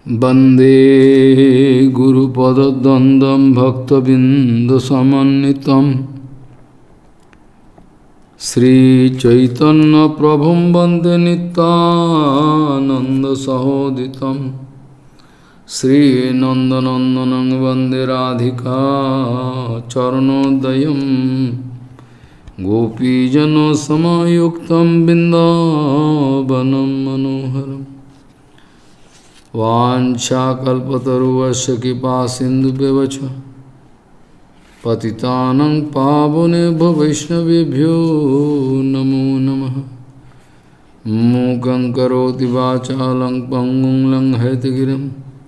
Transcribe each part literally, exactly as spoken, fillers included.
वंदे गुरुपदद्वन्द्वं भक्तबिन्दुसमन्वितं श्रीचैतन्यप्रभुं वन्दे नित्यानन्दसहोदितं श्रीनन्दनन्दनं वन्दे राधिका चरणोदयं गोपीजनसमायुक्तं बिन्दावनं मनोहरम् वाञ्छाकल्पतरुवस्य कृपासिन्धुभ्यश्च पतितानं पावनेभ्यो वैष्णवेभ्यो नमो नमः। मूकं करोति वाचालं पङ्गुं लङ्घयितगिरिं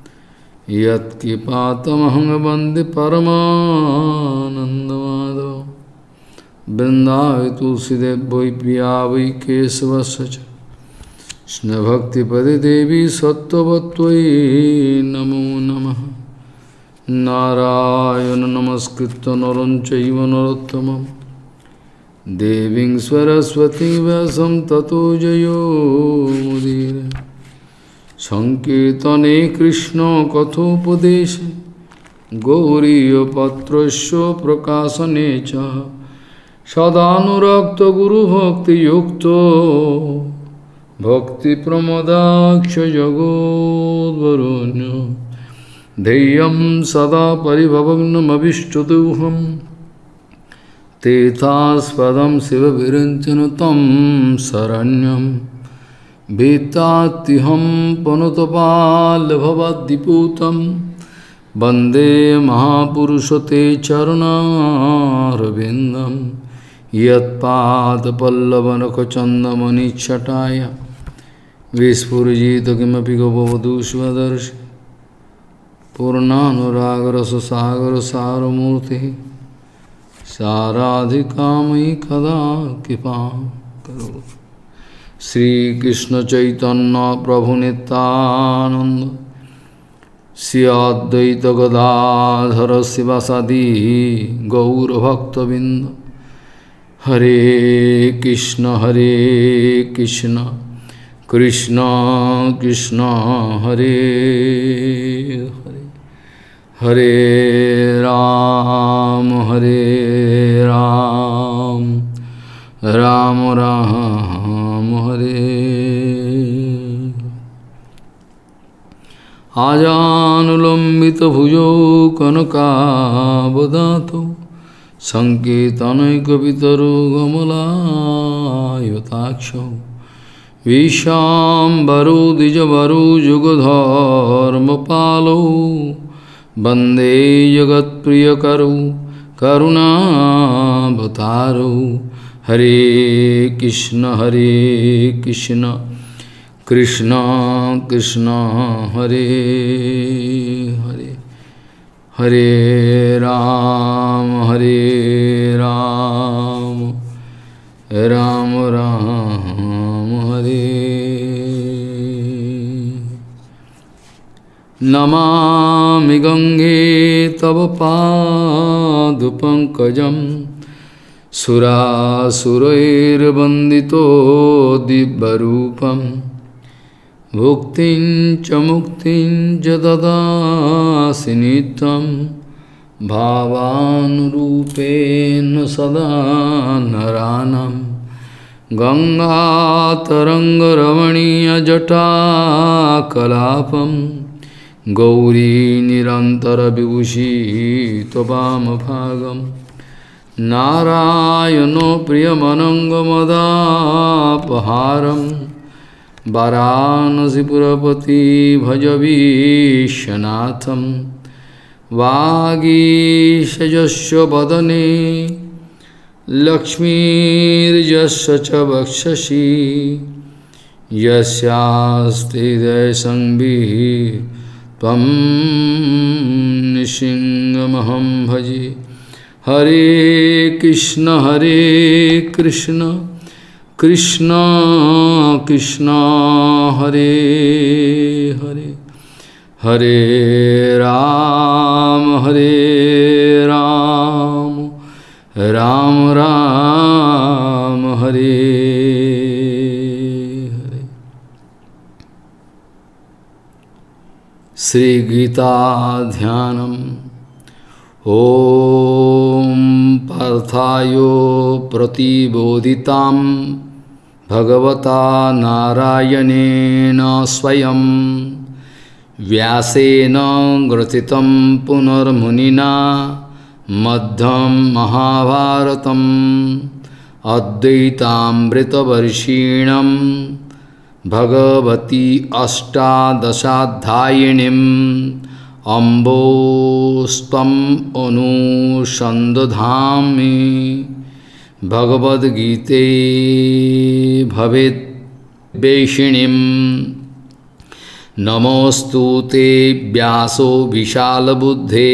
यत्कृपातमहं वन्दे परमानन्दमाधवं। वृन्दावै तुलसीदेव वै पिया वै केशवस्य च कृष्णभक्तिपदे देवी सत्त्ववत्त्वयि नमो नमः। नारायण नमस्कृत्य नरं चैव नरोत्तमं देवीं सरस्वतीं व्यासं ततो जयो मुदीरये। संकीर्तने कृष्ण कथोपदेशे गौरीयपत्रस्य प्रकाशने च सदानुरक्त गुरुभक्तियुक्तो भक्ति प्रमोदाक्ष जगोद्वरुण्य धैर्यं सदा परिभवग्नमभिष्टदोहं तीर्थास्पदं शिवविरञ्चन तं शरण्यं भीतात्तिहं पनुतपाल्भवद्दिपूतं वन्दे महापुरुषते चरणारविन्दं यत्पादपल्लवनखचन्दमनिच्छटाय विस्फुरिजित किमपि गववधू स्वदर्शि पूर्णानुरागरससागरसारमूर्तिः साराधिकामयि कदा कृपां करोतु। श्रीकृष्णचैतन्य प्रभुनित्यानन्द श्री अद्वैत गदाधर शिवासादि गौरभक्तबिंद। हरे कृष्ण हरे कृष्ण कृष्ण कृष्ण हरे हरे हरे राम हरे राम राम राम हरे। आजानुलंबित भुजौ कनकावदातो संकीर्तनैकपितरो कमलायताक्षौ विशाम्बरो द्विजवरो जुगधर्मपालौ वन्दे जगत्प्रियकरौ करुणावतारौ। हरे कृष्ण हरे कृष्ण कृष्ण कृष्ण हरे हरे हरे राम हरे राम राम राम हरे। नमामि गंगे तव पादपङ्कजं सुरासुरैर्वन्दितो दिव्यरूपं भुक्तिं च मुक्तिं च ददासि नित्यं भावानुरूपेण सदा नरानं। गंगातरङ्गरमणीयजटाकलापं गौरी निरन्तरविभूषी त्ववामभागं नारायणो प्रियमनङ्गमदापहारं वाराणसीपुरपति भजवीशनाथं। वागीशजस्य वदने लक्ष्मीर्यस्य च वक्षसि यस्यास्ति हृदयसंविः त्वं नृसिंहमहं भजे। हरे कृष्ण हरे कृष्ण कृष्ण कृष्ण हरे हरे हरे राम हरे राम राम राम हरे हरे। श्री गीता ध्यानम। ओम पार्थायो प्रतिबोधितां भगवता नारायणेन स्वयं व्यासेन ग्रथितं पुनर्मुनिना मध्यं महाभारतम् अद्वैतामृतवर्षिणीं भगवती अष्टादशाध्यायिनीं अम्बो स्त्वम् अनुसन्दधामि भगवद्गीते भवेद्वेषिणीं नमोऽस्तु ते व्यासो विशालबुद्धे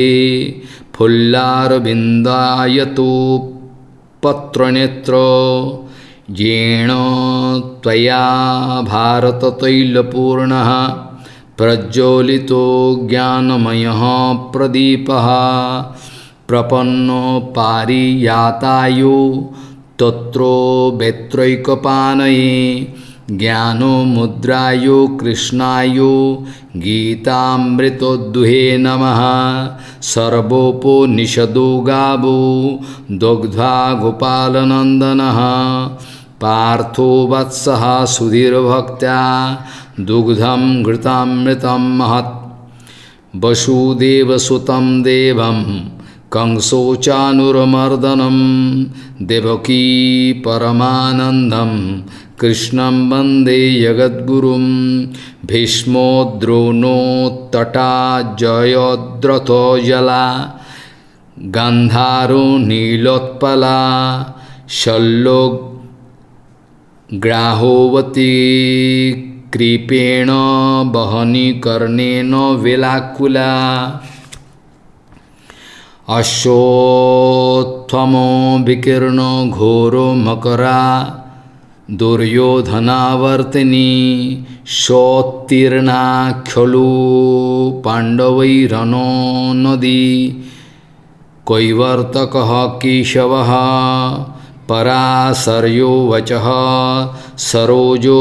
फुल्लारविन्दायतो पत्रनेत्र येन त्वया भारततैलपूर्णः प्रज्वलितो ज्ञानमयः प्रदीपः प्रपन्नो पारियातायो तत्रो वेत्रैकपाणये ज्ञानमुद्रायो कृष्णायो गीतामृतोद्दुहे नमः। सर्वोपनिषदो गावो दुग्धा गोपालनन्दनः पार्थो वत्सः सुधीर्भक्त्या दुग्धं घृतामृतं महत्। वसुदेवसुतं देवं कंसो चानुरमर्दनं देवकी परमानन्दं कृष्णं वन्दे जगद्गुरुं। भीष्मो द्रोणो तटा जयद्रथो जला गान्धारो नीलोत्पला शल्यो ग्राहोवती कृपेण वहनी कर्णेन वेलाकुला। अश्वत्थामो विकीर्णो घोरो मकरा दुर्योधनावर्तिनी सोत्तीर्णा खलु पाण्डवैरनो नदी। कैवर्तकः केशवः पराशर्यो वचः सरोजो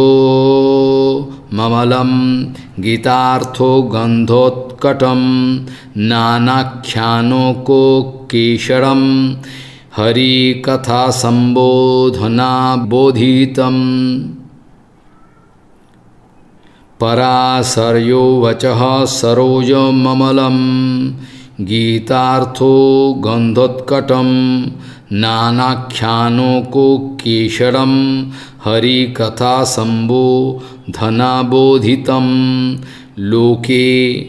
ममलं गीतार्थो गन्धोत्कटं नानाख्यानो केशरं हरिकथा संबोधना बोधितं। पराशर्यो वचः सरोजममलं गीतार्थो गन्धोत्कटं नानाख्यानो केशरं हरिकथा संबोधना बोधितं। लोके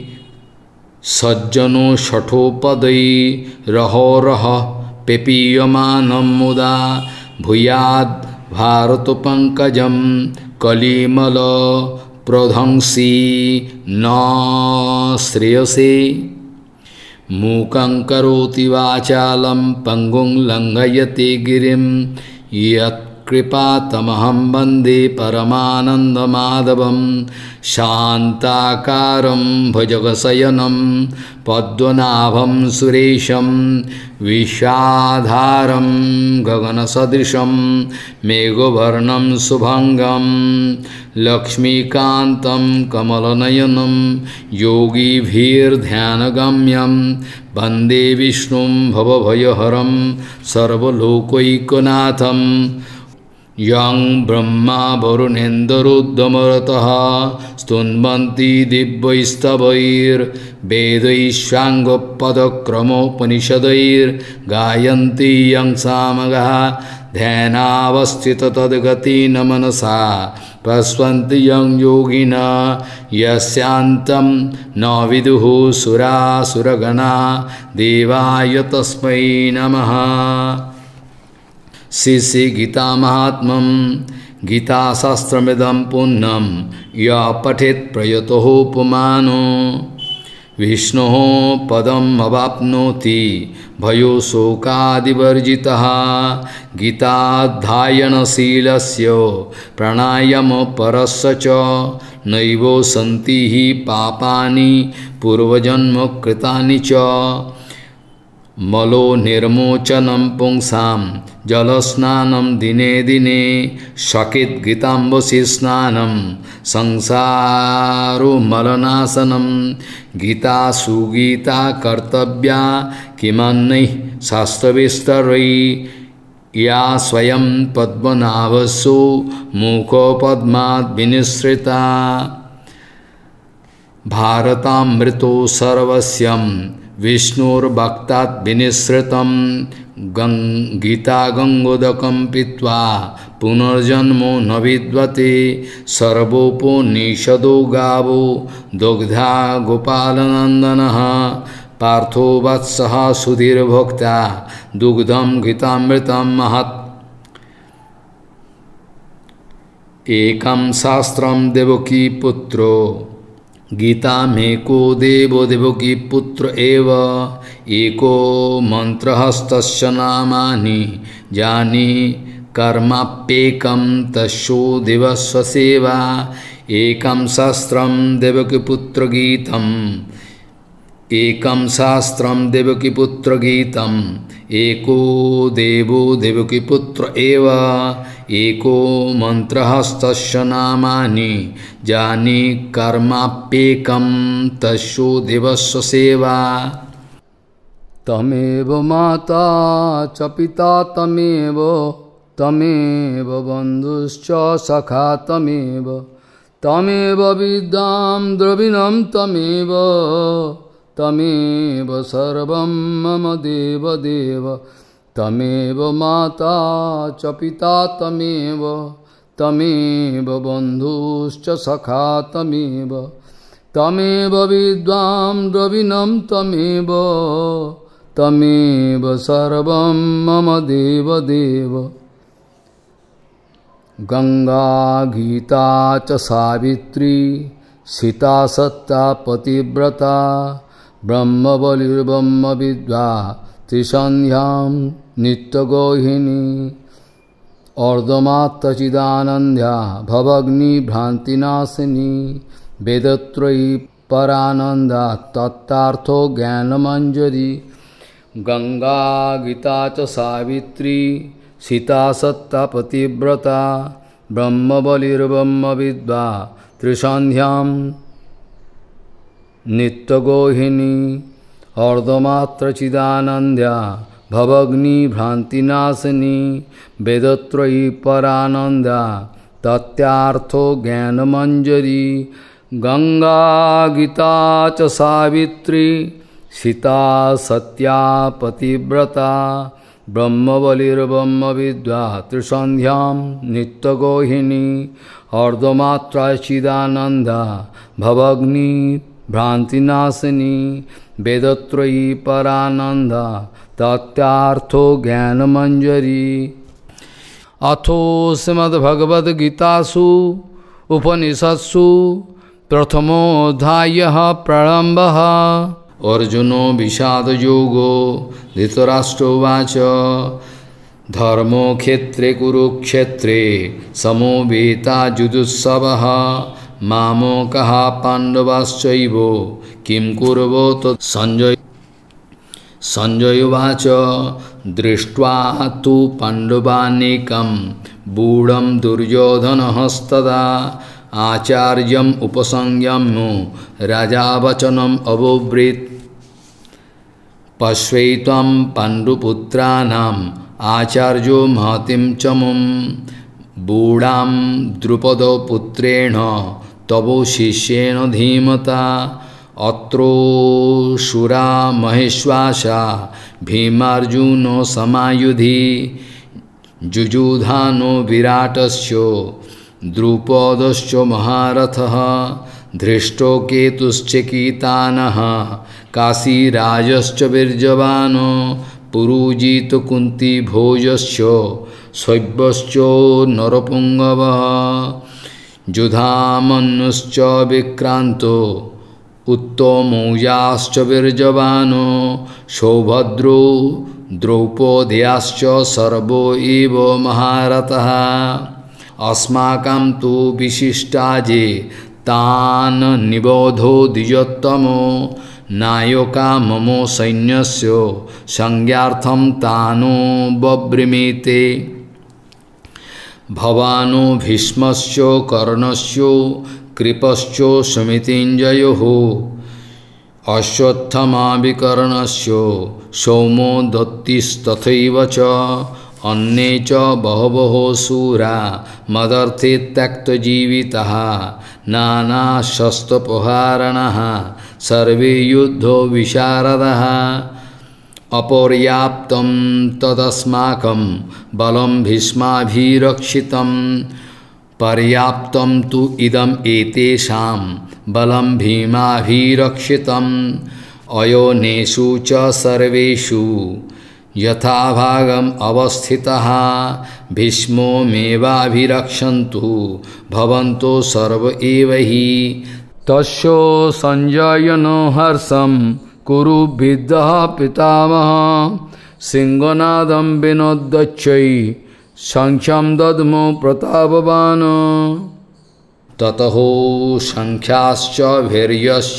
सज्जनो शठोपदै रहोरह पेपीयमानं मुदा भूयाद् भारतपङ्कजं कलिमल प्रध्वंसी न श्रेयसे। मूकं करोति वाचालं पंगुं लंघयते गिरिं यत्कृपातमहं वन्दे परमानन्दमाधवं। शान्ताकारं भुजगशयनं पद्मनाभं सुरेशं विषाधारं गगनसदृशं मेघवर्णं शुभंगं लक्ष्मीकान्तं कमलनयनं योगिभिर्ध्यानगम्यं वन्दे विष्णुं भवभयहरं सर्वलोकैकनाथं। यं ब्रह्मा वरुणेन्द्ररुद्रमरुतः स्तुन्वन्ति दिव्यैस्ताङ्गपदक्रमोपनिषदैर्गायन्ति यं सामगाः ध्यानावस्थिततद्गतेन मनसा पश्यन्ति यं योगिनः यस्यान्तं न विदुः सुरासुरगणा देवाय तस्मै नमः। श्री श्री गीता महात्म्यं गीताशास्त्रमिदं पुण्यं य पठेत् प्रयतो पुमानो विष्णोः पदम् अवाप्नोति भयो शोकादिवर्जितः। गीताध्यायनशीलस्य प्राणायामपरस्य च नैव सन्ति हि पापानि पूर्वजन्मकृतानि च। मलो निर्मोचनं पुंसां जलस्नानं दिने दिने शकित गीताम्बसी स्नानं संसारो मलनाशनं गीता सुगीता कर्तव्या किमन्यैः शास्त्रविस्तरैः या स्वयं पद्मनाभसु मुखोपद्माद् विनिसृता भारतामृतो सर्वस्यं विष्णुर्भक्तात् विनिसृतं गीता गंगोदकं पीत्वा पुनर्जन्मो न विद्वते सर्वोपनिषदो गावो दुग्धा गोपालनन्दनः पार्थो वत्सः सुधीर्भोक्ता दुग्धं गीतामृतं महत् एकं शास्त्रं देवकी पुत्रो गीता में को देवो देवकी पुत्र एव एको मंत्रहस्तस्य नामानि जानी कर्माप्येकं तस्यो देवस्य सेवा एकं शास्त्रं देवकी पुत्र गीतम् एकं शास्त्रं देवकी पुत्र गीतम् एको देवो देवकी पुत्र एव एको मंत्रहस्तस्य नामानि जानी कर्माप्येकं तस्यो देवस्य सेवा तमेव माता च पिता तमेव तमेव बन्धुश्च सखा तमेव तमेव विद्यां द्रविणं तमेव तमेव सर्वं मम देव देव तमेव माता च पिता तमेव तमेव बन्धुश्च सखा तमेव तमेव विद्वां द्रविणं तमेव तमेव सर्वं मम देव देव गंगा गीता च सावित्री सीता सत्ता पतिव्रता ब्रह्मबलिर्ब्रह्म विद्या त्रिसंध्यां नित्यगोहिनी अर्धमात्रचिदानंद्या भवग्नि भ्रांतिनाशिनी वेदत्रयी परानंदा तत्तार्थो ज्ञानमंजरी गंगा गीता च सावित्री सीता सत्ता पतिव्रता ब्रह्मबलिर्ब्रह्म विद्या त्रिसंध्यां नित्यगोहिनी अर्धमात्रचिदानंद्या भवग्नि भ्रांतिनाशिनी वेदत्रयी परानंदा तत्यार्थो ज्ञानमंजरी गंगा गीता च सावित्री सीता सत्या पतिव्रता ब्रह्मबलिर्ब्रह्म विद्या त्रिसंध्यां नित्यगोहिनी अर्धमात्रचिदानंदा भवग्नि भ्रांतिनाशिनी वेदत्रयी परानंदा तत्यार्थो ज्ञानमंजरी अथो श्रीमद्भगवद्गीतासु उपनिषत्सु प्रथमोऽध्यायः प्रारम्भः अर्जुनो विषादयोगो धृतराष्ट्रोवाच धर्मो क्षेत्रे कुरुक्षेत्रे समोवेताजुजुत्सवः मामोकः पाण्डवाश्चैव किं कुर्वोत संजय संजयोवाच दृष्ट्वा तु पाण्डवानीकं बूढं दुर्योधनस्तदा आचार्यम् उपसंयम्य राजा वचनम् अब्रवीत् पश्यैत्वं पाण्डुपुत्राणाम् आचार्यो महतिं च मुं बूढां द्रुपदो पुत्रेण तव शिष्येन धीमता अत्रो शूरा महेश्वासा भीमार्जुनो समायुधि जुजुधानो विराटस्य द्रुपदश्च महारथः धृष्टो केतुश्चकितानः काशीराजश्च वीर्यवानो पुरुजित कुन्ती भोजश्च शैव्यश्च नरपुङ्गवः युधामन्युश्च विक्रान्तो उत्तमौजाश्च वीर्यवानो सौभद्रो द्रौपद्याश्च सर्वो एव महारथः अस्माकं तु विशिष्टाजे तान् निबोधो द्विजोत्तमो नायका ममो सैन्यस्य संज्ञार्थं तानो बब्रमीते भवानो भीष्मस्य कर्णस्य कृपश्च समितिञ्जयोः अश्वत्थमा विकर्णस्य सौमो दत्तिस्तथैव च अन्ये च बहवः शूरा मदर्थे त्यक्तजीविताः नानाशस्त्रप्रहारिणः सर्वे युद्धो विशारदाः अपर्याप्तं तदस्माकं बलं भीष्माभिरक्षितं पर्याप्तं तु इदम् एतेषां बलं भीमाभिरक्षितम् अयोनेषु च सर्वेषु यथाभागम् अवस्थितः भीष्मो मेवाभिरक्षन्तु भवन्तो सर्व एव हि तस्यो संजयनो हर्षं कुरु विद्यः पितामह सिंहनादं विनोदच्चै संख्यं दद्मो प्रतापवान् ततः संख्याश्च वीर्यश्च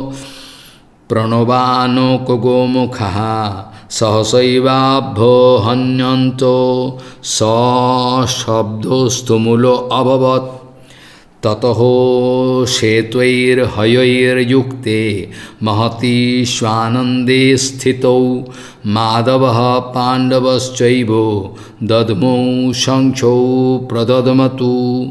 प्रणवानो गोमुखः सहसैवाभ्यो हन्यन्तो सशब्दोस्तुमुलो अभवत् ततः श्वेतैर्हयैर्युक्ते महती स्वानन्दे स्थितौ माधवः पाण्डवश्चैव दद्मौ शङ्खौ प्रदद्मतु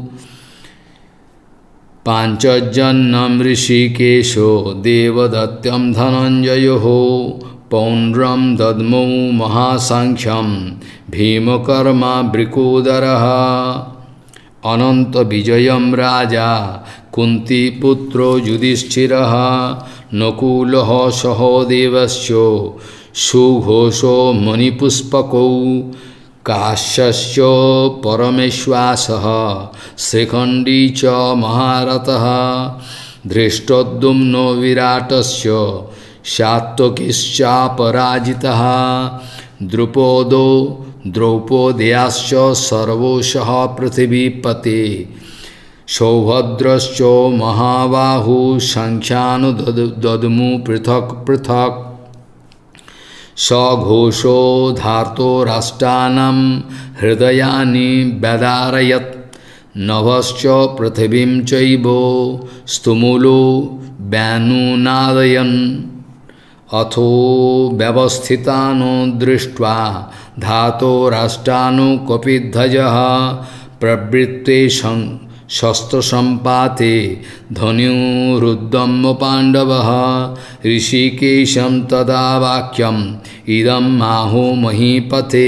पाञ्चजन्यं ऋषिकेशो देवदत्तं धनञ्जयोः पौण्ड्रं दद्मौ महासाङ्ख्यं भीमकर्मा वृकोदरः अनंत विजयम राजा कुंतीपुत्रो युधिष्ठिरः नकुलः सहोदेवस्य सुघोषो मणिपुष्पकौ काश्यश्च परमेश्वासः श्रीखण्डी च महारथः धृष्टद्युम्नो विराटस्य सात्वकिश्चापराजितः द्रुपदो द्रौपद्याश्च सर्वशः पृथिवीपते सौभद्रश्च महाबाहु संख्यानु दद्मु पृथक् पृथक् सघोषो धार्तो राष्ट्राणां हृदयानि व्यदारयत् नभश्च पृथिवीं चैव स्तुमुलो व्यानुनादयन् अथो व्यवस्थितानो दृष्ट्वा धातो राष्ट्रानु कपिध्वजः प्रवृत्ते शस्त्रसम्पाते धनुरुद्यम्य पाण्डवः ऋषिकेशं तदा वाक्यम् इदं माहो महीपते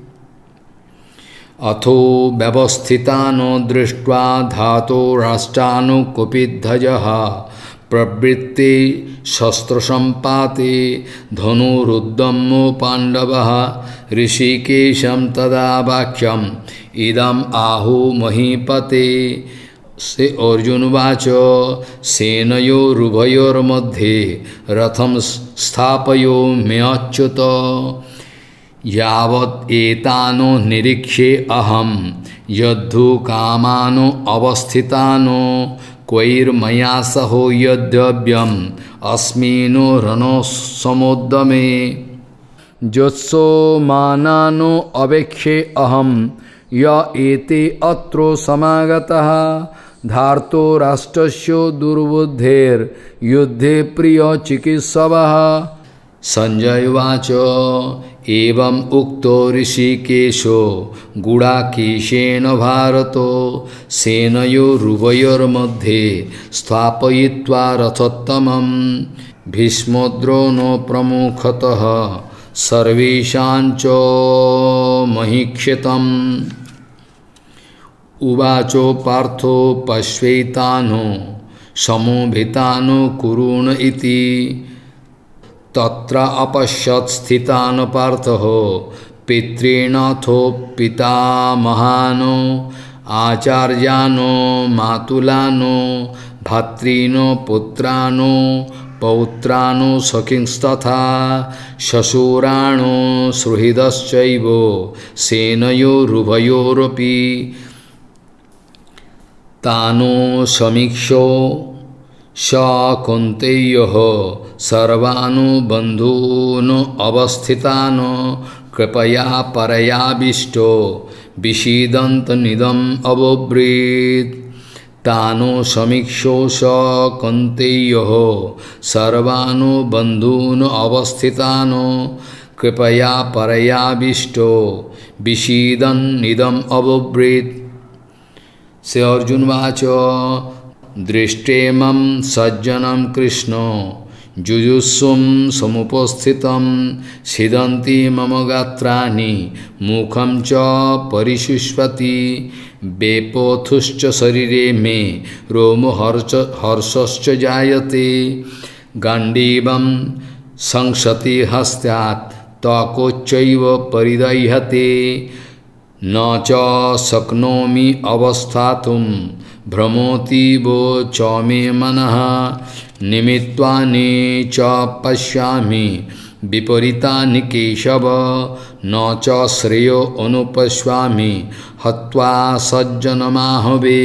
अथो व्यवस्थितानो दृष्ट्वा धातो राष्ट्रानु कपिध्वजः प्रवृत्ते शस्त्रसम्पाते धनुरुद्यम्यो पाण्डवः ऋषिकेशं तदा वाक्यम् इदम् आहु महीपते से अर्जुनवाच सेनयोरुभयोर्मध्ये रथं स्थापयाम्यच्युत यावत् एतानो निरीक्ष्ये अहं युद्धकामानो अवस्थितानो क्वैर्मया सहो यद्यव्यम् अस्मिनो रणसमुद्यमे जोत्सो मानानो अवेक्षे अहं य एते अत्रो समागतः धार्तो राष्ट्रस्य दुर्बुद्धेर्युद्धे प्रिय चिकित्सवः संजय उवाच एवं उक्तो ऋषिकेशो गुडाकेशेन भारतो सेनयोरुभयोर्मध्ये स्थापयित्वा रथोत्तमं भीष्मद्रोणो प्रमुखतः सर्वेषां च महीक्षितम् उवाचो पार्थो पश्यैतानो समोभितानो कुरुण इति तत्र अपश्यत् स्थितान् पार्थः पितॄणाथो पितामहानो आचार्यानो मातुलानो भातॄनो पुत्रानो पौत्रानो सखिंस्तथा शशुराणो सुहृदश्चैव सेनयोरुभयोरपि तानो समीक्षो स कौन्तेयः सर्वान् बन्धून् अवस्थितान् कृपया परयाविष्टो विषीदन्तनिदम् अब्रवीत्। तानो समीक्षो स कौन्तेयः सर्वान् बन्धून् अवस्थितान् कृपया परयाविष्टो विषीदन्निदम् अब्रवीत्। से अर्जुनवाच दृष्टेमं सज्जनं कृष्ण जुजुत्सुं समुपस्थितं सीदन्ति मम गात्राणि मुखं च परिशुष्वति वेपोथुश्च शरीरे मे रोमहर्ष हर्षश्च जायते गाण्डीवं संसति हस्तात् त्वकोच्चैव परिदह्यते न च शक्नोमि अवस्थातुं भ्रमोतीव च मे मनः निमित्तानि च पश्यामि विपरीतानि केशव न च श्रेयो अनुपश्यामि हत्वा सज्जनमाहवे।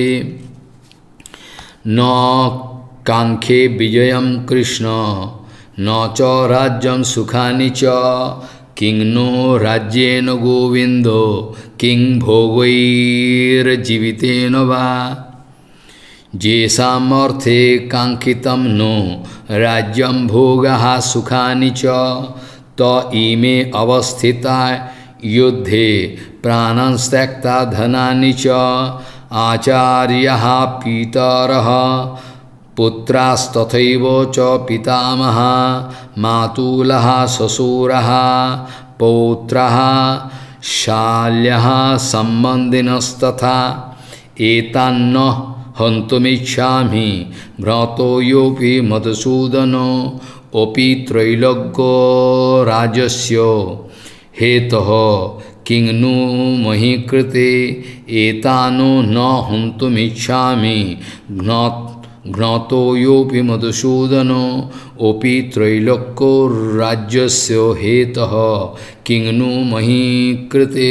न काङ्क्षे विजयं कृष्ण न च राज्यं सुखानि च किं नो राज्येन गोविन्दो किं भोगैर्जीवितेन वा। येषामर्थे काङ्क्षितं नो राज्यं भोगः सुखानि च त इमे अवस्थिता युद्धे प्राणान् त्यक्ता धनानि च आचार्याः पितरः पुत्रास्तथैव च पितामहः मातुलः श्वशुरः पौत्रः शाल्यः सम्बन्धिनस्तथा एतान्न हन्तुमिच्छामि भ्रातो योऽपि मधुसूदनो अपि त्रैलोक्यो राजस्य हेतः किं नु मही कृते एतानो न हन्तुमिच्छामि ज्ञातो योऽपि मधुसूदनो अपि त्रैलोक्यो राज्यस्य हेतः किं नु मही कृते।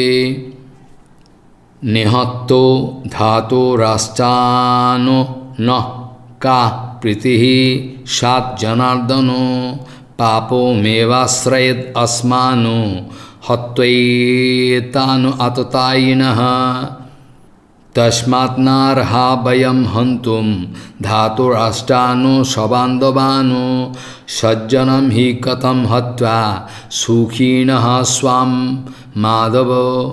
निहत्तो धातो राष्ट्रानो न का प्रीतिः सात् जनार्दनो पापो मेवाश्रयेद् अस्मानो हत्वैतानु आततायिनः। तस्मात् नार्हा वयं हन्तुं धातुराष्ट्रानो सबान्धवानो सज्जनं हि कथं हत्वा सुखिनः स्वां माधव।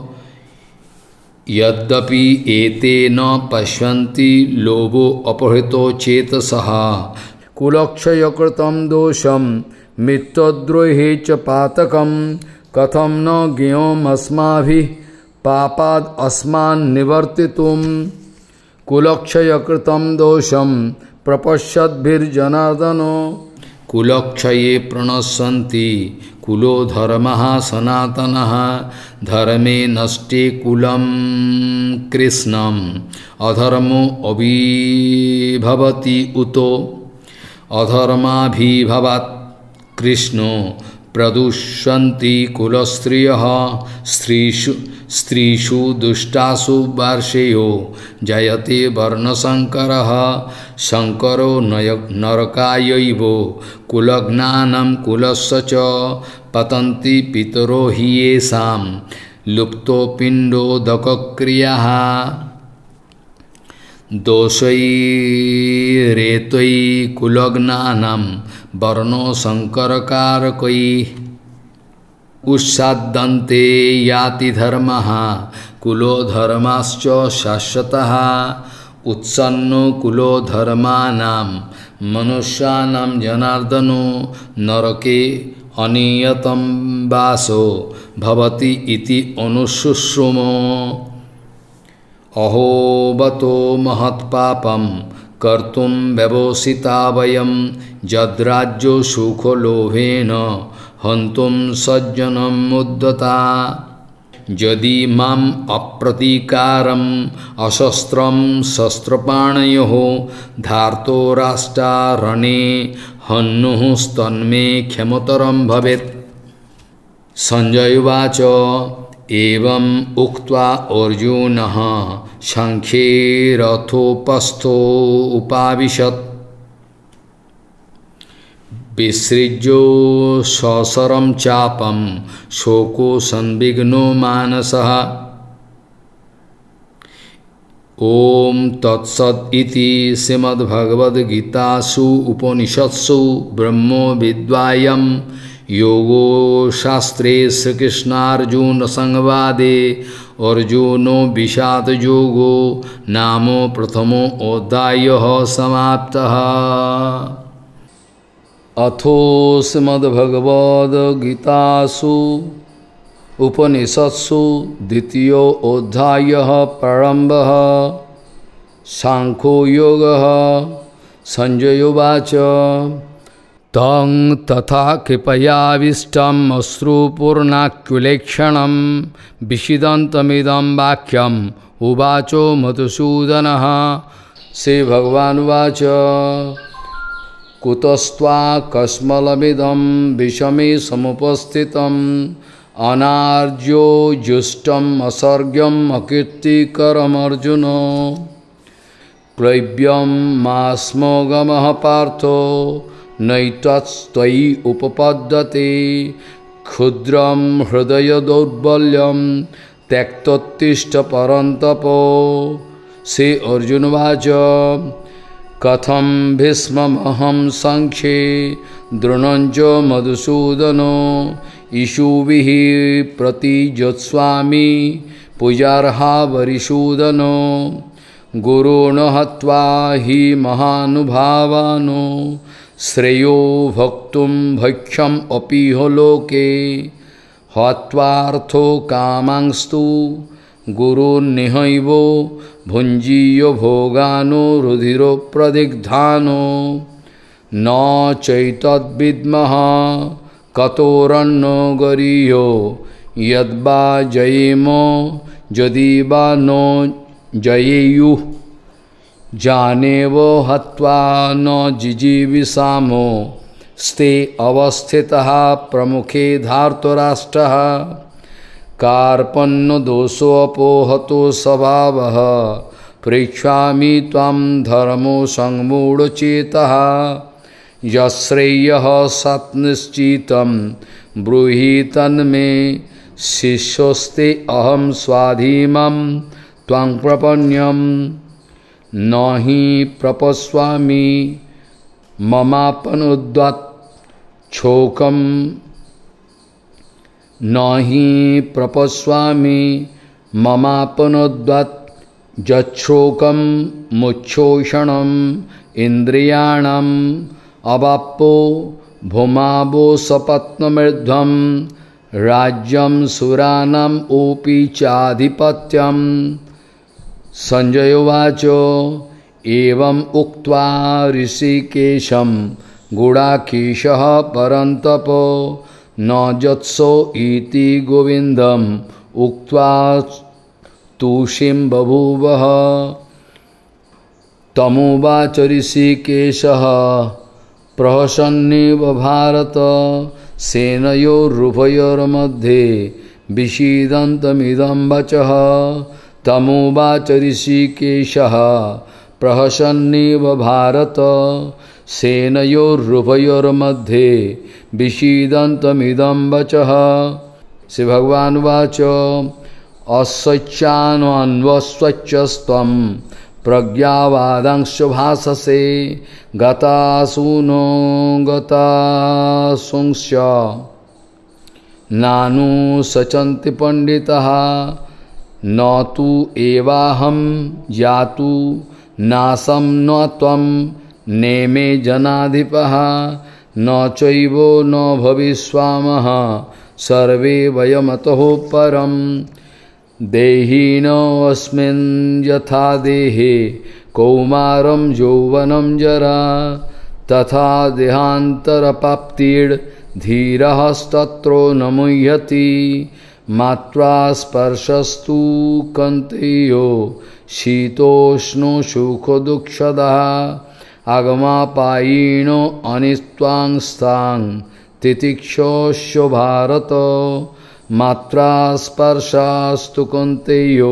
यद्यपि एते न पश्यन्ति लोभो अपहृतो चेतसः कुलक्षयकृतं दोषं मित्रद्रोहे च पातकं कथं न ज्ञेयमस्माभिः पापाद् अस्मान् निवर्तितुम्। कुलक्षयकृतं दोषं प्रपश्यद्भिर्जनार्दनो कुलक्षये प्रणश्यन्ति कुलो धर्मः सनातनः। धर्मे नष्टे कुलं कृष्णम् अधर्मो अभिभवति उतो अधर्माभिभवात् कृष्णो प्रदुष्यन्ति कुलस्त्रियः। स्त्रीषु स्त्रीषु दुष्टासु वार्षेयो जयते वर्णशङ्करः। शङ्करो नय नरकायैव कुलज्ञानं कुलस्य च पतन्ति पितरो हि येषां लुप्तो पिण्डोदकक्रियाः। दोषैरेतै कुलज्ञानं वर्णो शङ्करकारकैः उस्साद्यन्ते याति धर्मः कुलो धर्माश्च शाश्वतः। उत्सन्नो कुलो धर्माणां मनुष्याणां जनार्दनो नरके अनियतं वासो भवति इति अनुशुश्रुमो। अहोबतो महत्पापं कर्तुं व्यवसिता वयं यद्राज्यो सुखलोभेन हन्तुं सज्जनं मुद्दता। यदि माम् अप्रतीकारम् अशस्त्रं शस्त्रपाणयोः धार्तो राष्ट्रारणे हन्युस्तन्मे क्षमतरं भवेत्। संजय उवाच एवम् उक्त्वा अर्जुनः शङ्खे रथोपस्थो उपाविशत्। विसृज्यो ससरम चापम शोको संविघ्नो मानसः। ओम तत्सत् इति श्रीमद्भगवद्गीतासु उपनिषत्सु ब्रह्मो विद्यायां योगो शास्त्रे श्रीकृष्णार्जुन संवादे अर्जुनो विषाद योगो नामो प्रथमो अध्यायः समाप्तः। अथो श्रीमद्भगवद्गीतासु उपनिषत्सु द्वितीयो अध्यायः प्रारम्भः। सांख्यो योगः। संजय उवाच तं तथा कृपयाविष्टम् अश्रुपूर्णाकुलेक्षणं विषीदन्तमिदं वाक्यम् उवाचो मधुसूदनः। श्रीभगवानुवाच कुतस्त्वा कस्मलमिदं विषमे समुपस्थितम् अनार्यो जुष्टम् असर्ग्यम् अकीर्तिकरमर्जुन। क्लैब्यं मास्मोगमः पार्थो नैतत्स्त्वयि उपपद्यते। क्षुद्रं हृदयदौर्बल्यं त्यक्तोत्तिष्ठ परन्तप। श्री अर्जुनवाच कथं भीष्ममहं संख्ये द्रोणञ्च मधुसूदनो ईशुभिः प्रतिजोत्स्वामि पूजार्हा वरिसूदनो। गुरून् हत्वा हि महानुभावानो श्रेयो भोक्तुं भक्ष्यम् अपीह लोके। हत्वार्थो कामांस्तु गुरुर्निहैवो भुञ्जीयो भोगानो रुधिरो प्रदिग्धानो। न चैतद्विद्मः कतोरन्नो गरीयो यद्वा जयेम यदि वा नो जयेयुः। जानेव हत्वा न जिजीविषामो स्ते अवस्थितः प्रमुखे धार्तराष्ट्रः। कार्पण्यदोषोपहतो स्वभावः परीक्षामि त्वां धर्मो संमूढचेतः। यश्रेयः सत्निश्चितं ब्रूहि तन्मे शिष्योस्ते अहं स्वाधीनं त्वां प्रपन्यं। न हि प्रपश्यामि ममापनुद्वत् शोकं न हि प्रपश्यामि ममापनुद्वत् यच्छोकं मुच्छोषणम् इन्द्रियाणाम् अवाप्पो भूमावो सपत्नमृद्धं। राज्यं सुराणाम् ओपि चाधिपत्यं। संजय उवाच एवम् उक्त्वा ऋषिकेशं गुडाकेशः परन्तप न जत्सो इति गोविन्दम् उक्त्वा तूष्णीं बभूवः। तमुवाच ऋषिकेशः प्रहसन्निव भारत सेनयोरुभयोर्मध्ये विषीदन्तमिदं वचः। तमुवाच ऋषिकेशः प्रहसन्निव भारत सेनयोरुभयोर्मध्ये विषीदन्तमिदं वचः। श्री भगवानुवाच अस्वच्छान्वस्वच्छस्त्वं प्रज्ञावादांश्च भाषसे गतासूनो गतासूंश्च नानु सचन्ति पंडितः। न तु एवाहं जातु नासं न त्वं नेमे जनाधिपः। न चैवो न भविष्यामः सर्वे वयमतः परम्। देहिनोऽस्मिन् यथा देहे कौमारं यौवनं जरा तथा देहान्तरप्राप्तिर्धीरस्तत्र न मुह्यति। मात्रा स्पर्शस्तु कन्तेयो शीतोष्णो सुखदुःखदः आगमापायिनो अनिस्त्वांस्तां तितिक्षोष्य भारत। मात्रा स्पर्शास्तु कन्तेयो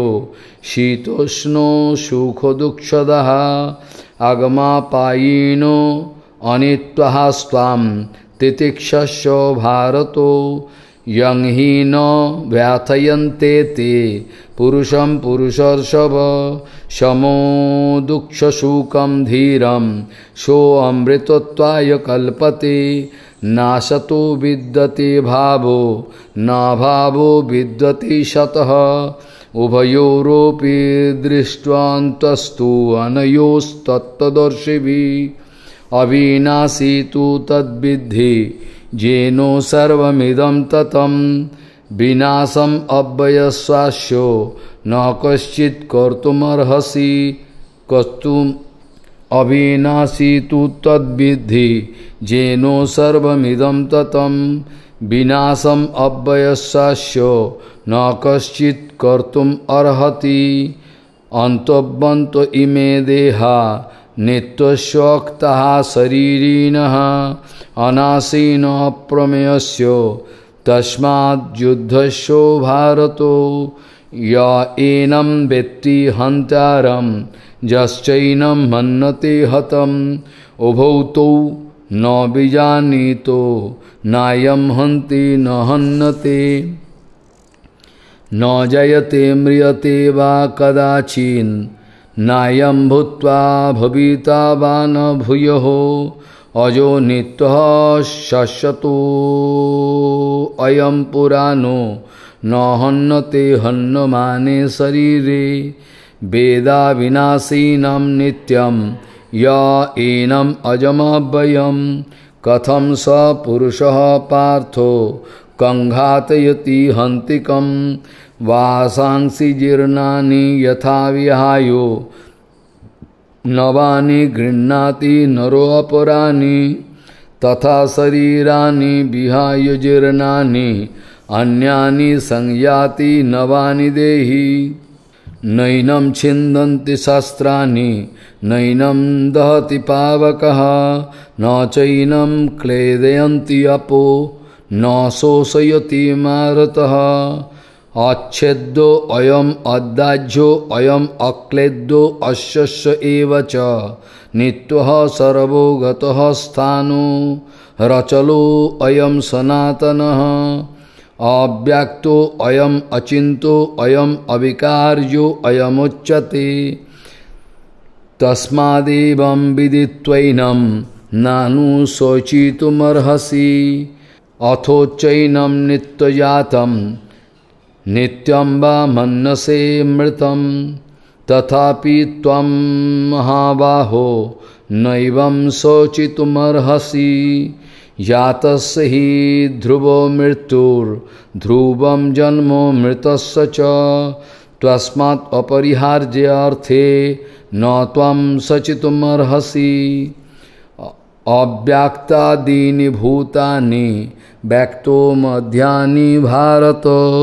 शीतोष्णो सुखदुःखदः आगमापायिनो अनित्वः स्वाम तितिक्षस्व भारतो यं हि न व्यथयन्ते ते पुरुषं पुरुषर्षभ शमो दुःखशोकं धीरं सोऽमृतत्वाय कल्पते नासतो विद्यते भावो न भावो विद्यते सतः उभयोरपि दृष्ट्वान्तस्तु अनयोस्तत्त्वदर्शिभिः अविनाशी तु तद्विद्धि येनो सर्वमिदं ततं विनाशम् अव्ययस्यास्य न कश्चित् कर्तुमर्हसि कर्तुम् अविनाशी तु तद्विद्धि येनो सर्वमिदं ततं विनाशम् अव्ययस्यास्य न कश्चित् कर्तुम् अर्हति अन्तवन्तो इमे देहा नित्यस्योक्तः शरीरिणः अनासीनो अप्रमेयस्य तस्माद्युद्धस्य भारतो य एनं वेत्ति हन्तारं यश्चैनं मन्यते हतम् उभौ तौ न विजानीतो नायं हन्ति न हन्यते न जयते म्रियते वा कदाचिन् नायं भूत्वा भविता वा न भूयः अजो नित्यः शाश्वतो अयं पुराणो न हन्यते हन्यमाने शरीरे वेदा विनाशिनं नित्यं य एनम् अजमव्ययं कथं स पुरुषः पार्थो कङ्घातयति हन्तिकं वासांसि जीर्णानि यथा विहायो नवानि गृह्णाति नरोपराणि तथा शरीराणि विहाय जीर्णानि अन्यानि संयाति नवानि देहि नैनं छिन्दन्ति शस्त्राणि नैनं दहति पावकः न चैनं क्लेदयन्ति अपो न शोषयति मारुतः अच्छेद्यो अयम् अदाज्यो अयम् अक्लेद्यो अश्यस्य एव च नित्यः सर्वो गतः स्थानो रचलो अयं सनातनः अव्यक्तो अयम् अचिन्तो अयम् अविकार्यो अयमुच्यते तस्मादेवं विदित्वैनं नानुशोचितुमर्हसि अथोच्चैनं नित्यजातं नित्यं वा मन्यसे मृतं तथापि त्वं महाबाहो नैवं शोचितुमर्हसि यातस्य हि ध्रुवो मृत्युर्ध्रुवं जन्मो मृतस्य च तस्मात् अपरिहार्यार्थे न त्वं शोचितुमर्हसि अव्यक्तादीनि भूतानि व्यक्तो मध्यानि भारत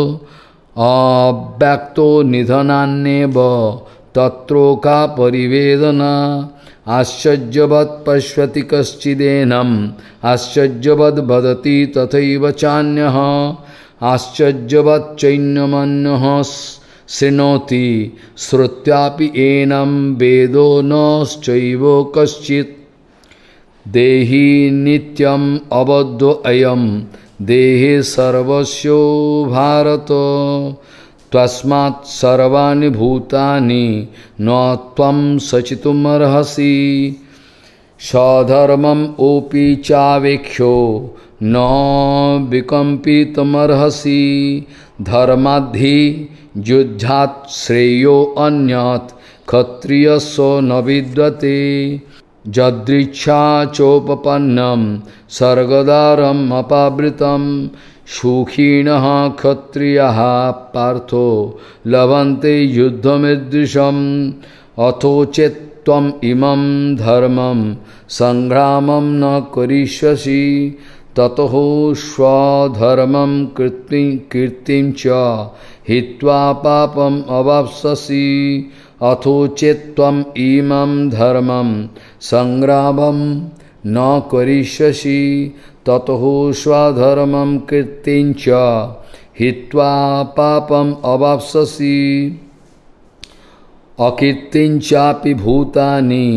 अव्यक्तो निधनान्येव तत्रो का परिवेदना आश्चर्यवत् पश्यति कश्चिदेनम् आश्चर्यवद् वदति तथैव चान्यः आश्चर्यवत् चैन्यमन्यः शृणोति श्रुत्यापि एनं वेदो नश्चैव कश्चित् देहि नित्यम् अबद्धो अयं देहे सर्वस्यो भारत तस्मात् सर्वाणि भूतानि न त्वं शोचितुमर्हसि स्वधर्मम् ओपि चावेक्ष्यो न विकम्पितुमर्हसि धर्माद्धि युद्धात् श्रेयो अन्यत् क्षत्रियस्य न विद्यते यदृच्छा चोपपन्नं सर्गदारम् अपावृतं सुखिनः क्षत्रियाः पार्थो लभन्ते युद्धमीदृशम् अथोचेत् त्वम् इमं धर्मं संग्रामं न करिष्यसि ततः स्वधर्मं कीर्तिं च हित्वा पापम् अवाप्स्यसि अथोचेत् त्वम् इमं धर्मं संग्रामं न करिष्यसि ततः स्वधर्मं कीर्तिं च हित्वा पापम् अवाप्स्यसि अकीर्तिं चापि भूतानि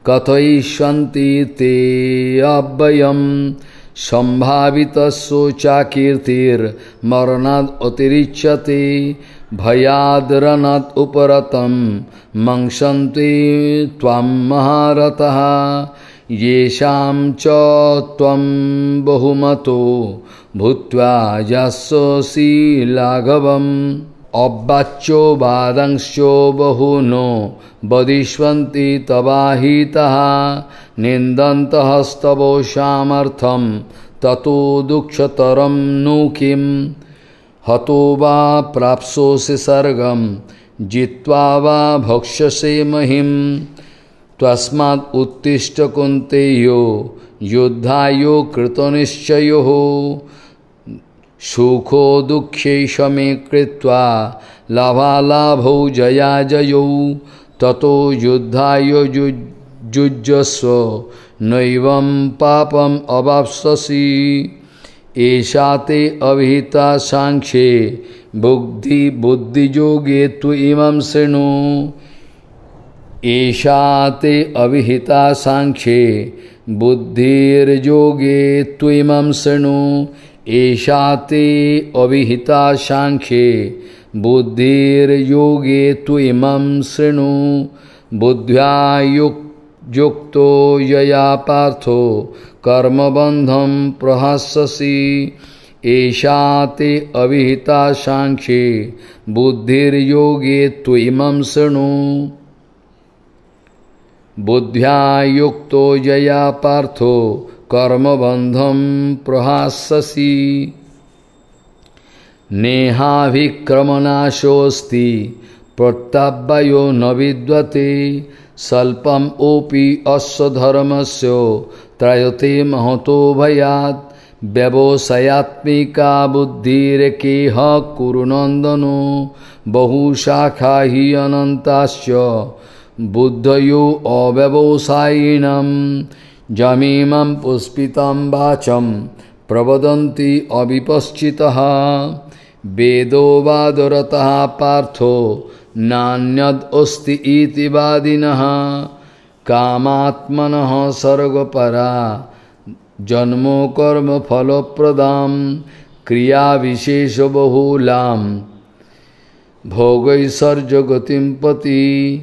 कथयिष्यन्ति ते अव्ययम् सम्भावितस्सु च कीर्तिर्मरणाद् अतिरिच्यते भयाद्रणात् उपरतं मंशन्ति त्वं महारथः येषां च त्वं बहुमतो भूत्वा यस्ससि लाघवम् अवाच्यो वादंश्चो बहुनो वदिष्यन्ति तवाहितः निन्दन्तः स्तवो सामर्थ्यं ततो दुःखतरं नु किं हतो वा प्राप्स्योसि सर्गं जित्वा वा भक्ष्यसे महिं तस्मात् उत्तिष्ठ कुन्तेयो युद्धायो कृतनिश्चयोः सुखो दुःखे शमे कृत्वा लाभालाभौ जया जयौ ततो युद्धाय युज्यस्व नैवं पापम् अवाप्स्यसि एषा ते अविहिता सांख्ये बुद्धि बुद्धियोगे तु इमं शृणु एषा ते अविहिता सांख्ये बुद्धिर्योगे तु इमं शृणु एषा ते अविहिता सांख्ये बुद्धिर्योगे तु इमं शृणु बुद्ध्या युक्तो यया पार्थो कर्मबन्धं प्रहास्यसि एषा ते अविहिता सांख्ये बुद्धिर्योगे तु इमं शृणु बुद्ध्या युक्तो यया पार्थो कर्मबन्धं प्रहास्यसि नेहाभिक्रमनाशोऽस्ति प्रत्यव्ययो न विद्यते स्वल्पम् ओपि अस्य धर्मस्य त्रायते महतो भयात् व्यवसायात्मिका बुद्धिरेकेह कुरु नन्दनो बहुशाखा हि अनन्ताश्च बुद्धयो अव्यवसायिनं जमीमं पुष्पितं वाचं प्रवदन्ति अविपश्चितः वेदो वादरतः पार्थो नान्यदस्ति इति वादिनः कामात्मनः सर्गपरा जन्मो कर्म फलप्रदां क्रियाविशेषबहुलां भोगैश्वर्यगतिं पति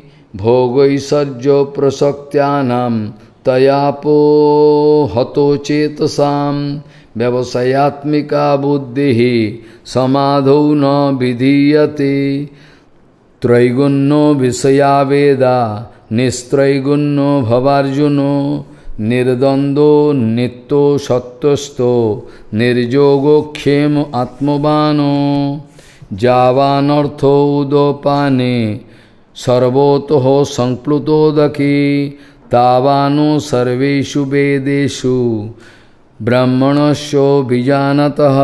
भोगैश्वर्यप्रसक्त्यानां तयापो हतो चेतसां व्यवसायात्मिका बुद्धिः समाधौ न विधीयते त्रैगुण्यो विषया वेदा निस्त्रैगुण्यो भवार्जुनो निर्द्वन्द्वो नित्यो सत्त्वस्थो निर्योगो क्षेम आत्मवानो जावानर्थो उदपाने सर्वतः संप्लुतोदकी तावानो सर्वेषु वेदेषु ब्रह्मणस्य बीजानतः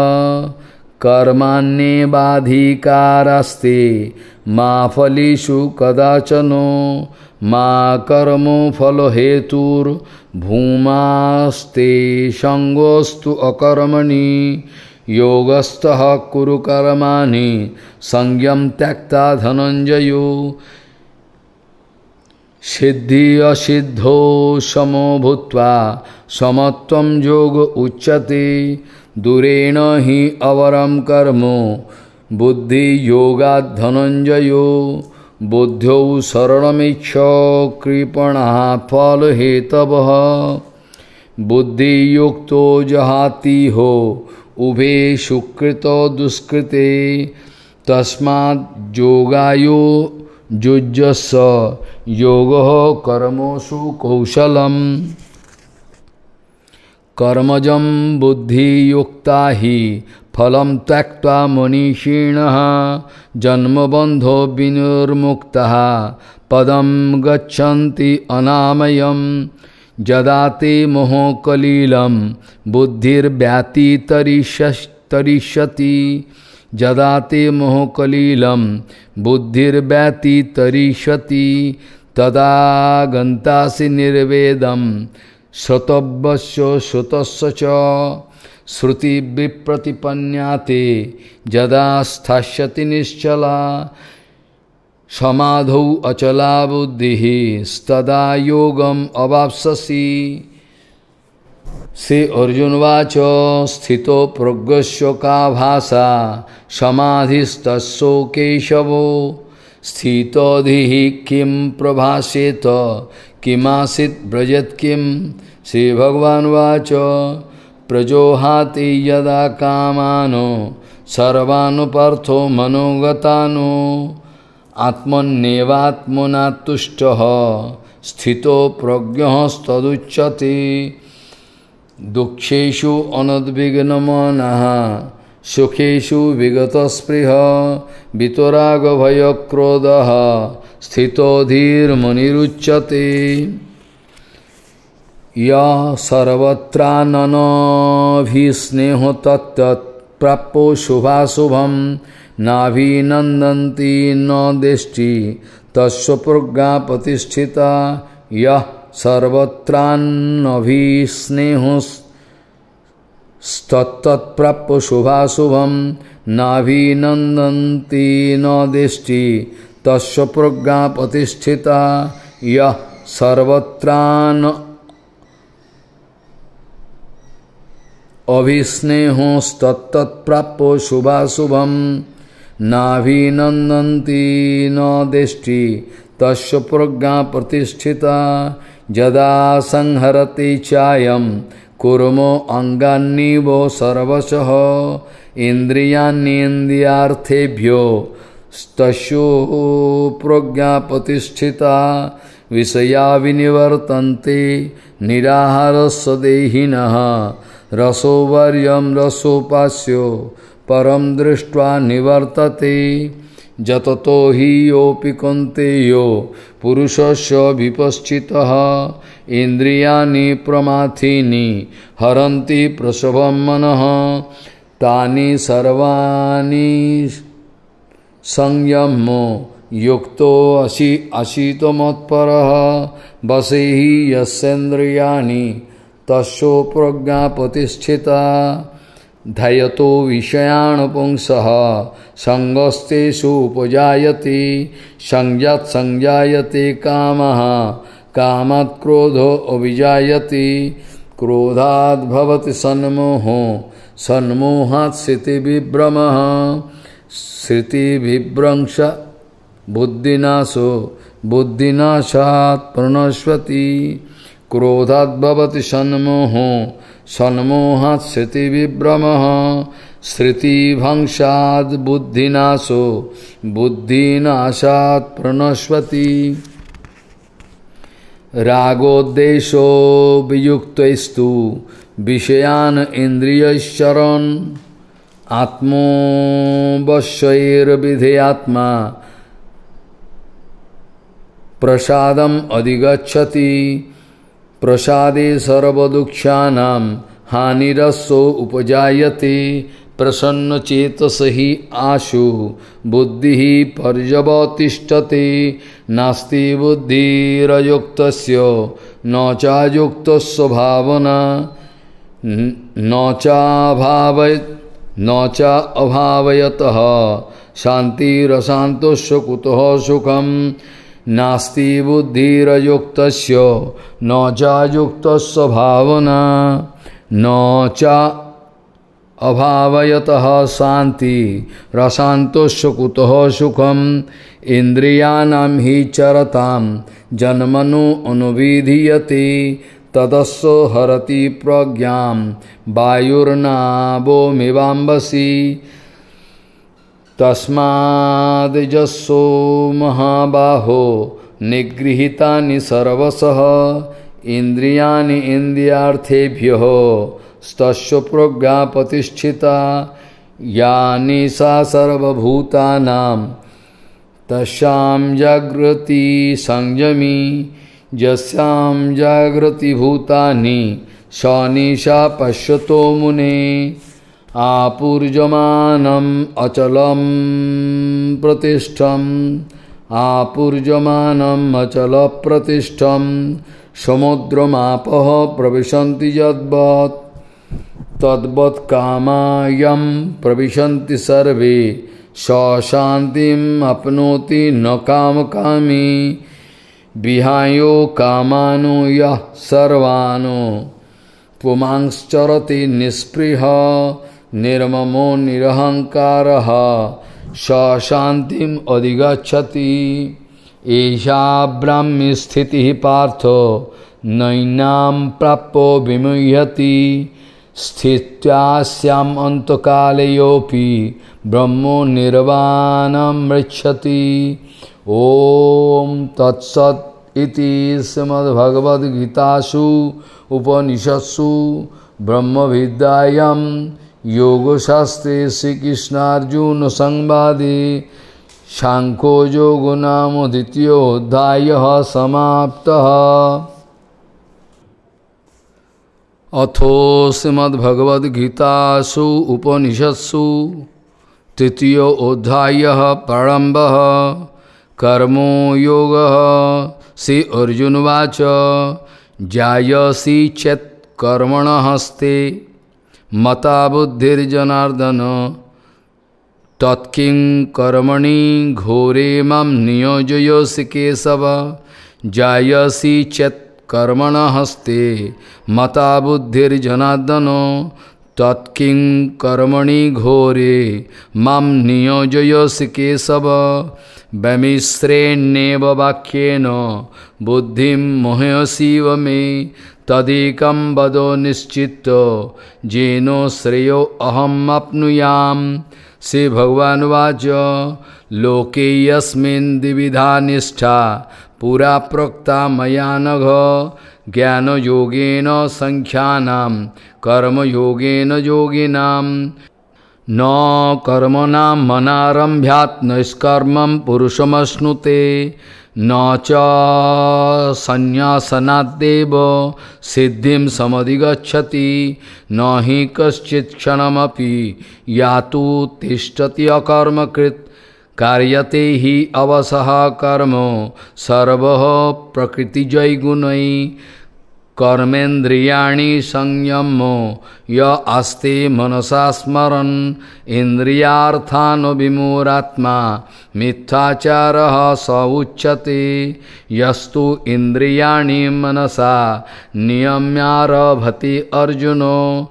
कर्माण्येवाधिकारस्ते मा फलेषु कदाचन मा कर्मो फलहेतुर्भूमास्ते संगोऽस्तु अकर्मणि योगस्थः कुरु कर्माणि संयम त्यक्ता धनंजयो सिद्धि असिद्धो समो भूत्वा समत्वं योग उच्यते दूरेण हि अवरं कर्म बुद्धि योगात् धनंजयो बुद्धौ शरणमीक्ष कृपणः फलहेतवः बुद्धियुक्तो जहाति हो उभे सुकृतो दुष्कृते तस्माद् योगायो युज्यस्व योगः कर्मसु कौशलम् कर्मजं बुद्धियुक्ता हि फलं त्यक्त्वा मनीषिणः जन्मबन्धो विनिर्मुक्तः पदं गच्छन्ति अनामयम् यदा ते मोहकलिलं बुद्धिर्व्यतितरिष्यति यदा ते मोहकलिलं बुद्धिर्व्यतितरिष्यति तदा गन्तासि निर्वेदं श्रोतव्यस्य श्रुतस्य च श्रुतिविप्रतिपन्याते यदा स्थास्यति निश्चला समाधौ अचला बुद्धिः तदा योगम अवाप्स्यसि। श्री अर्जुन वाच स्थितो प्रज्ञस्य का भाषा समाधिस्तस्यो केशवो स्थितोधिः किं प्रभाषेत किमासीत् ब्रजेत् किं। श्री भगवान वाच प्रजोहाति यदा कामानो सर्वान् पार्थो मनोगतानो आत्मन्येवात्मना तुष्टः स्थितो प्रज्ञस्तदुच्यते। दुःखेषु अनुद्विग्नमनः सुखेषु विगतस्पृहः वितरागभयक्रोधः स्थितो धीर्मनिरुच्यते। यः सर्वत्राननभिस्नेहो तत्तत् प्राप्यो शुभाशुभं नाभिनन्दन्ति न देष्टि तस्य प्रज्ञा प्रतिष्ठिता। यः सर्वत्रान्नभिस्नेहोस्तत्तत्प्राप्य शुभाशुभं नाभिनन्दन्ति न देष्टि तस्य प्रज्ञा प्रतिष्ठिता। यः सर्वत्रान् अभिस्नेहोस्तत्तत्प्राप्यो शुभाशुभं नाभिनन्दन्ति न देष्टि तस्य प्रज्ञा प्रतिष्ठिता। यदा संहरति चायं कुर्मो अंगान्निवो सर्वशः इन्द्रियाण्येन्द्रियार्थेभ्यो तस्यो प्रज्ञा प्रतिष्ठिता। विषया विनिवर्तन्ते निराहारस्य देहिनः रसोवर्यं रसोपास्यो परम दृष्ट्वा निवर्तते। जततो हि योऽपि कौन्तेयो पुरुषस्य विपश्चितः इन्द्रियाणि प्रमाथीनि हरन्ति प्रसवं मनः तानि सर्वाणि संयम्यो युक्तो असि असितो मत्परः वसेहि यस्येन्द्रियाणि तस्यो प्रज्ञा प्रतिष्ठिता। ध्यायतो विषयान् पुंसः संगस्तेषु उपजायते संज्ञात् संजायते कामः कामात् क्रोधो अभिजायते क्रोधात् भवति सन्मोहो सन्मोहात् स्थितिविभ्रमः स्थितिविभ्रंश बुद्धिनाशो बुद्धिनाशात् प्रणश्यति क्रोधात् भवति सन्मोहो सन्मोहात् स्थितिविभ्रमः स्थितिभंशात् बुद्धिनाशो बुद्धिनाशात् प्रणश्यति। रागोद्देशो वियुक्तैस्तु विषयान् इन्द्रियैश्चरन् आत्मवश्यैर्विधेयात्मा प्रसादम् अधिगच्छति। प्रसादे सर्वदुःखानां हानिरसो उपजायते प्रसन्नचेतसहि आशु बुद्धिः पर्यवतिष्ठते। नास्ति बुद्धिरयुक्तस्य न चायुक्तस्य भावना न चाभावय न चा अभावयतः शान्तिरशान्तस्य कुतः सुखम्। नास्ति बुद्धिरयुक्तस्य न चायुक्तस्य भावना न चा अभावयतः शान्ति रसान्तस्य कुतः सुखम्। इन्द्रियाणां हि चरतां जन्मनो अनुविधीयते तदस्य हरति प्रज्ञां वायुर्नावोमिवाम्बसि। तस्माद्जस्सो महाबाहो निगृहीतानि सर्वशः इन्द्रियाणि इन्द्रियार्थेभ्यः तस्य प्रज्ञा प्रतिष्ठिता। या निशा सर्वभूतानां तस्यां जागृति संयमी यस्यां जागृति भूतानि सा निशा पश्यतो मुने। आपूर्जमानम् अचलं प्रतिष्ठम् आपूर्जमानम् अचलप्रतिष्ठं समुद्रमापः प्रविशन्ति यद्वत् तद्वत् कामायं प्रविशन्ति सर्वे स शांतिम अपनोति न काम कामी विहायो कामानो यः सर्वानो पुमांश्चरति निस्पृह निर्ममो निरहंकारः स शांतिम अधिगच्छति। एषा ब्राह्मी स्थितिः पार्थो नैनां प्राप्यो विमुह्यति स्थित्यास्याम् अन्तकालयोऽपि ब्रह्मो निर्वाणं मृच्छति। ओम तत्सत् इति श्रीमद्भगवद्गीतासु उपनिषत्सु ब्रह्मविद्यायां योगशास्त्रे श्रीकृष्णार्जुन संवादे सांख्यो योगो नाम द्वितीयोऽध्यायः समाप्तः। अथो श्रीमद्भगवद्गीतासु उपनिषत्सु तृतीयोऽध्यायः प्रारम्भः। कर्मो योगः। श्री अर्जुनवाच जायसी चेत् कर्मणः हस्ते मता बुद्धिर्जनार्दन तत्किं कर्मणि घोरे मां नियोजयसि केशव। जायसी चेत् कर्मणः हस्ते मता बुद्धिर्जनार्दन तत्किं कर्मणि घोरे मां नियोजयसि केशव। वैमिश्रेण्येव वाक्येन बुद्धिं मोहयसीव मे तदेकं वद निश्चित्य येन श्रेयो अहम् आप्नुयाम्। श्री भगवान वाच लोके यस्मिन् द्विविधा निष्ठा पुरा प्रोक्ता मया नघ ज्ञान योगेन संख्यानां कर्म योगेन योगिनां न कर्मणां मनारम्भ्यात् नैष्कर्मं पुरुषमश्नुते न च संन्यासनाद्देव सिद्धिं समधिगच्छति न हि कश्चित् क्षणमपि यातु तिष्ठति अकर्मकृत् कार्यते हि अवसः कर्म सर्वः प्रकृतिजैर्गुणैः कर्मेन्द्रियाणि संयम्य य आस्ते मनसा स्मरन् इन्द्रियार्थान् विमूढात्मा मिथ्याचारः स उच्यते। यस्तु इन्द्रियाणि मनसा नियम्यारभते अर्जुन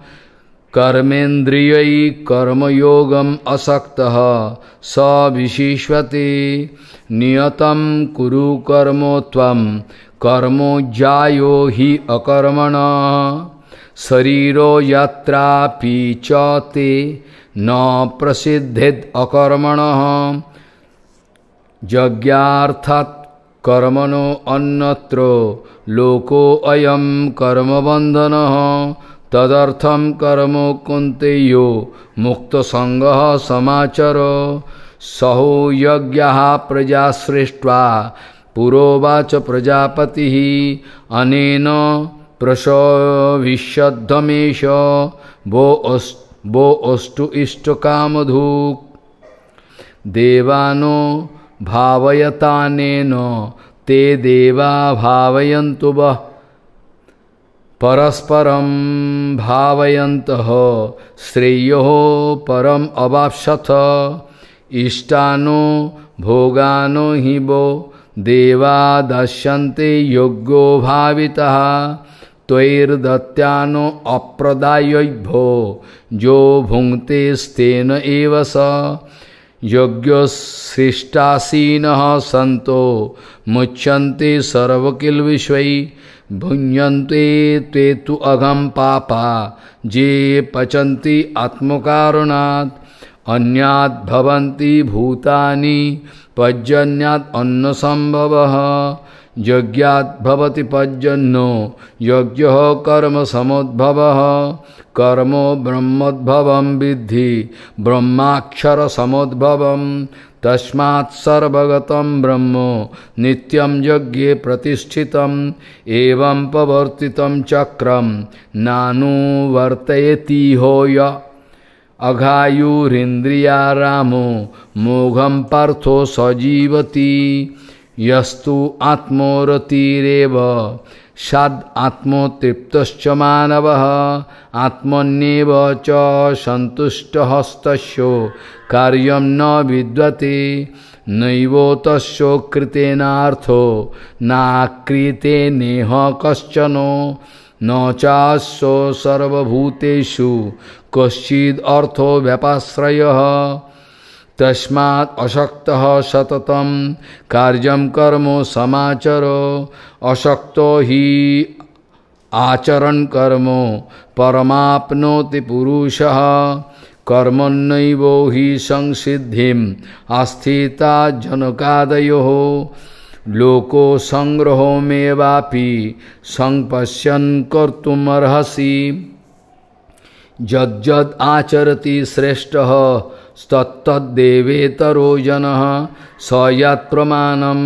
कर्मेन्द्रियै कर्मयोगम् असक्तः स विशिष्यते। नियतं कुरु कर्म त्वं कर्मो ज्यायो हि अकर्मण शरीरो यत्रापि च ते न प्रसिद्धेद् अकर्मणः। यज्ञार्थात् कर्मणो अन्यत्र लोको अयं कर्मबन्धनः तदर्थं कर्म कुन्तेयो मुक्तसंगः समाचर। सहो यज्ञः प्रजा सृष्ट्वा पुरोवाच प्रजापतिः अनेन प्रसविष्यद्धमेष वो वो अष्टु इष्टकामधुक् देवानो भावयतानेन ते देवा भावयन्तु वः परस्परं भावयन्तः श्रेयो परम अवाप्स्यथ। इष्टानो भोगानो हि वो देवा दश्यन्ते योग्यो भावितः त्वैर्दत्यानो अप्रदायैभ्यो जो भुङ्क्ते स्तेन एव स। यज्ञसृष्टासीनः सन्तो मुच्यन्ते सर्वकिल्बिषै भुञ्जन्ते ते तु अघं पापा ये पचन्ति आत्मकारणात्। अन्याद् भवन्ति भूतानि पर्जन्यात् अन्नसम्भवः यज्ञात् भवति पर्जन्यो यज्ञः कर्म समुद्भवः। कर्मो ब्रह्मोद्भवं विद्धि ब्रह्माक्षर समुद्भवं तस्मात् सर्वगतं ब्रह्म नित्यं यज्ञे प्रतिष्ठितं एवं प्रवर्तितं चक्रं नानुवर्तयति होय। अघायुरिन्द्रियारामो मोघं पार्थो सजीवति यस्तु आत्मरतिरेव सद आत्मतृप्तश्च मानवः आत्मन्येव च सन्तुष्टः तस्य कार्यं न विद्यते नैव तस्य कृतेनार्थो नाक्रियते नेह कश्चन न चास्य सर्वभूतेषु कश्चिद् अर्थो व्यपाश्रयः तस्मात् अशक्तः सततं कार्यं कर्म समाचर अशक्तो हि आचरण कर्म परमाप्नोति पुरुषः कर्मण्यैव हि संसिद्धिम् आस्थिता जनकादयोः लोको संग्रहोमेवापि संपश्यन् कर्तुमर्हसि यद्यद् आचरति श्रेष्ठः तत्तद्देवेतरो जनः स यत्प्रमाणं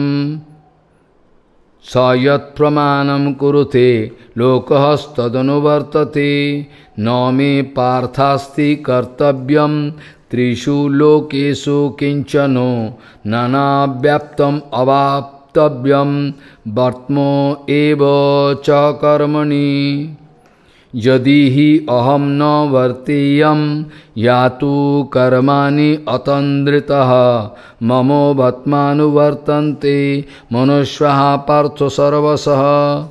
स यत्प्रमाणं कुरुते लोकस्तदनुवर्तते न मे पार्थास्ति कर्तव्यं त्रिषु लोकेषु किंचनो नानाव्याप्तम् अवाप्तव्यं वर्त्मो एव च कर्मणि यदि हि अहम न वर्तेयं यातु कर्माणि अतन्द्रितः ममो वर्त्मानुवर्तन्ते मनुष्याः पार्थ सर्वशः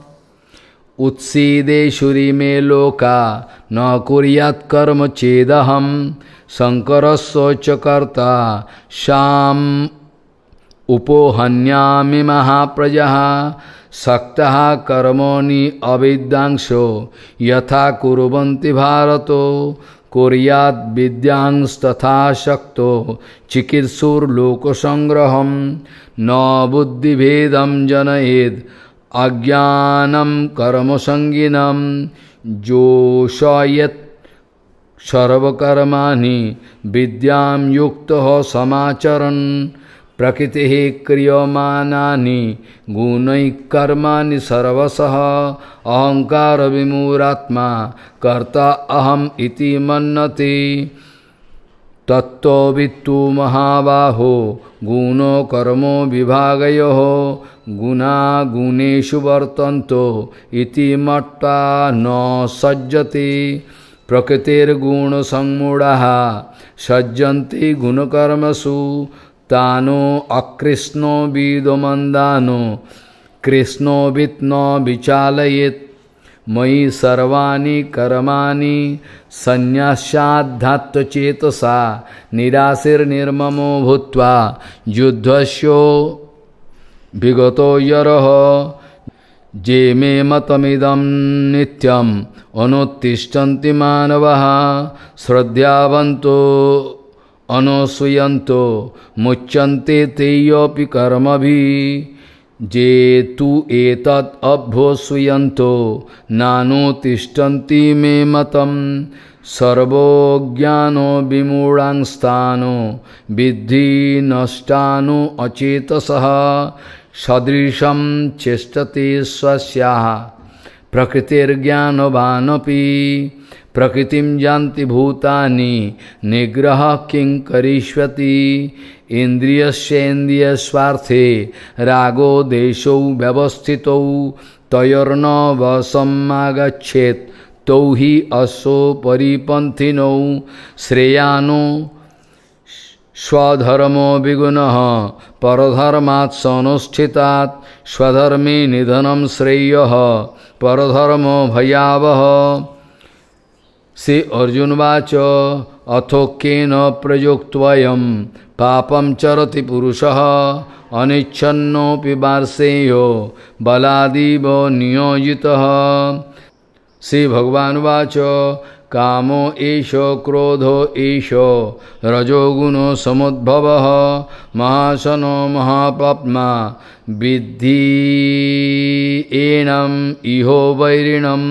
उत्सीदेषुरि मे लोका न कुर्यात् कर्म चेदहं शङ्करस्य च कर्ता शाम उपोहन्यामि महाप्रजः सक्तः कर्मणि अविद्यांसो यथा कुर्वन्ति भारतो कुर्याद् विद्यांस्तथा शक्तो चिकीर्षुर्लोकसंग्रहं न बुद्धिभेदं जनयेद् अज्ञानं कर्मसंगिनं जोषयेत् सर्वकर्माणि विद्यां युक्तः समाचरन् प्रकृतिः क्रियमाणानि गुणैः कर्माणि सर्वशः अहंकार विमूढात्मा कर्ता अहम् इति मन्यते तत्त्ववित्तु महाबाहो गुणो कर्मो विभागयोः गुणा गुणेषु वर्तन्तो इति मत्वा न सज्जते प्रकृतिर्गुणसम्मूढाः सज्जन्ते गुणकर्मसु तानो अकृष्णो विदोमन्दानो कृष्णो वित् न विचालयेत् मयि सर्वाणि कर्माणि संन्यास्याध्यात्मचेतसा निराशीर्निर्ममो भूत्वा युद्धस्य विगतो यरः जे मे मतमिदं नित्यम् अनुत्तिष्ठन्ति मानवाः श्रद्धावन्तो अनुसूयन्तो मुच्यन्ते तेऽपि कर्मभिः जे तु एतत् अभ्युसूयन्तो नानुतिष्ठन्ति मे मतम् सर्वज्ञानो विमूढांस्तानो विद्धि नष्टानो अचेतसः सदृशं चेष्टते स्वस्याः प्रकृतिर्ज्ञानवानपि प्रकृतिं जानति भूतानि निग्रह किं करिष्यति इंद्रियस्येन्द्रिय स्वार्थे रागो देशौ व्यवस्थितौ तयोर्न वशमागच्छेत् तौ हि असो परिपन्थिनौ श्रेयानो स्वधर्मो विगुणः परधर्मात् सनुष्ठितात् स्वधर्मे निधनं श्रेयः परधर्मो भयावह। श्री अर्जुनवाच अथो केन प्रयुक्तोऽयं पापं चरति पुरुषः अनिच्छन्नोऽपि वार्ष्णेयो बलादिव नियोजितः। श्री भगवानुवाच कामो एषो क्रोधो एषो रजोगुणो समुद्भवः महाशनो महापाप्मा विद्धि एनम् इहो वैरिणम्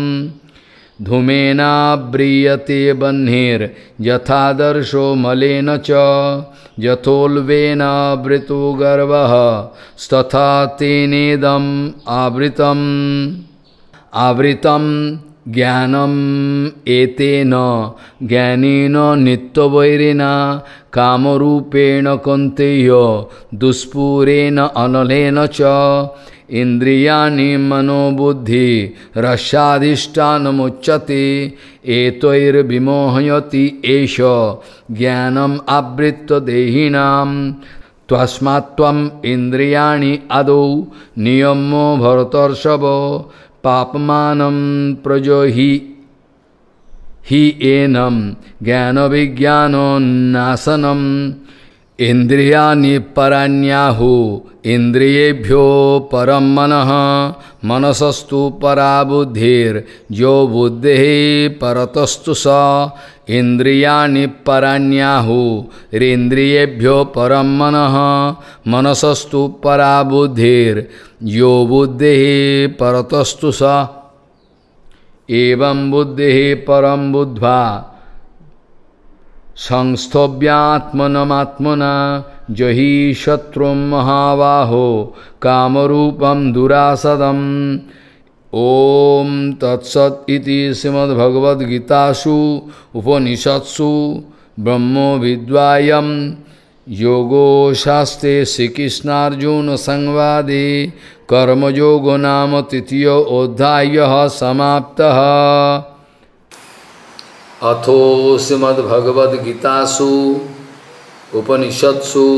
धूमेनाव्रियते बह्निर्यथादर्शो मलेन च यथोल्बेन आवृतो गर्वः तथा तेनेदम् आवृतम् आवृतं ज्ञानम् एतेन ज्ञानेन नित्यवैरिणा कामरूपेण कौन्तेय दुष्पूरेण अनलेन च इंद्रियाणि मनोबुद्धि रस्याधिष्ठानमुच्यते एतैर्विमोहयति एष ज्ञानम आवृत्त देहिनां तस्मात् त्वम् इंद्रियाणि आदौ नियम्यो भरतर्षभ पापमानं प्रजहि हि एनं ज्ञान विज्ञानो नाशनम् इंद्रियाणि पराण्याहु इंद्रियेभ्यो परं मनः मनसस्तु परा बुद्धिर्यो बुद्धेः परतस्तु स इंद्रियाणि पराण्याहु इंद्रियेभ्यो परं मनः मनसस्तु परा बुद्धिर्यो बुद्धेः परतस्तु स एवं बुद्धेः परं बुद्ध्वा संस्थव्यात्मनमात्मना जहि शत्रुं महाबाहो कामरूपं दुरासदम् ओम तत्सत् इति श्रीमद्भगवद्गीतासु उपनिषत्सु ब्रह्मविद्यायां योगो शास्त्रे श्रीकृष्णार्जुन संवादे कर्मयोगो नाम तृतीयो अध्यायः समाप्तः। अथो श्रीमद्भगवद्गीतासु उपनिषत्सु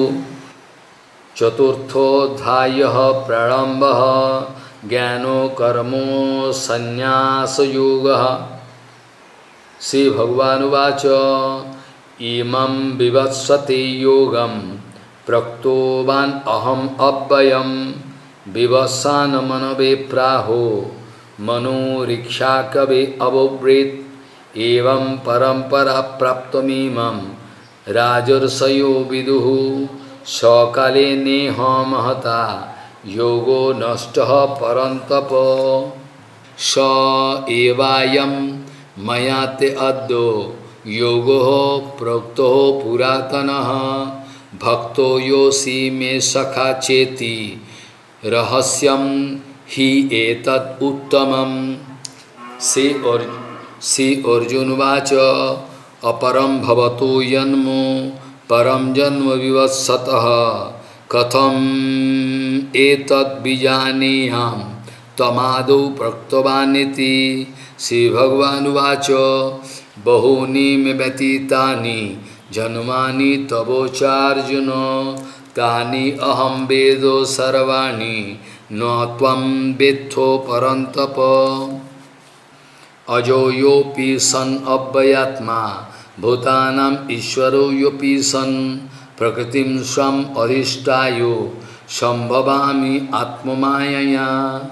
चतुर्थोऽध्यायः प्रारम्भः ज्ञानो कर्मो संन्यासयोगः। श्री भगवानुवाच इमं विवत्सते योगं प्रोक्तवान् अहम् अव्ययं विवस्वान् मनवे प्राहो मनोरीक्षा कवे अवब्रेत् एवं परंपरा प्राप्तमीमं राजर्षयो विदुः सकाले नेह महता योगो नष्टः परन्तप स एवायं मया ते अद्यो योगो प्रोक्तो पुरातनः भक्तो योऽसि मे सखा चेति रहस्यं हि एतत् उत्तमम्। से और श्री अर्जुनवाच अपरं भवतो जन्मो परं जन्म विवत्सतः कथम् एतद् विजानीयाम् त्वमादौ प्रोक्तवानिति। श्री भगवानुवाच बहूनि मे व्यतीतानि जन्मानि तवोचार्जुन तानि अहं वेदो सर्वाणि न त्वं वेत्थो परन्तप अजो योऽपि सन् अव्ययात्मा भूतानां ईश्वरो योऽपि सन् प्रकृतिं स्वम् अधिष्ठायो संभवामि आत्ममायया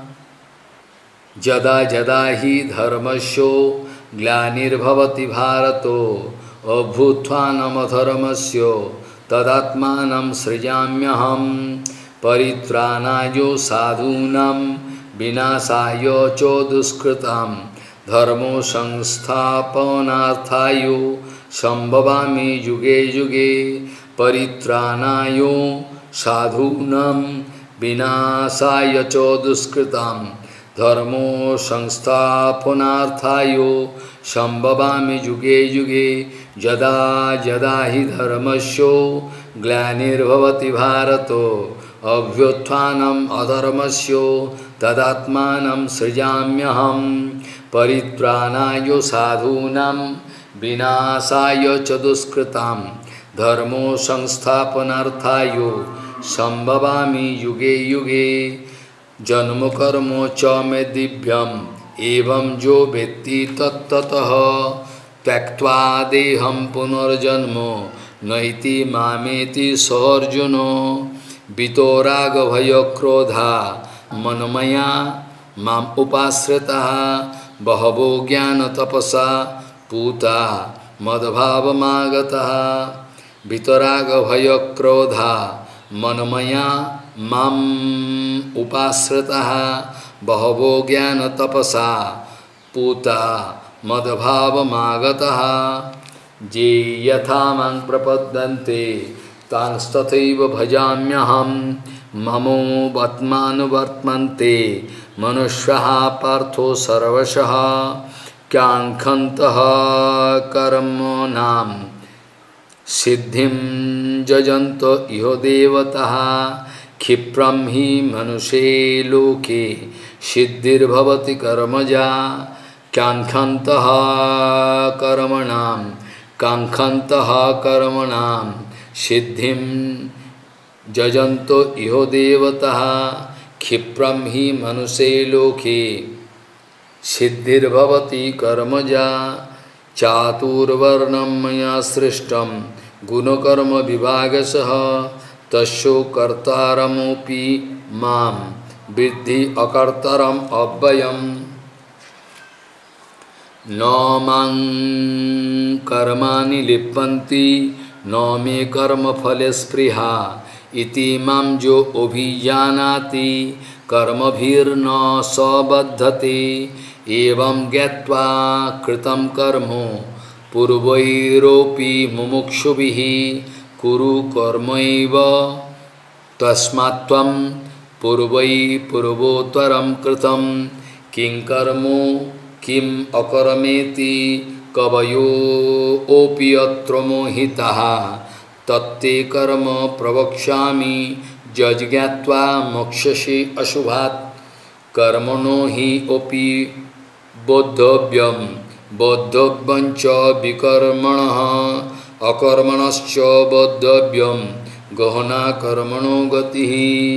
यदा यदा हि धर्मस्य ग्लानिर्भवति भारतो अभूत्थानमधर्मस्य तदात्मानं सृजाम्यहं परित्राणाय साधूनां विनाशाय च दुष्कृतां धर्मो संस्थापनार्थाय संभवामि युगे युगे परित्राणाय साधूनां विनाशाय च दुष्कृतां धर्मो संस्थापनार्थाय संभवामि युगे युगे यदा यदा हि धर्मस्य ग्लानिर्भवति भारतो अभ्युत्थानम् अधर्मस्य तदात्मानं सृजाम्यहं परित्राणाय साधूनां विनाशाय च दुष्कृतां धर्मो संस्थापनार्थाय संभवामि युगे युगे जन्म कर्म च मे दिव्यम् एवं जो वेत्ति तत्ततः त्यक्त्वा देहं पुनर्जन्म नैति मामेति सोऽर्जुन वितरागभयक्रोधा मनमया माम् उपाश्रिताः बहवो ज्ञानतपसा पूता मद्भावमागताः वितरागभयक्रोधा मनमया माम् उपाश्रिताः बहवो ज्ञानतपसा पूता मद्भावमागताः ये यथा मां प्रपद्यन्ते तांस्तथैव भजाम्यहं ममो वर्त्मानुवर्त्मन्ते मनुष्याः पार्थो सर्वशः काङ्क्षन्तः कर्मणां सिद्धिं यजन्तो इह देवताः क्षिप्रम हि मनुषे लोके सिद्धिर्भवति कर्मजा कांक्षन्तः कर्मणां कांक्षन्तः कर्मणां सिद्धिं जजन्तो इहो देवताः क्षिप्रम हि मनुषे लोके सिद्धिर्भवति कर्मजा चातुर्वर्णं मया सृष्टं गुणकर्म विभागशः तस्यो कर्तारमपि मां विद्धि अकर्तारम् अव्ययम् न मां कर्माणि लिप्यन्ति न मे कर्मफले स्पृहा इति मां जो अभिजानाति कर्मभिर्न स बद्धते एवं ज्ञात्वा कृतं कर्म पूर्वैरोपि मुमुक्षुभिः कुरु कर्मैव तस्मात् त्वं पूर्वै पूर्वोत्तरं कृतं किं कर्म किम अकर्मेति कवयोऽपि अत्र मोहिताः तत्ते कर्म प्रवक्ष्यामि यज्ञात्वा मोक्ष्यसि अशुभात् कर्मणो हि अपि बोद्धव्यं बोद्धव्यं च विकर्मणः अकर्मणश्च बोद्धव्यं गहना कर्मणो गतिः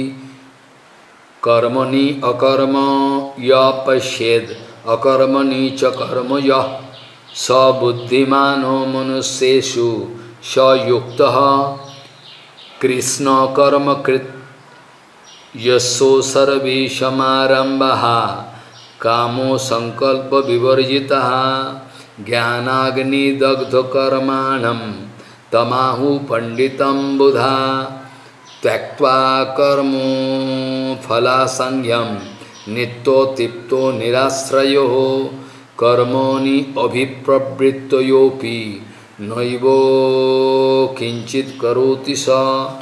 कर्मणि अकर्म य पश्येद् अकर्मणि च कर्म यः स बुद्धिमानो मनुष्येषु स युक्तः कृष्ण कर्म कृत् यस्सो सर्वे समारंभः कामो संकल्प विवर्जितः ज्ञानाग्निदग्ध कर्माणं तमाहु पंडितं बुधा त्यक्त्वा कर्मो फलासंज्ञं नित्यो तिप्तो निराश्रयो कर्मणि अभिप्रवृत्तयोपि नैवो किंचित करोति स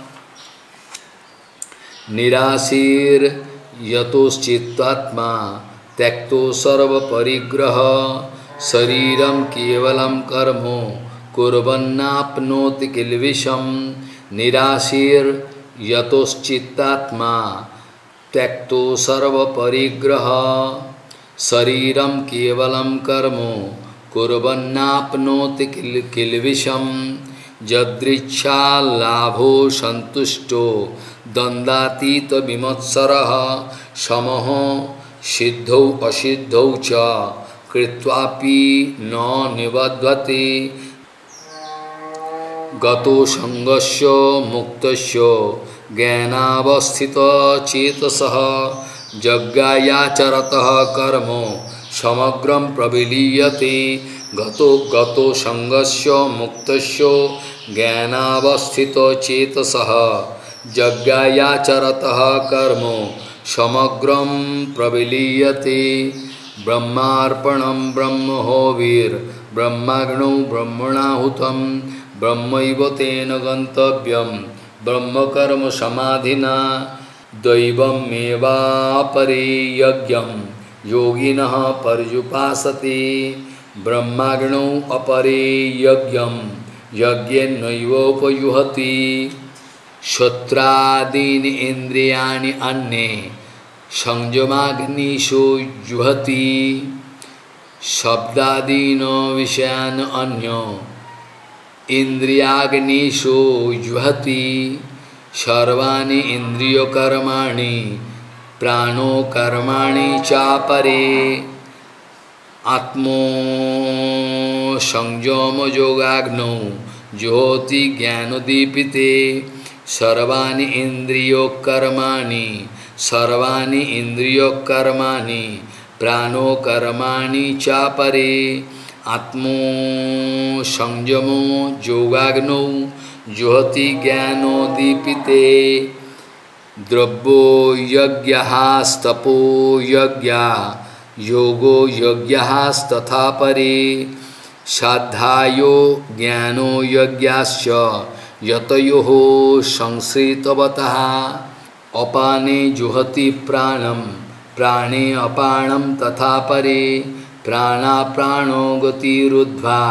निराशीर यतोश्चित्तात्मा त्यक्तो सर्वपरिग्रह शरीरं केवलं कर्म कुर्वन्नाप्नोति किल्बिषं निराशीर यतोश्चित्तात्मा त्यक्तो सर्वपरिग्रह शरीरं केवलं कर्म कुर्वन्नाप्नोति किल किल्बिषं यदृच्छा लाभो संतुष्टो द्वन्द्वातीत विमत्सरः समः सिद्धौ असिद्धौ च कृत्वापि न निबध्यते गतो संगस्य मुक्तस्य ज्ञानावस्थितचेतसः जज्ञायाचरतः कर्म समग्रं प्रविलीयते गतो गतो संगस्य मुक्तस्य ज्ञानावस्थितचेतसः जज्ञायाचरतः कर्म समग्रं प्रविलीयते ब्रह्मार्पणं ब्रह्महोविर् ब्रह्माग्नौ ब्रह्मणाहुतं ब्रह्मैव तेन गन्तव्यं ब्रह्मकर्म समाधिना दैवमेवापरे यज्ञं योगिनः पर्युपासते ब्रह्माग्नौ अपरे यज्ञं यज्ञेनैवोपजुहति श्रोत्रादीनि इन्द्रियाणि अन्ये संयमाग्निषु जुहति शब्दादीनो विषयान् अन्यो इन्द्रियाग्निषु जुहति सर्वाणि इन्द्रियकर्माणि प्राणो कर्माणि चापरे आत्मो संयम योगाग्नौ ज्योति ज्ञानदीपिते सर्वाणि इन्द्रियकर्माणि सर्वाणि इन्द्रियकर्माणि प्राणो कर्माणि चापरे आत्मो संयमो योगाग्नौ ज्योति ज्ञानोदीपिते द्रव्यो यज्ञः तपो यज्ञा योगो यज्ञः तथा परे साध्यायो ज्ञानो यज्ञाश्च यतयोः संश्रितवतः अपाने जुहति प्राणं प्राणे अपानं तथा परे प्राणाप्राणो गतिरुद्ध्वा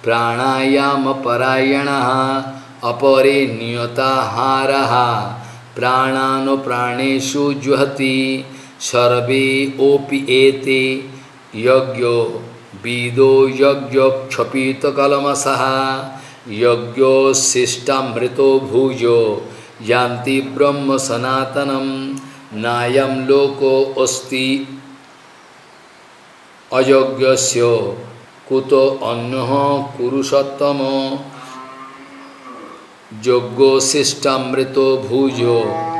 प्राणायामपरायणः अपरे नियताहारः प्राणानो प्राणेषु जुहति सर्वे ओपि एते यज्ञो विदो यज्ञो क्षपित कलमसः यज्ञो शिष्टामृतो भुजो यान्ति ब्रह्म सनातनम नायं लोको अस्ति अयज्ञस्य कुतो अन्यः पुरुषोत्तम यज्ञो शिष्टामृतो भुजो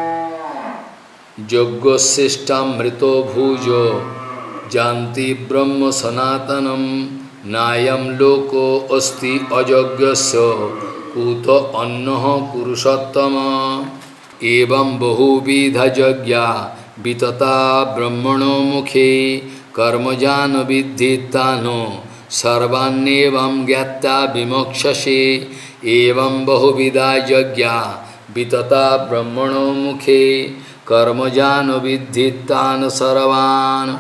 यज्ञो शिष्टामृतो भुजो जानति ब्रह्म सनातनम नायं लोको अस्ति अयज्ञस्य कुतो अन्यः पुरुषोत्तम एवं बहुविध यज्ञा वितता ब्रह्मणो मुखे कर्मजान विद्धितानो सर्वान्नेवं ज्ञात्वा विमोक्षसे एवं बहुविधा यज्ञा वितता ब्रह्मणो मुखे कर्मजान विद्धितान् सर्वान्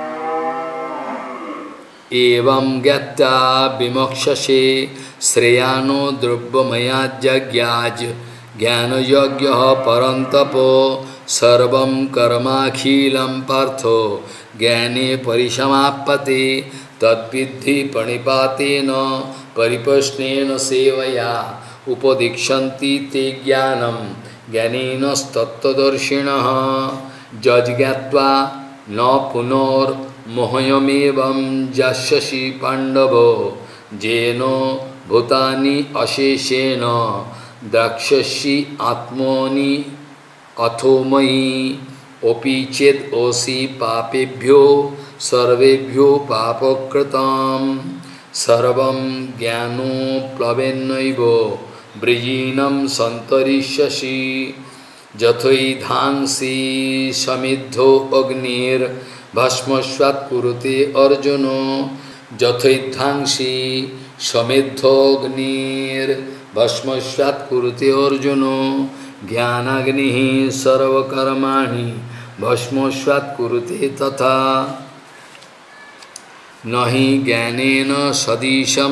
एवं ज्ञात्वा विमोक्षसे श्रेयानो द्रव्यमयाज्ञाज ज्ञानयज्ञः परन्तपो सर्वं कर्माखिलं पार्थो ज्ञाने परिसमाप्यते तद्विद्धि प्रणिपातेन परिप्रश्नेन सेवया उपदीक्षन्ति ते ज्ञानं ज्ञानिनस्तत्त्वदर्शिनः यज्ञात्वा न पुनर्मोहयमेवं जास्यसि पाण्डवो येनो भूतानि अशेषेण द्रक्ष्यसि आत्मनि अथो मयि ओपि चेत् ओसि पापेभ्यो सर्वेभ्यो पापकृतं सर्वं ज्ञानोप्लवेनैव वृजीनं सन्तरिष्यसि यथैधांसि समिद्धो अग्निर्भस्मस्वात् कुरुते अर्जुनो यथैधांसि समिद्धोऽग्निर्भस्मस्वात् कुरुते अर्जुनो ज्ञानाग्निः सर्वकर्माणि भस्मस्वात् कुरुते तथा न हि ज्ञानेन सदृशं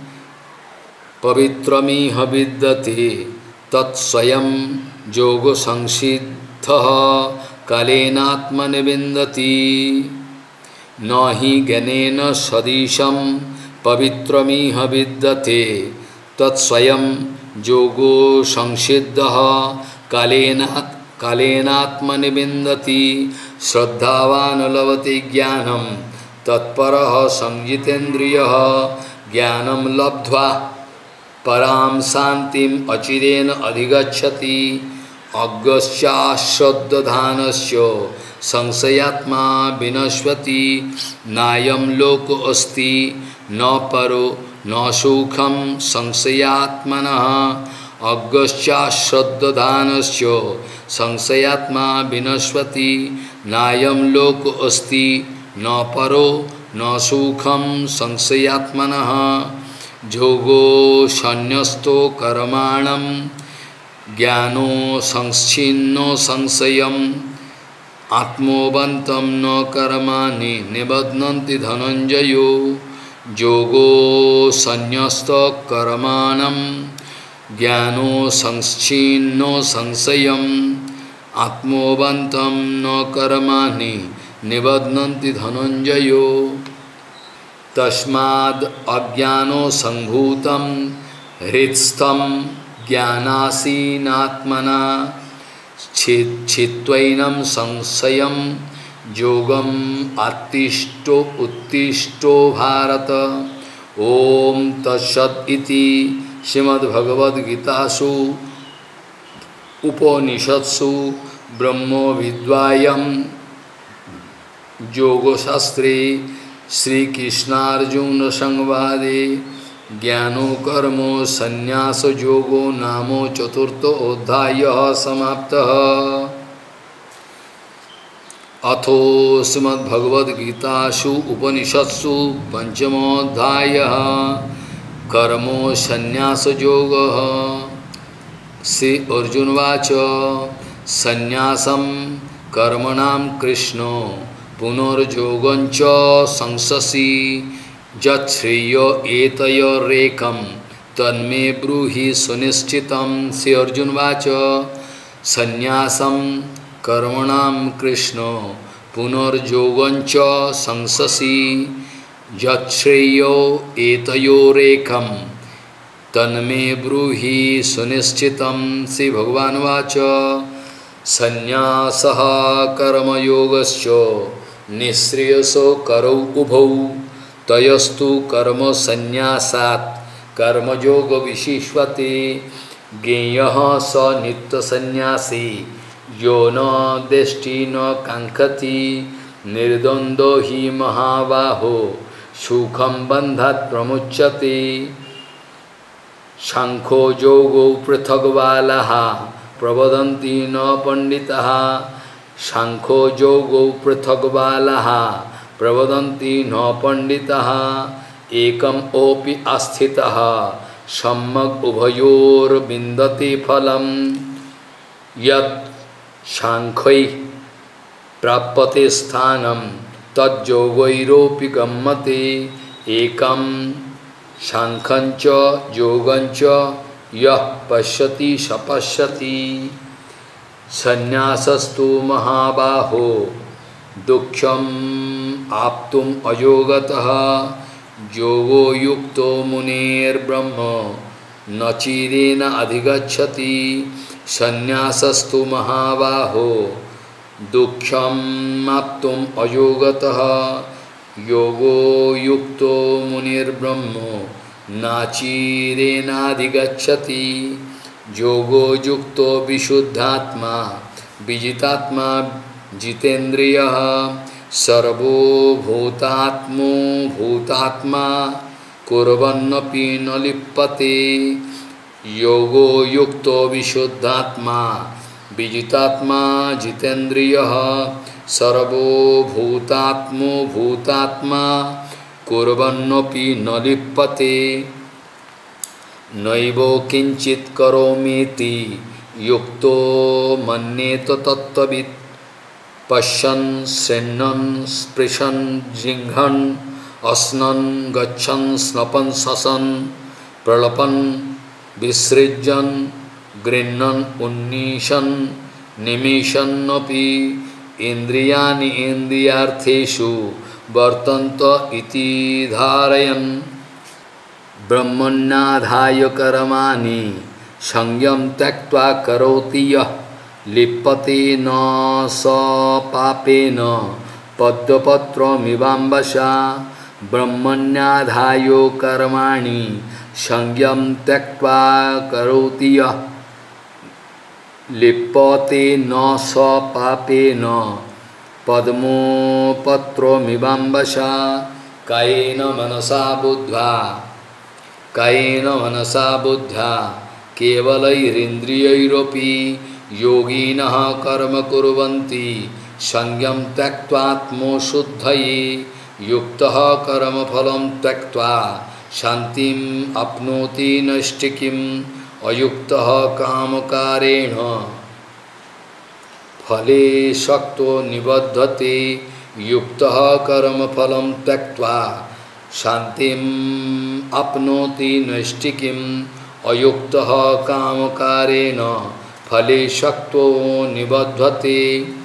पवित्रमिह विद्यते तत्स्वयं योगसंसिद्धः कालेनात्मनि विन्दति न हि ज्ञानेन सदृशं पवित्रमिह विद्यते तत्स्वयं योगो संसिद्धः कालेनात् कालेनात्मनि विन्दति श्रद्धावान् लभते ज्ञानं तत्परः संजितेन्द्रियः ज्ञानं लब्ध्वा परां शान्तिम् अचिरेण अधिगच्छति अज्ञश्चाश्रद्धधानस्य संशयात्मा विनश्यति नायं लोको अस्ति न परो न सुखं संशयात्मनः अज्ञश्चाश्रद्धधानस्य संशयात्मा विनश्यति नायं लोको अस्ति न परो न सुखं संशयात्मनः जोगो संन्यस्तो कर्माणं ज्ञानो संच्छिन्नो संशयम् आत्मवन्तं न कर्माणि निबध्नन्ति धनञ्जयो जोगो संन्यस्तो कर्माणं ज्ञानो संच्छिन्नो संशयम् आत्मवन्तं न कर्माणि निबध्नन्ति धनञ्जयो तस्माद् अज्ञानो संभूतं हृत्स्थं ज्ञानासीनात्मना छित्त्वैनं संशयं योगम् आत्तिष्ठो उत्तिष्ठो भारत। ओम तत्सत् इति श्रीमद्भगवद्गीतासु उपनिषत्सु ब्रह्मविद्यायां योगशास्त्रे श्रीकृष्णार्जुन संवादे ज्ञानो कर्मो संन्यास योगो नामो चतुर्थो अध्यायः समाप्तः। अथो श्रीमद्भगवद्गीतासु उपनिषत्सु पंचमोऽध्यायः कर्मो संन्यास योगः। श्री अर्जुनवाच संन्यासं कर्मणां कृष्णो पुनर्योगञ्च संससि यच्छ्रेय एतयोरेकं तन्मे ब्रूहि सुनिश्चितं। श्री अर्जुनवाच संन्यासं कर्मणां कृष्ण पुनर्योगञ्च संससि यच्छ्रेयो एतयोरेकं तन्मे ब्रूहि सुनिश्चितं। श्री भगवान वाच संन्यासः कर्मयोगश्च निःश्रेयसो करौ उभौ तयस्तु कर्म संन्यासात् कर्मयोग विशिष्यते। ज्ञेयः स नित्यसंन्यासी यो न देष्टि न काङ्क्षति निर्द्वन्द्वो हि महाबाहो सुखं बन्धात् प्रमुच्यते। सांख्यो योगो पृथग्बालाः प्रवदन्ति न पंडिताः सांख्यो योगो पृथग्बालाः प्रवदन्ति न पंडिताः एकम ओपि आस्थितः सम्यक् उभयोर्विन्दते फलम् यत् सांख्यै प्राप्यते स्थानं तज्जोगैरोपि गम्यते। एकं सांख्यञ्च योगञ्च यः पश्यति सपश्यति। संन्यासस्तु महाबाहो दुःखम् आप्तुम् अयोगतः योगो युक्तो मुनेर्ब्रह्म न चिरेण अधिगच्छति। संन्यासस्तु महाबाहो दुःखम् आप्तुम् अयोगतः योगो युक्तो मुनिर्ब्रह्म नाचिरेणाधिगच्छति। योगो युक्तो विशुद्धात्मा विजितात्मा जितेन्द्रियः सर्वभूतात्मो भूतात्मा कुर्वन्नपि न लिप्यते। योगो युक्तो विशुद्धात्मा विजितात्मा जितेन्द्रियः सर्वभूतात्मो भूतात्मा कुर्वन्नपि न लिप्यते। नैव किंचित् करोमीति युक्तो मन्येत तत्त्ववित् पश्यन् शृण्वन् स्पृशन् जिघ्रन् अस्नन् गच्छन् स्नपन् शशन् प्रलपन् विसृज्यन् गृह्णन् उन्नीशन् निमिषन्नपि इन्द्रियाणि इन्द्रियार्थेषु वर्तन्त इति धारयन् ब्रह्मण्याधाय कर्माणि संयम त्यक्त्वा करोति यः लिप्यते न स पापेन पद्मपत्रमिवाम्बसा। ब्रह्मण्याधाय कर्माणि संयम त्यक्त्वा करोति यः लिप्यते न स पापेन पद्मपत्रमिवाम्बसा। कायेन मनसा बुद्ध्वा कायेन मनसा बुद्ध्या केवलैरिन्द्रियैरपि योगिनः कर्म कुर्वन्ति संयम त्यक्त्वात्मशुद्धये। युक्तः कर्मफलं त्यक्त्वा शान्तिम् आप्नोति नैष्ठिकीम् अयुक्तः कामकारेण फले शक्तो निबध्यते। युक्तः कर्मफलं त्यक्त्वा शान्तिम् आप्नोति नैष्ठिकीम् अयुक्तः कामकारेण फले शक्तो निबध्यते।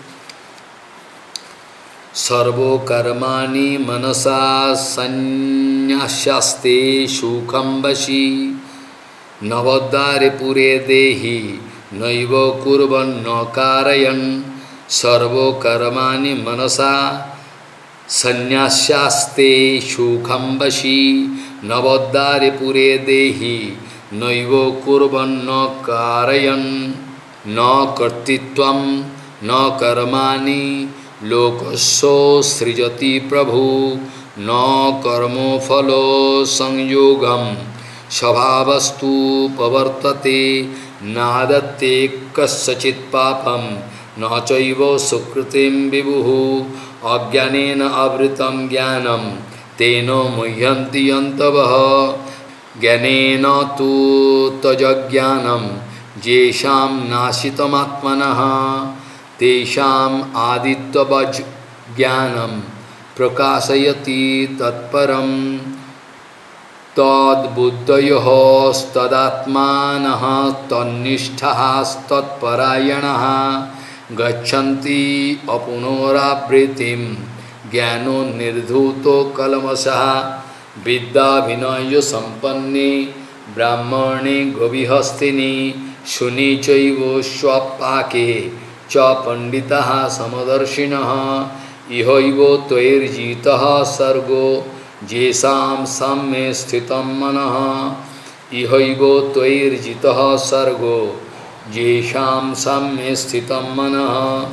सर्वकर्माणि मनसा संन्यास्यास्ते सुखं वशी नवद्वारे पुरे देहि नैव कुर्वन् न कारयन्। सर्वकर्माणि मनसा संन्यास्यास्ते सुखं वशी नवद्वारे पुरे देहि नैव कुर्वन् न कारयन्। न कर्तृत्वं न कर्माणि लोकस्य सृजति प्रभु न कर्मफलो संयोगं स्वभावस्तु प्रवर्तते। नादत्ते कस्यचित् पापं न चैव सुकृतिं विभुः अज्ञानेन आवृतं ज्ञानं तेन मुह्यन्ति यन्तवः। ज्ञानेन तु तज्ज्ञानं येषां नाशितमात्मनः तेषाम् आदित्यवज् ज्ञानं प्रकाशयति तत्परम्। तद्बुद्धयोः तदात्मानः तन्निष्ठाः तत्परायणाः गच्छन्ति अपुनरावृत्तिं ज्ञानो निर्धूतो कल्मषः विद्याविनय संपन्ने ब्राह्मणे गविहस्तिनि शुनि चैव स्वपाके च पंडितः समदर्शिनः इहैव त्वयिर्जितः सर्गो येषां सम्मे स्थितं मनः इहैव त्वयिर्जितः सर्गो येषां सम्मे स्थितं मनः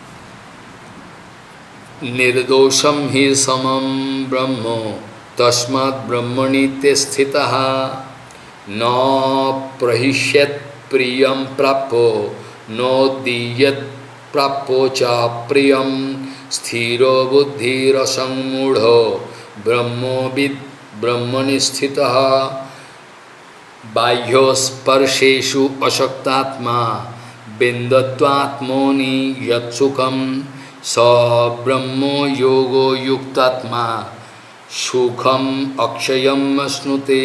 निर्दोषं हि समं ब्रह्म तस्मात् ब्रह्मणि ते स्थितः न प्रहिष्यत् प्रियं प्राप्यो नोद्दीयत् प्राप्यो च प्रियं स्थिरो बुद्धिरसम्मूढो ब्रह्मविद् ब्रह्मणि स्थितः बाह्यस्पर्शेषु अशक्तात्मा बिन्दत्वात्मनि यत्सुखं स ब्रह्मो योगो युक्तात्मा सुखम अक्षयम अश्नुते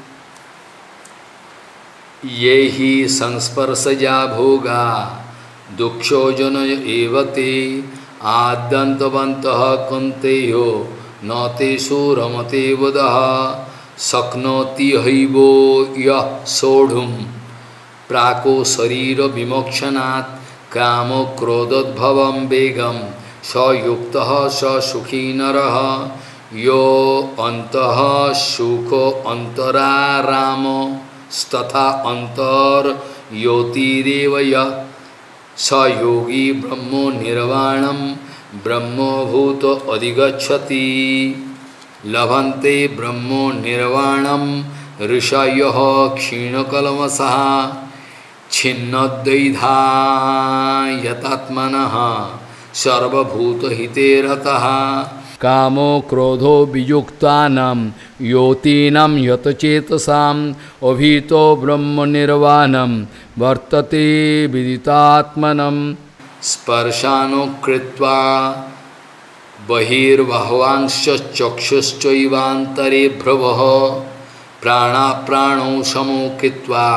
ये ही संस्पर्शजा भोगा दुक्षो जन एवते आद्यन्तवन्तः कुन्तेयो न तेषु रमते वदः शक्नोति हैवो यः सोढुं प्राको शरीर विमोक्षणात् कामो क्रोधोद्भवं वेगं स युक्तः स सुखी नरः यो अंतः सुखो अंतराराम तथा अंतर योतिरेव यः स योगी ब्रह्मो निर्वाणं ब्रह्मभूत अधिगच्छति लभन्ते ब्रह्मो निर्वाणं ऋषयः क्षीणकल्मषः छिन्नद्वैधा यतात्मनः सर्वभूतहिते रतः कामो क्रोधो वियुक्तानां योतीनां यतचेतसाम् अभीतो ब्रह्मनिर्वाणं वर्तते विदितात्मनं स्पर्शानो कृत्वा बहिर्बह्वांश्च चक्षुश्चैवान्तरे भ्रवः प्राणाप्राणौ समो कृत्वा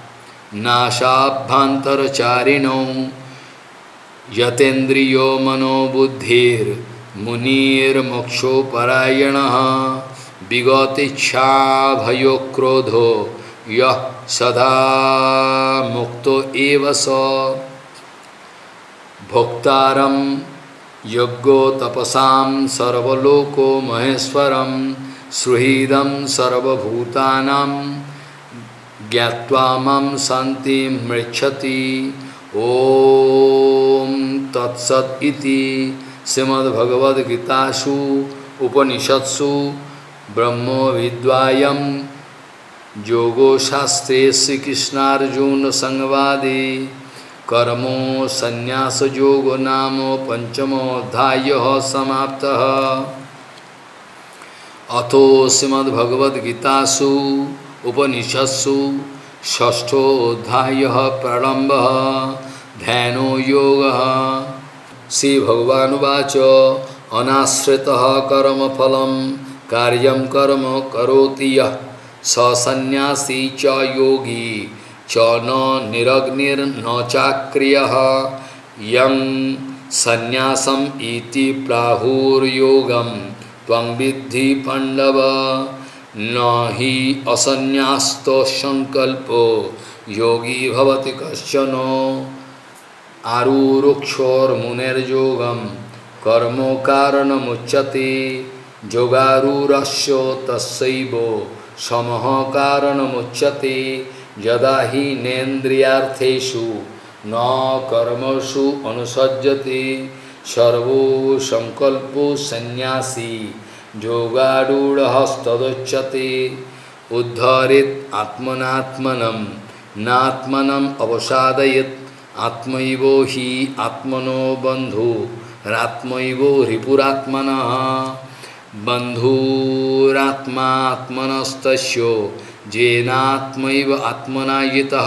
नाशाभ्यन्तरचारिणौ यतेन्द्रियो मनोबुद्धिर् मुनिर्मोक्षोपरायणः विगतेच्छा भयो क्रोधो यः सदा मुक्तो एव स भोक्तारं यज्ञो तपसां सर्वलोको महेश्वरं सुहृदं सर्वभूतानां ज्ञात्वा मां शान्तिं मृच्छति ओम तत्सत् इति श्रीमद्भगवद्गीतासु उपनिषत्सु ब्रह्म विद्यायां योगो शास्त्रे श्रीकृष्णार्जुन संवादे कर्मो संन्यास योगो नाम पंचमोऽध्यायः समाप्तः। अथो श्रीमद्भगवद्गीतासु उपनिषत्सु षष्ठोऽध्यायः प्रारम्भः ध्यानो योगः। श्री भगवानुवाच अनाश्रितः कर्मफलं कार्यं कर्म करोति यः स सन्न्यासी च योगी च न निरग्निर्न चाक्रियः यं सन्न्यासम् इति प्राहुर्योगं त्वं विद्धि पाण्डव न हि असन्न्यास्तो संकल्पो योगी भवति कश्चन आरुरुक्षोर्मुनेर्योगं कर्मो कारणमुच्यते योगारूरस्य तस्यैव समः कारणमुच्यते यदा हि नेन्द्रियार्थेषु न कर्मसु अनुसज्जते सर्वो संकल्पो सन्न्यासी योगारूढस्तदुच्यते उद्धरेत् आत्मनात्मनं नात्मनम् अवसादयेत् आत्मैव हि आत्मनो बन्धुरात्मैव रिपुरात्मनः बन्धुरात्मात्मनस्तस्य येनात्मैव आत्मना यतः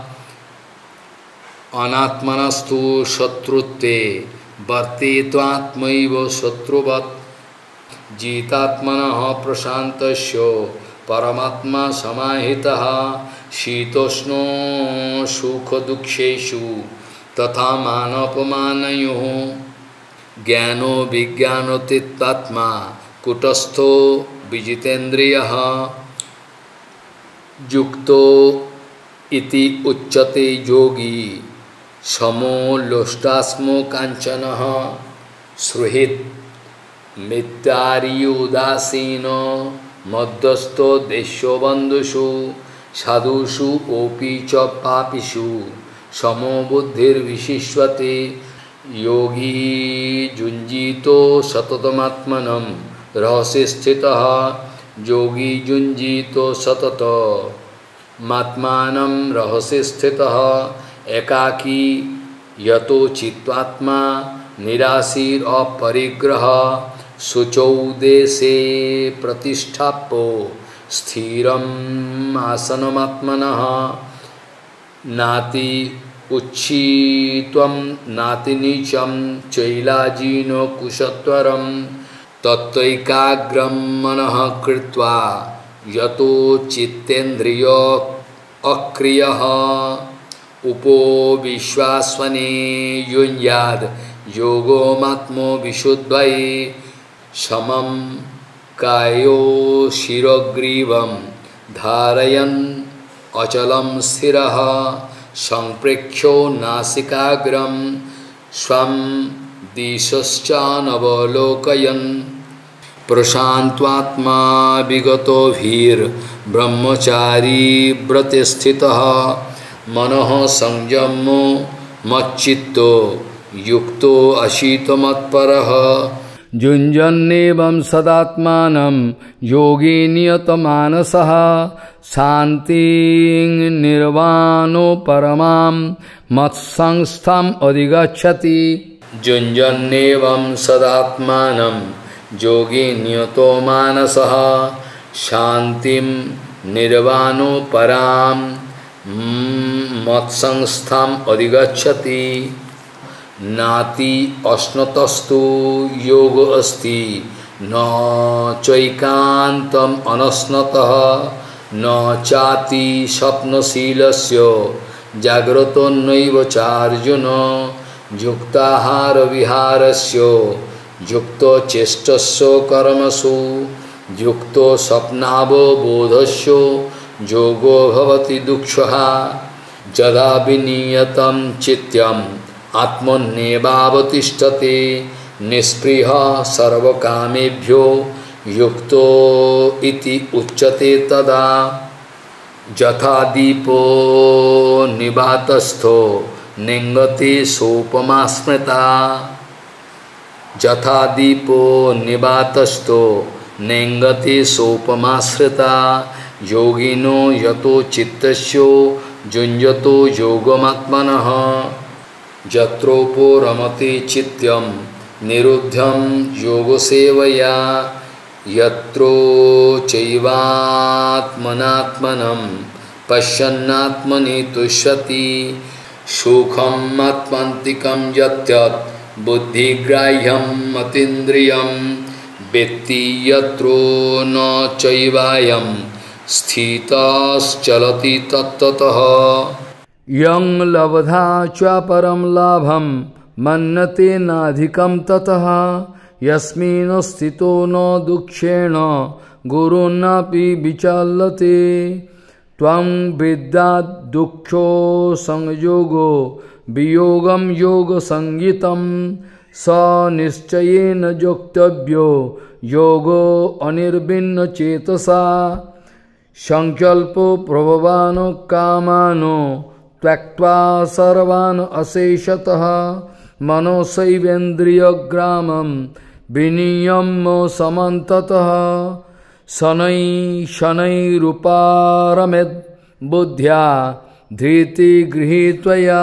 अनात्मनस्तु शत्रुत्वे वर्तेत्वात्मैव शत्रुवत् जितात्मनः प्रशान्तस्य परमात्मा समाहितः शीतोष्णो सुख दुखेषु तथा मानपमानयोः ज्ञानो विज्ञानोत्थितात्मा कुटस्थो विजितेन्द्रियः युक्तो इति उच्यते योगी समो लोष्टास्मो कांचनः सुहृत् मित्रार्युदासीनो मध्यस्थो देशो बन्धुषु साधुषु ओपि च पापिषु समो बुद्धिर्विशिष्यते योगी युञ्जीतो सततमात्मनं रहस्ये स्थितः योगी युञ्जीतो सततमात्मानं रहस्ये स्थितः एकाकी यतो चित्तात्मा निराशीर अपरिग्रह शुचौ देशे प्रतिष्ठाप्यो स्थिरम् आसनमात्मनः नाति उच्छित्वं नाति नीचं चैलाजिनो कुशत्वरं तत्त्वैकाग्रं मनः कृत्वा यतो चित्तेन्द्रियो अक्रियः उपो विश्वास्वने युञ्याद् योगोमात्मो विशुद्धये समं कायो शिरोग्रीवं धारयन् अचलं स्थिरः संप्रेक्ष्यो नासिकाग्रं स्वं दिशश्चानवलोकयन् प्रशान्त्वात्मा विगतो भीर्ब्रह्मचारी व्रते स्थितः मनः संयमो मच्चित्तो युक्तो अशीतमत्परः युञ्जन्नेवं सदात्मानं योगी नियतमानसः शान्तिं निर्वाणो परमां मत्संस्थाम् अधिगच्छति युञ्जन्नेवं सदात्मानं योगी नियतो मानसः शान्तिं निर्वाणो परां मत्संस्थाम् अधिगच्छति नाति अश्नतस्तु योग अस्ति न चैकान्तम् अनश्नतः न चाति स्वप्नशीलस्य जाग्रतो नैव चार्जुन युक्ताहार विहारस्य युक्तो चेष्टस्य कर्मसु युक्तो स्वप्नावबोधस्य योगो भवति दुःखः यदा विनियतं चित्तम् आत्मन्येवावतिष्ठते निस्पृह सर्वकामेभ्यो युक्तो इति उच्यते तदा यथा दीपो निवातस्थो नेङ्गते सोपमा स्मृता यथा दीपो निवातस्थो नेङ्गते सोपमा स्मृता योगिनो यतो चित्तस्यो युञ्जतो योगमात्मनः यत्रोपो रमते चित्तं निरुद्धं योगसेवया यत्रो चैवात्मनात्मनं पश्यन्नात्मनि तुष्यति सुखम् आत्मान्तिकं यत् बुद्धिग्राह्यं मतीन्द्रियं वेत्ति यत्रो न चैवायं स्थितश्चलति तत्ततः यं लब्धा च परं लाभं मन्यते नाधिकं ततः यस्मिन् स्थितो न दुःखेन गुरुन्नापि विचलते त्वं विद्यात् दुःखो संयोगो वियोगं योगसंज्ञितं स निश्चयेन योक्तव्यो योगो अनिर्भिन्न चेतसा संकल्पो प्रभवानो कामानो त्यक्त्वा सर्वान् अशेषतः मनसैवेन्द्रियग्रामं विनियम्य समन्ततः शनै शनैरुपारमेद् बुद्ध्या धृतिगृहीत्वया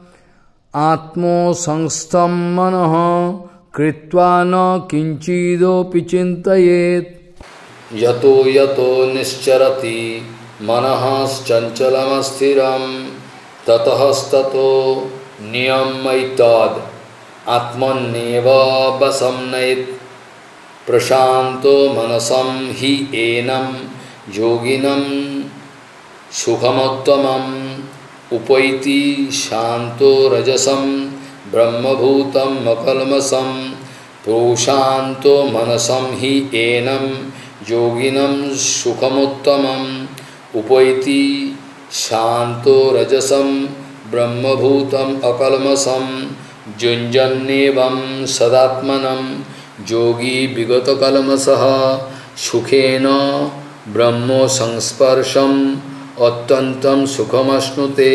आत्मसंस्थं मनः कृत्वा न किञ्चिदपि चिन्तयेत् यतो यतो निश्चरति मनः चञ्चलमस्थिरं ततस्ततो नियम्यैतद् आत्मन्नेव वशं नयेत् प्रशान्तो मनसं हि एनं योगिनं सुखमोत्तमम् उपैति शान्तो रजसं ब्रह्मभूतं मकल्मषं प्रशान्तो मनसं हि एनं योगिनं सुखमोत्तमम् उपैति शान्तो रजसं ब्रह्मभूतं अकल्मषं युञ्जन्नेवं सदात्मनं योगी विगतकल्मषः सुखेन ब्रह्म संस्पर्शम अत्यंतं सुखमश्नुते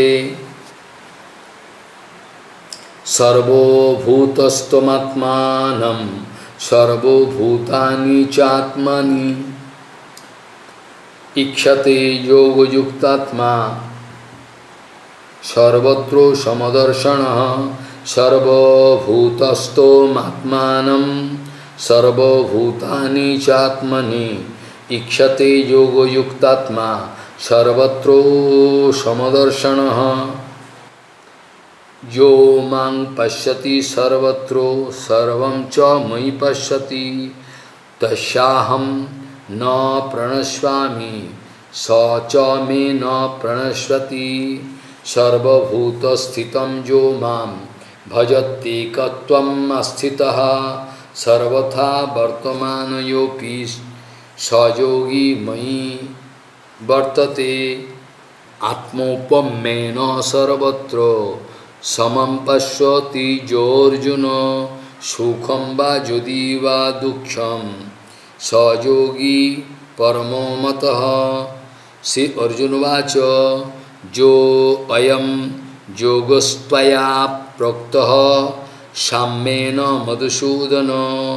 सर्वभूतस्थमात्मानं सर्वभूतानि चात्मनि इक्षते योगयुक्तात्मा सर्वत्र समदर्शनः सर्वभूतस्थमात्मानं सर्वभूतानि चात्मनि इक्षते योगयुक्तात्मा सर्वत्र समदर्शनः यो मां पश्यति सर्वत्र सर्वं च मयि पश्यति तस्याहं न प्रणश्यामि स च मे न प्रणश्यति सर्वभूतस्थितं यो मां भजत्येकत्वम् स्थितः सर्वथा वर्तमानयोऽपि सयोगी मयि वर्तते आत्मोपम्येन सर्वत्र समं पश्यति योऽर्जुन सुखं वा यदि वा दुःखं सयोगी परमो मतः। श्री अर्जुनवाच जो अयं योगस्त्वया प्रोक्तः साम्येन मधुसूदन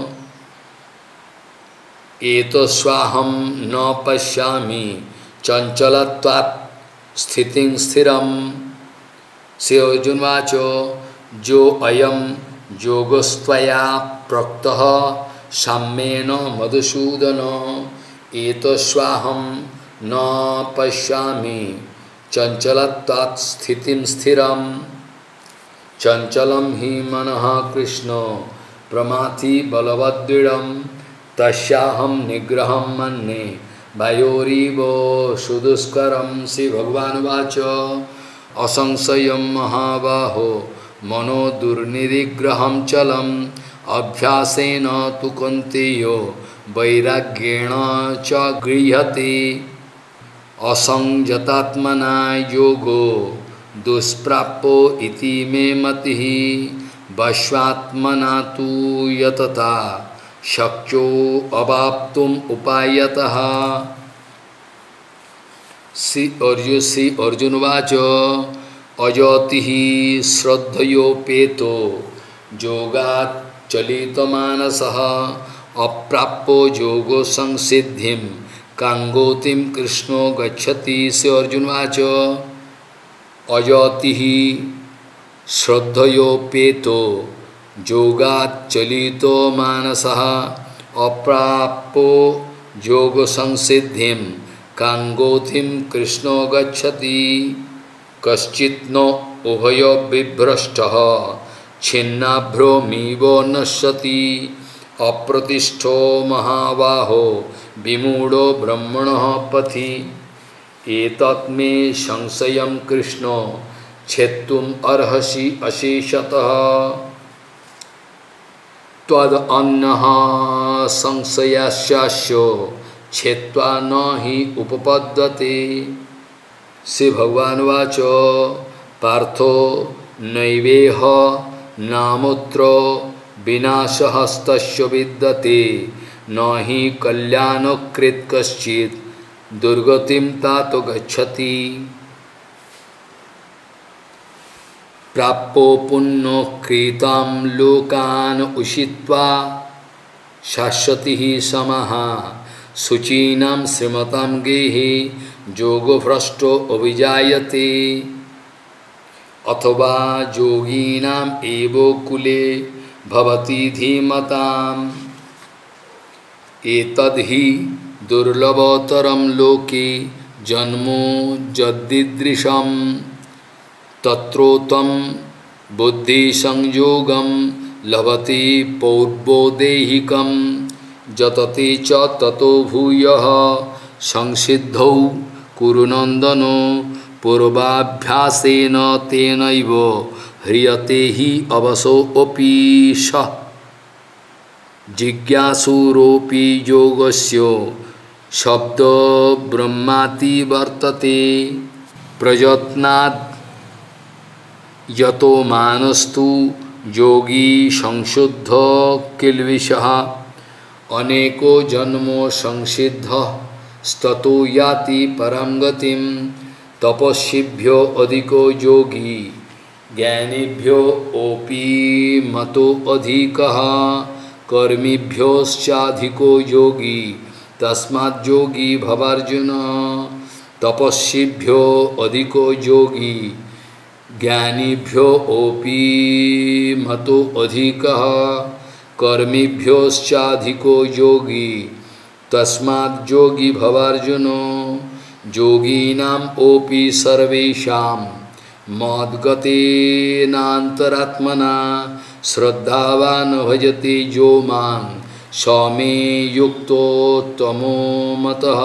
एतस्वाहं न पश्यामि चंचलत्वात् स्थितिं स्थिरम्। श्री अर्जुनवाच जो अयं योगस्त्वया प्रोक्तः साम्येन मधुसूदन एतस्वाहं न पश्यामि चंचलत्वात् स्थितिं स्थिरम्। चंचलं हि मनः कृष्ण प्रमाथि बलवद्दृढम् तस्याहं निग्रहं मन्ये वायोरिव सुदुष्करं। श्री भगवान् वाच असंशयं महाबाहो मनो दुर्निग्रहं चलम् अभ्यासेन तु कौन्तेयो वैराग्येण च गृह्यते असंयतात्मना योगो दुष्प्राप्यो इति मे मतिः वश्वात्मना तु यतता शक्यो अवाप्तुम उपायतः। श्री अर्जुन श्री अर्जुनवाच अजति श्रद्धयोपेतो योगात् चलितमानसः अप्राप्यो योगो संसिद्धिं कांगोतिम कृष्णो गच्छति। श्री अर्जुनवाच अजति श्रद्धयोपेतो योगात् चलितो मानसः अप्राप्यो योग संसिद्धिं कांगोतिम कृष्णो गच्छति। कश्चित् उभय बिभ्रष्टः छिन्नाभ्रोमीव नश्यति अप्रतिष्ठो महाबाहो विमूढो ब्रह्मणः पथि एतत् मे संशयं कृष्ण छेत्तुम् अर्हसि अशेषतः त्वद् अन्यः संशयस्यास्य छेत्वा न हि उपपद्यते। श्री भगवान् वाच पार्थो नैवेह नामुत्र विनाशहस्तस्य विद्यते न हि कल्याणकृत् कश्चित् दुर्गतिं तात गच्छति। प्राप्यो पुण्यो कृतां लोकान् उषित्वा शाश्वतिः समः शुचीनां श्रीमतां गेहे योगभ्रष्टो अभिजायते अथवा योगिनाम् एव कुले भवति धीमताम् एतद्धि दुर्लभतरं लोके जन्मो यदीदृशं तत्रोत्तम बुद्धिसंयोगं लभते पौर्बोदेहिकं जतते च ततो भूयः संसिद्धौ कुरुनन्दनो पूर्वाभ्यासेन तेनैव ह्रियते हि अवसोऽपि सः जिज्ञासुरोऽपि योगस्य शब्द ब्रह्माति वर्तते प्रयत्नाद् यतो मानस्तु योगी संशुद्ध किल्बिषः अनेको जन्मो संसिद्ध स्ततो याति परं गतिं तपस्विभ्यो अधिको योगी ज्ञानिभ्यो ओपि मतो अधिकः कर्मिभ्योश्चाधिको योगी तस्माद् योगी भवार्जुन तपस्विभ्यो अधिको योगी ज्ञानिभ्यो ओपि मतो अधिकः कर्मिभ्योश्चाधिको योगी तस्माद् योगी भवार्जुनो योगीनाम् ओपि सर्वेषां मद्गतेनान्तरात्मना श्रद्धावान् भजते यो मां स मे युक्तो तमो मतः।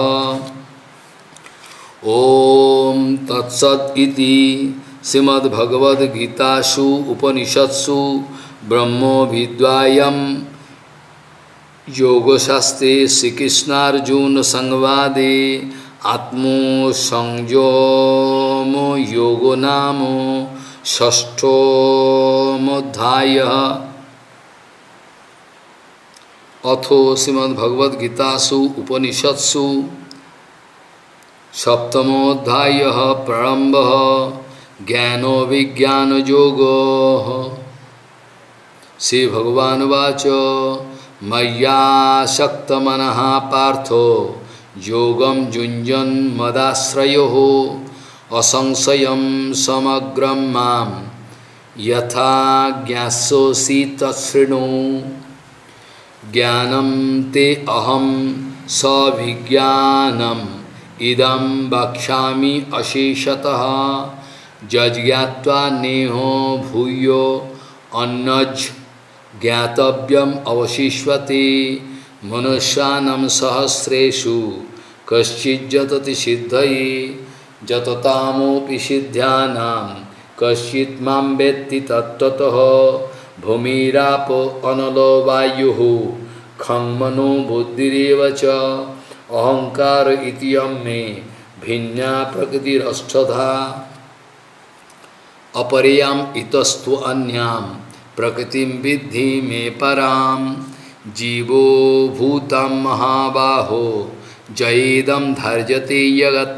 ओम तत्सत् इति श्रीमद्भगवद्गीतासु उपनिषत्सु ब्रह्मविद्यायां योगशास्त्रे श्रीकृष्णार्जुन संवादे आत्मसंयम योगो नाम षष्ठोऽध्यायः। अथो श्रीमद्भगवद्गीतासु उपनिषत्सु सप्तमोऽध्यायः प्रारम्भः। ज्ञानो विज्ञानयोगः। श्री भगवानुवाच मय्यासक्तमनः पार्थो योगं युञ्जन् मदाश्रयोः असंशयं समग्रं मां यथा ज्ञास्यसि तच्छृणु। ज्ञानं ते अहं सविज्ञानम् इदं वक्ष्यामि अशेषतः यज्ञात्वा नेहो भूयो अन्नज् ज्ञातव्यम् अवशिष्यते। मनुष्याणां सहस्रेषु कश्चिज्जतति सिद्धये जततामपि सिद्ध्यानां कश्चित् मां वेत्ति तत्त्वतः। भूमिरापो अनलो वायुः खं मनो बुद्धिरेव च अहंकार इत्यं मे भिन्ना प्रकृतिरष्टधा। अपरेयम् इतस्तु अन्यां प्रकृतिं विद्धि मे परां। जीवो भूतं महाबाहो जयेदं धार्यते यगत्।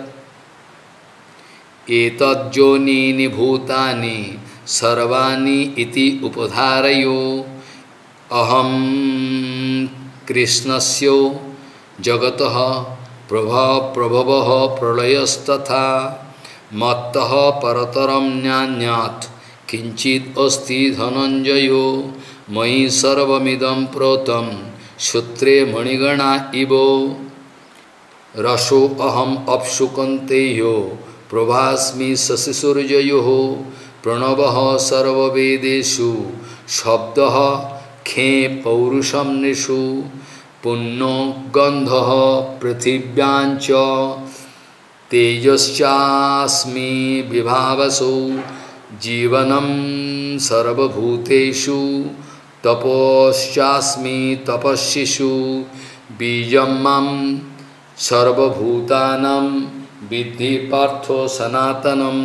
एतज्योनीनि भूतानि सर्वाणि इति उपधारयो। अहं कृष्णस्य जगतः प्रभव प्रभवः प्रलयस्तथा मत्तः परतरं नान्यत् किंचित् अस्ति धनंजयो। मयि सर्वमिदं प्रोतं सूत्रे मणिगणा इव। रसो अहम् अप्सु कौन्तेयो प्रभास्मि शशिसूर्ययोः। प्रणवः सर्ववेदेषु शब्दः खे पौरुषं नृषु। पुण्यो गन्धः पृथिव्याञ्च तेजश्चास्मि विभावसो। जीवनं सर्वभूतेषु तपोश्चास्मि तपस्विषु। बीजं मां सर्वभूतानां विद्धि पार्थो सनातनं।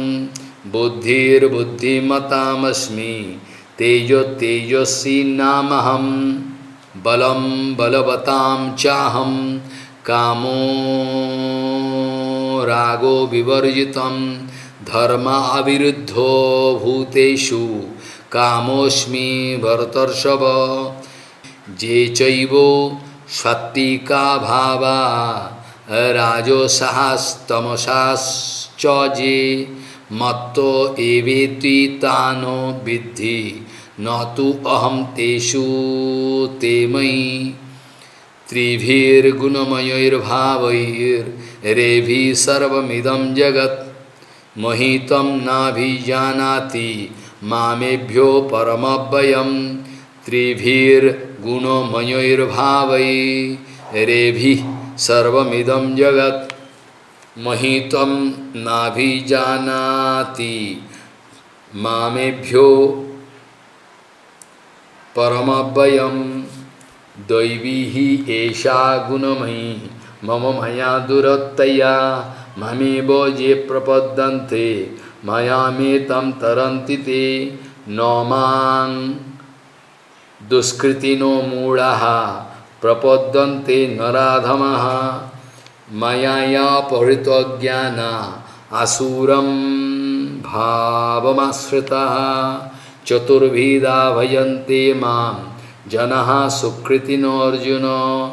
बुद्धिर्बुद्धिमतामस्मि तेजो तेजस्वी नामहं। बलं बलवतां चाहं कामो रागो विवर्जितं। धर्माविरुद्धो भूतेषु कामोऽस्मि भरतर्षभ। ये चैव सात्विका भावा राजसस्तमसाश्च ये मत्तो एवेति तानो विद्धि न तु अहं तेषु ते मयि। त्रिभिर्गुणमयैर्भावैर्रेभिः सर्वमिदं जगत्। मोहितं नाभिजानाति मामेभ्यो परमव्ययम्। त्रिभिर्गुणमयैर्भावैर्रेभिः सर्वमिदं जगत् महितं नाभिजानाति मामेभ्यो परमव्ययं दैवी हि एषा गुणमयी मम मया दुरत्तया ममेव ये प्रपद्यन्ते मयामेतं तरन्ति ते न मां दुष्कृतिनो मूढाः प्रपद्यन्ते नराधमः मया परितो ज्ञाना आसुरं भावमाश्रिताः चतुर्विधा भजन्ते मां जनाः सुकृतिनो अर्जुन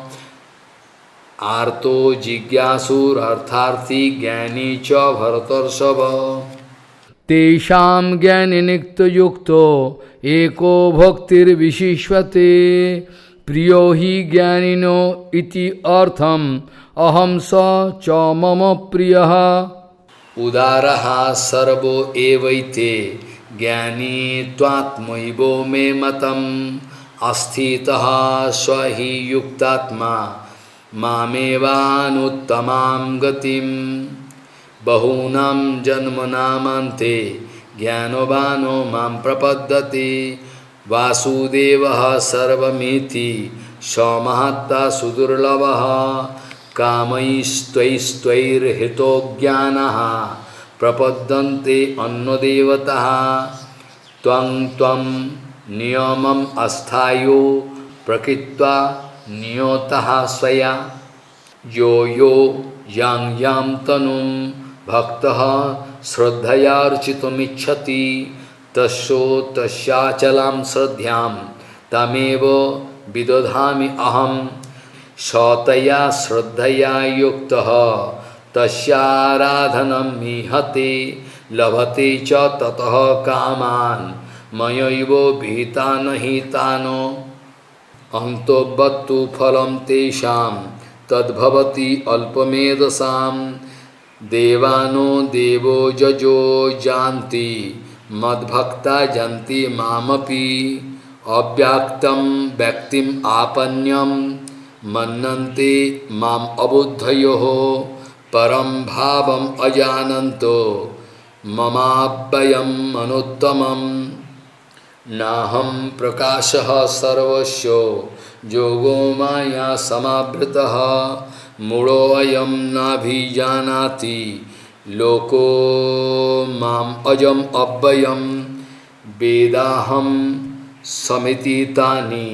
आर्तो जिज्ञासुरर्थार्थी ज्ञानी च भरतर्षभ तेषां ज्ञानी नित्ययुक्तो एको भक्तिर्विशिष्यते प्रियो हि ज्ञानिनो इति अर्थम अहम स च मम प्रियः उदारः सर्वो एवैते ज्ञानी त्वात्मैवो मे मतम् अस्थितः स हि युक्तात्मा मामेवानुत्तमां गतिम् बहूनां जन्मनामन्ते ज्ञानवानो मां प्रपद्यते वासुदेवः सर्वमिति स महत्ता सुदुर्लभः कामैस्त्वैस्त्वैर्हितो ज्ञानः प्रपद्यन्ते अन्यदेवतः त्वं त्वं नियमम् अस्थायो प्रकृत्वा नियतः स्वया यो यो यां यां तनुं भक्तः श्रद्धयार्चितुमिच्छति तस्यो तस्याचलां श्रद्धां तमेव विदधामि अहं सतया श्रद्धया युक्तः तस्याराधनं मीहते लभते च ततः कामान् मयैव विहितान् हि तान् अन्तोऽवत्तु फलं तेषां तद्भवति अल्पमेधसां देवानो देवो जजो जानति मद्भक्ता जानति मामपि अव्याक्तं व्यक्तिम् आपन्यं मन्यन्ते माम् अबुद्धयोः परं भावम् अजानन्तो ममाव्ययम् अनुत्तमम् नाहं प्रकाशः सर्वस्य योगो माया समावृतः मूढोऽयं नाभिजानाति लोको माम् अजम् अव्ययं वेदाहं समितितानि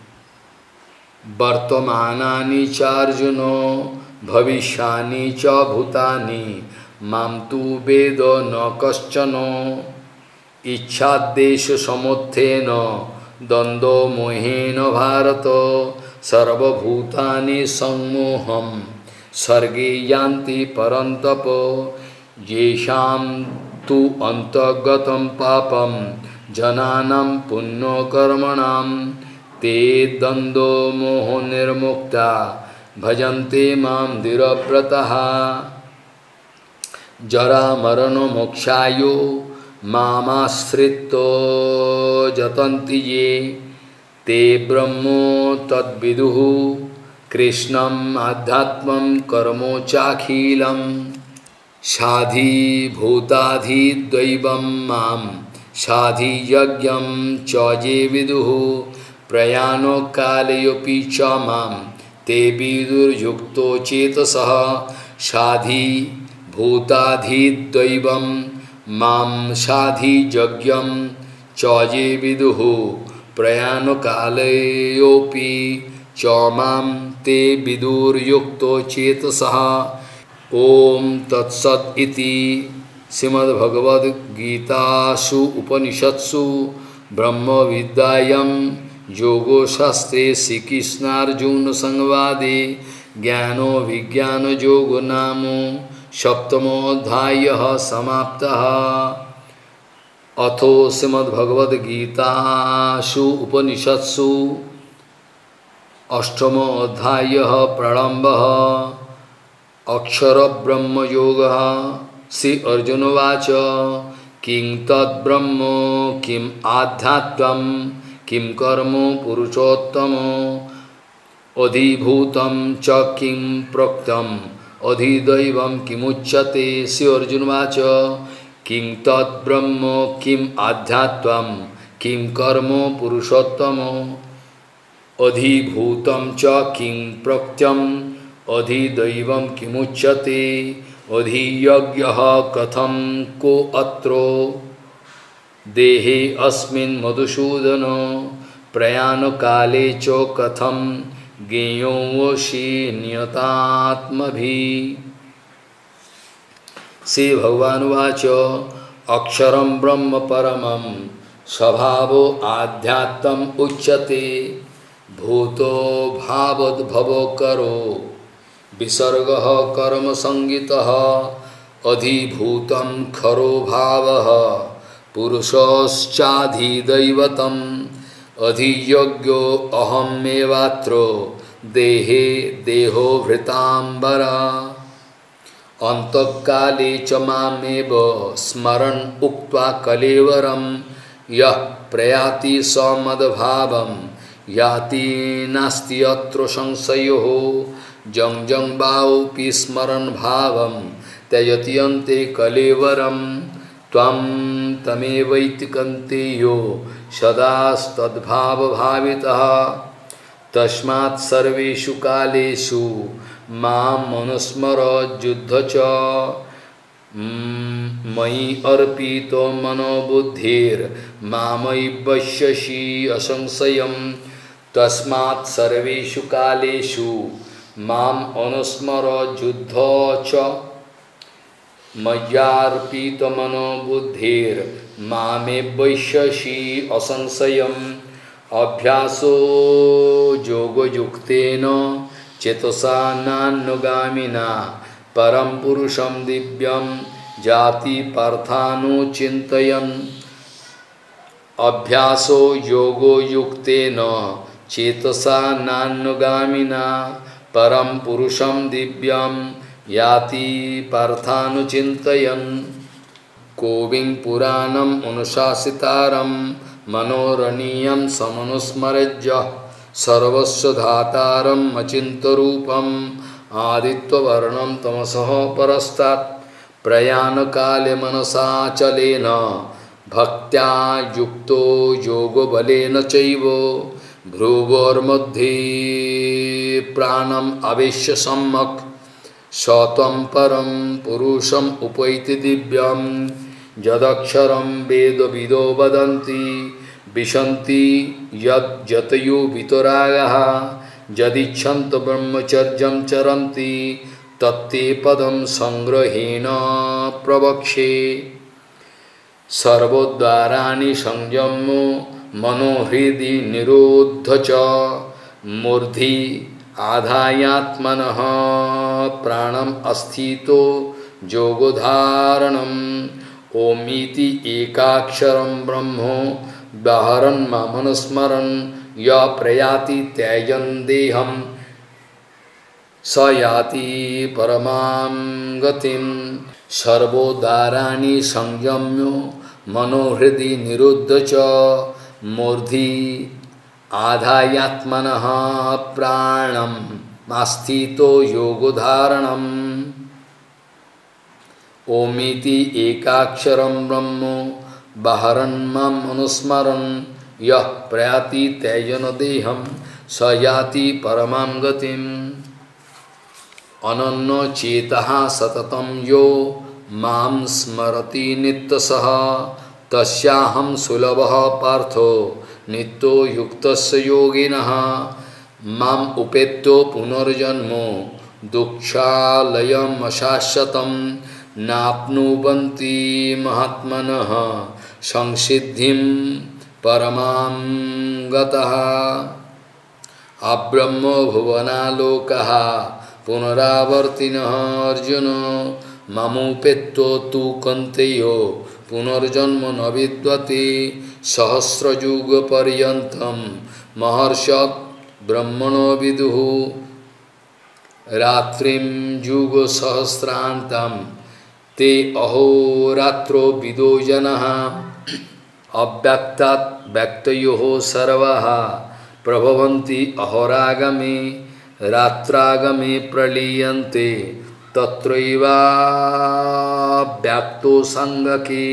वर्तमानानि चार्जुनो भविष्यानि च भूतानि मां तु वेद न कश्चन इच्छाद्वेष समुत्थेन द्वन्द्वो मोहेन भारत सर्वभूतानि सम्मोहं सर्गे यान्ति परन्तप येषां तु अन्तर्गतं पापं जनानां पुण्यकर्मणां ते द्वन्द्वो मोहनिर्मुक्ता भजन्ते मां धीरव्रताः जरामरणमोक्षायो मामाश्रितो जतन्ति ये ते ब्रह्मो तद्विदुः कृष्णम् आध्यात्मं कर्मो चाखिलं साधिभूताधिदैवं मां साधियज्ञं च ये विदुः प्रयाणो कालेऽपि च मां ते विदुर्युक्तो चेतसः साधिभूताधिदैवं मां साधियज्ञं च ये विदुः प्रयाणकालेऽपि च मां ते विदुर्युक्तो चेतसः। ओम तत्सत् इति श्रीमद्भगवद्गीतासु उपनिषत्सु ब्रह्म विद्यायां योगो शास्त्रे श्रीकृष्णार्जुन संवादे ज्ञानो विज्ञान योगो नाम सप्तमोऽध्यायः समाप्तः। अथो श्रीमद्भगवद्गीतासु उपनिषत्सु अष्टमोऽध्यायः प्रारम्भः। अक्षर ब्रह्म योगः। श्री अर्जुनवाच किं तद्ब्रह्म किम आध्यात्मं किम कर्म पुरुषोत्तम अधिभूतं च किं प्रोक्तम् अधिदैवं किमुच्यते। श्री अर्जुनवाच किं तद्ब्रह्म किं आध्यात्मं किं कर्म पुरुषोत्तम। अधिभूतं च किं प्रोक्तम् अधिदैवं किमुच्यते। अधियज्ञः कथं को अत्रो देहे अस्मिन् मधुसूदन। प्रयाण काले च कथं ज्ञेयोऽसि नियतात्मभिः। श्री भगवानुवाच अक्षरं ब्रह्म परमं स्वभावो आध्यात्मम् उच्यते। भूतो भावोद्भवो करो विसर्गः कर्म संगितः। अधिभूतं खरो भावः पुरुषश्चाधिदैवतम्। अधियज्ञो अहमेवात्र देहे देहो भृतांबरा। अंतकाले च मामेव स्मरन् उक्त्वा कलेवरं यः प्रयाति स मद्भावं याति नास्ति अत्र संशयो। जं जं वापि स्मरन् भावं त्यजति अन्ते कलेवरं। त्वं तमेवैति कन्तेयो सदास्तद्भावभावितः। तस्मात् सर्वेषु कालेषु मां मनुस्मर युद्ध च। मयि अर्पितो मनोबुद्धिर्मामयि पश्यसि असंशयम्। तस्मात् सर्वेषु कालेषु मां अनुस्मर युद्ध च। मय्यार्पितो मनोबुद्धिर्मामे पश्यसि असंशयम्। अभ्यासो योगयुक्तेन चेतसा नान्नुगामिना परं पुरुषं दिव्यं जाति पार्थानुचिन्तयन्। अभ्यासो योगो युक्तेन चेतसा नान्नुगामिना परं पुरुषं दिव्यं याति पार्थानुचिन्तयन्। कोविं पुराणम् अनुशासितारं मनोरणीयं समनुस्मरेज्यः। सर्वस्य धातारं अचिन्त्यरूपम् आदित्यवर्णं तमसः परस्तात्। प्रयाणकाले मनसाचलेन भक्त्या युक्तो योगबलेन चैव। भ्रुवोर्मध्ये प्राणम् आवेश्य सम्यक् सत्वं परं पुरुषम् उपैति दिव्यं। यदक्षरं वेदविदो वदन्ति विशन्ति यद्यतयो वितरागः। यदिच्छन्तो ब्रह्मचर्यं चरन्ति तत्ते पदं संग्रहेण प्रवक्ष्ये। सर्वद्वाराणि संयम्य मनोहृदि निरोध्य च। मूर्धि आधायात्मनः प्राणम् अस्थितो योगधारणम्। ओमिति एकाक्षरं ब्रह्म व्याहरन् मामनुस्मरन्। यः प्रयाति त्यजन् देहं स याति परमां गतिम्। सर्वोद्वाराणि संयम्य मनोहृदि निरुद्ध च। मूर्धि आधायात्मनः प्राणम् आस्थितो योगधारणम्। ओमिति एकाक्षरं ब्रह्म व्याहरन् माम् अनुस्मरन्। यः प्रयाति त्यजन् देहं स याति परमां गतिम्। अनन्यचेतः सततं यो मां स्मरति नित्यशः तस्याहं सुलभः पार्थो नित्यो युक्तस्य योगिनः। माम् उपेत्यो पुनर्जन्म दुःखालयम् अशाश्वतं नाप्नुवन्ति महात्मनः संसिद्धिं परमां गतः। अब्रह्म भुवनालोकः पुनरावर्तिनः अर्जुन। मामुपेत्यो तु कौन्तेयो पुनर्जन्म न विद्यते। सहस्रयुगपर्यन्तं महर्षयः ब्रह्मणो विदुः। रात्रिं युगसहस्रान्तं ते अहोरात्रो विदो जनः। अव्यक्तात् व्यक्तयोः सर्वः प्रभवन्ति अहोरागमे। रात्रागमे प्रलीयन्ते तत्रैवाव्याक्तो संगके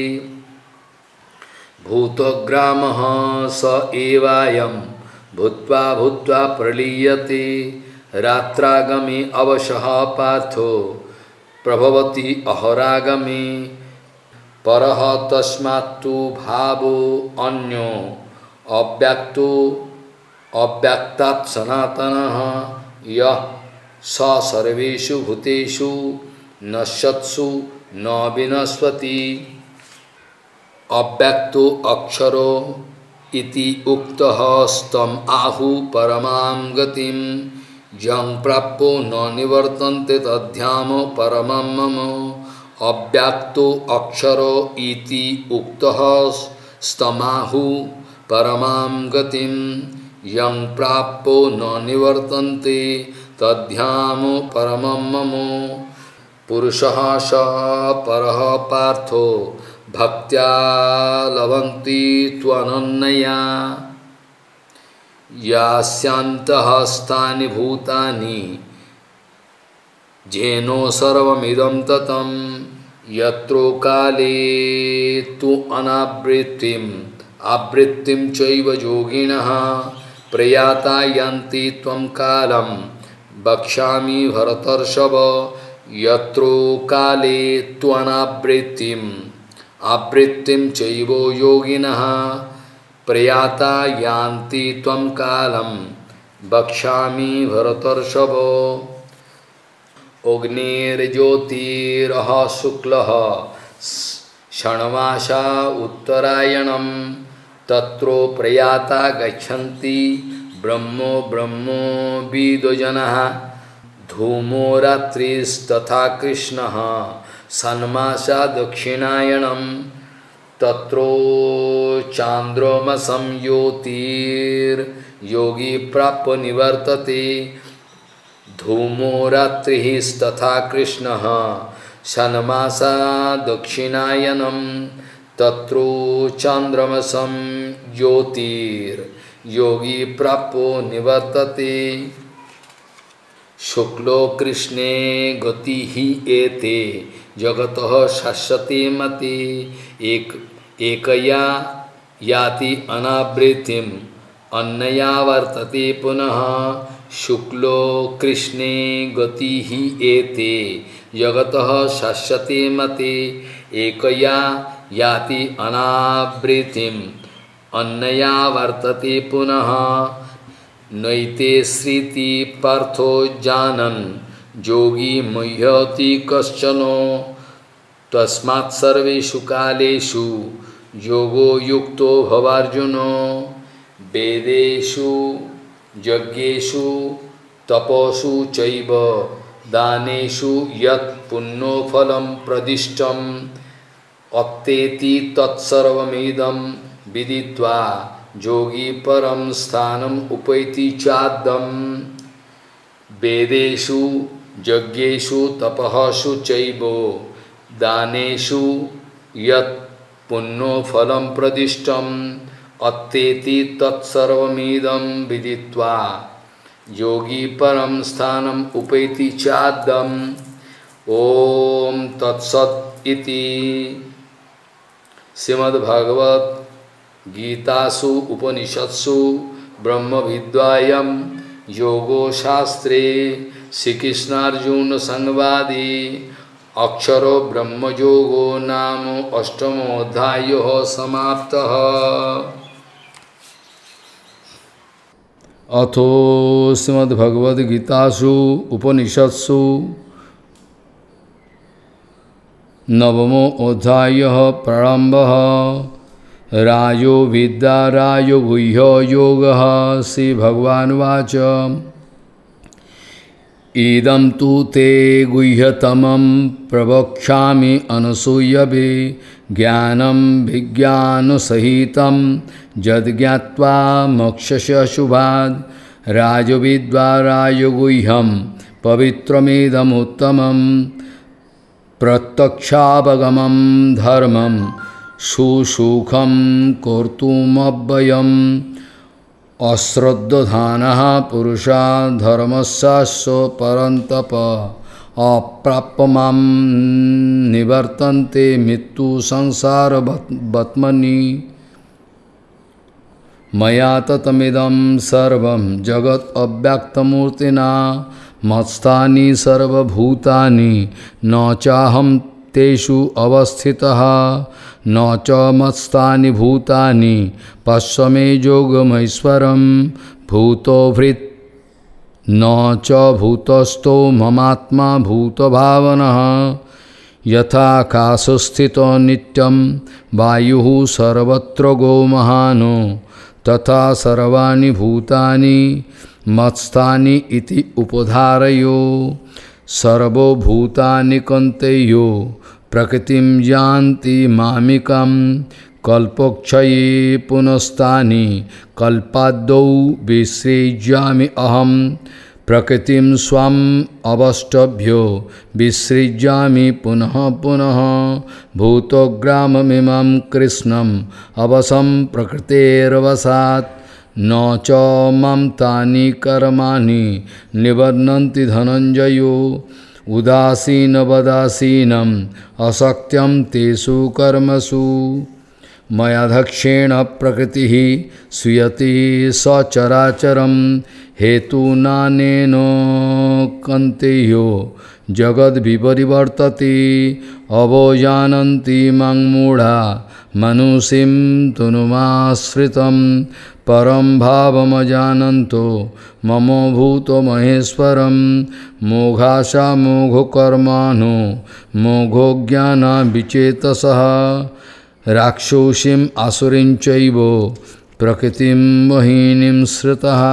भूतग्रामः स एवायं भूत्वा भूत्वा प्रलीयते रात्रागमे अवशः पार्थो प्रभवति अहरागमे परः तस्मात्तु भावो अन्यो अव्याक्तो अव्याक्तात् सनातनः यः स सर्वेषु भूतेषु नश्यत्सु न विनश्यति अव्याक्तो अक्षरो इति उक्तः स्तम् आहु परमां गतिं यं प्राप्तो न निवर्तन्ते तद्धाम परमं मम अव्याक्तो अक्षरो इति उक्तः स्तमाहु परमां गतिं यं प्राप्तो न निवर्तन्ते तद्धाम परमं मम पुरुषः स परः पार्थो भक्त्या लभन्ति त्वनन्यया यास्यान्तःस्थानि भूतानि जेनो सर्वमिदं ततं यत्रो काले तु अनावृत्तिम् आवृत्तिं चैव योगिनः प्रयाता यान्ति त्वं कालं वक्ष्यामि भरतर्षभ यत्रो काले तु अनावृत्तिम् आवृत्तिं चैव योगिनः प्रयाता यान्ति त्वं कालं वक्ष्यामि भरतर्षभ अग्निर्ज्योतिरः शुक्लः षण्मासा उत्तरायणं तत्रो प्रयाता गच्छन्ति ब्रह्मो ब्रह्मो विदुजनः धूमो रात्रिस्तथा कृष्णः षण्मासा दक्षिणायणं तत्रो चान्द्रोमसं ज्योतिर्योगी प्राप्य निवर्तते धूमो रात्रिस्तथा कृष्णः षण्मासा दक्षिणायनं तत्रो चान्द्रमसं ज्योतिर्योगी प्राप्यो निवर्तते शुक्लो कृष्णे गति ही एते जगतः शाश्वती मति एक एकया याति अनावृत्तिम् अन्यया वर्तते पुनः शुक्लो कृष्णे गति ही एते जगतः शाश्वती मति एकया याति अनावृत्तिम् अन्यया वर्तते पुनः नैते श्रीति पार्थो जानन् योगी मुह्यति कश्चनो तस्मात् सर्वेषु कालेषु योगो युक्तो भवार्जुनो वेदेषु यज्ञेषु तपोषु चैव दानेषु यत् पुण्यो फलं प्रदिष्टम् अत्तेति तत्सर्वमिदं विदित्वा योगी परम स्थानम उपैति चाद्दम वेदेषु यज्ञेषु तपःसु चैव दानेषु यत् पुण्यो फलं प्रदिष्टम् अत्तेति तत्सर्वमिदं विदित्वा योगी परम स्थानम उपैति चाद्दम ओम तत्सत् इति श्रीमद्भागवत गीतासु उपनिषत्सु ब्रह्म विद्यायां योगो शास्त्रे श्रीकृष्णार्जुन संवादे अक्षरो ब्रह्म योगो नाम अष्टमोऽध्यायः समाप्तः। अथो श्रीमद्भगवद गीतासु उपनिषत्सु नवमो अध्यायः प्रारम्भः। रायो विद्या रायो गुह्यो योगः श्री भगवानुवाच इदं तु ते गुह्यतमं प्रवक्ष्यामि अनसूयवे ज्ञानं विज्ञानसहितं यद्ज्ञात्वा मोक्षस्य शुभात् राजविद्या राजगुह्यं पवित्रमिदमुत्तमं प्रत्यक्षावगमं धर्मं सुसुखं कर्तुमव्ययम् अश्रद्धधानः पुरुषा धर्मस्यास्य परन्तप अप्राप्य मां निवर्तन्ते मृत्यु संसार बत्मनि मया ततमिदं सर्वं जगत् अव्यक्तमूर्तिना मत्स्थानि सर्वभूतानि न चाहं तेषु अवस्थितः न च मत्स्थानि भूतानि पश्य मे योगमैश्वरं भूतोभृत् न च भूतस्थो ममात्मा भूतभावनः यथाकाशस्थितो नित्यं वायुः सर्वत्र गो महानो तथा सर्वाणि भूतानि मत्स्थानि इति उपधारयो सर्वभूतानि कन्तेयो प्रकृतिं यान्ति मामिकं कल्पक्षये पुनस्तानि कल्पादौ विसृज्यामि अहं प्रकृतिं स्वम् अवष्टभ्यो विसृज्यामि पुनः पुनः भूतग्राममिमं कृष्णम् अवसं प्रकृतेर्वशात् न च मम तानि कर्माणि निबध्नन्ति धनञ्जयो उदासीनवदासीनम् असक्त्यं तेषु कर्मसु मयाध्यक्षेण प्रकृतिः श्रूयते सचराचरं हेतुनानेन कन्तेयो जगद्विपरिवर्तते अवजानन्ति मां मूढा मनुष्यं तनुमाश्रितं परं भावमजानन्तो मम भूतमहेश्वरं मोघाशा मोघकर्माणो मोघज्ञानविचेतसः राक्षसीम् आसुरीं चैव प्रकृतिं मोहिनीं श्रितः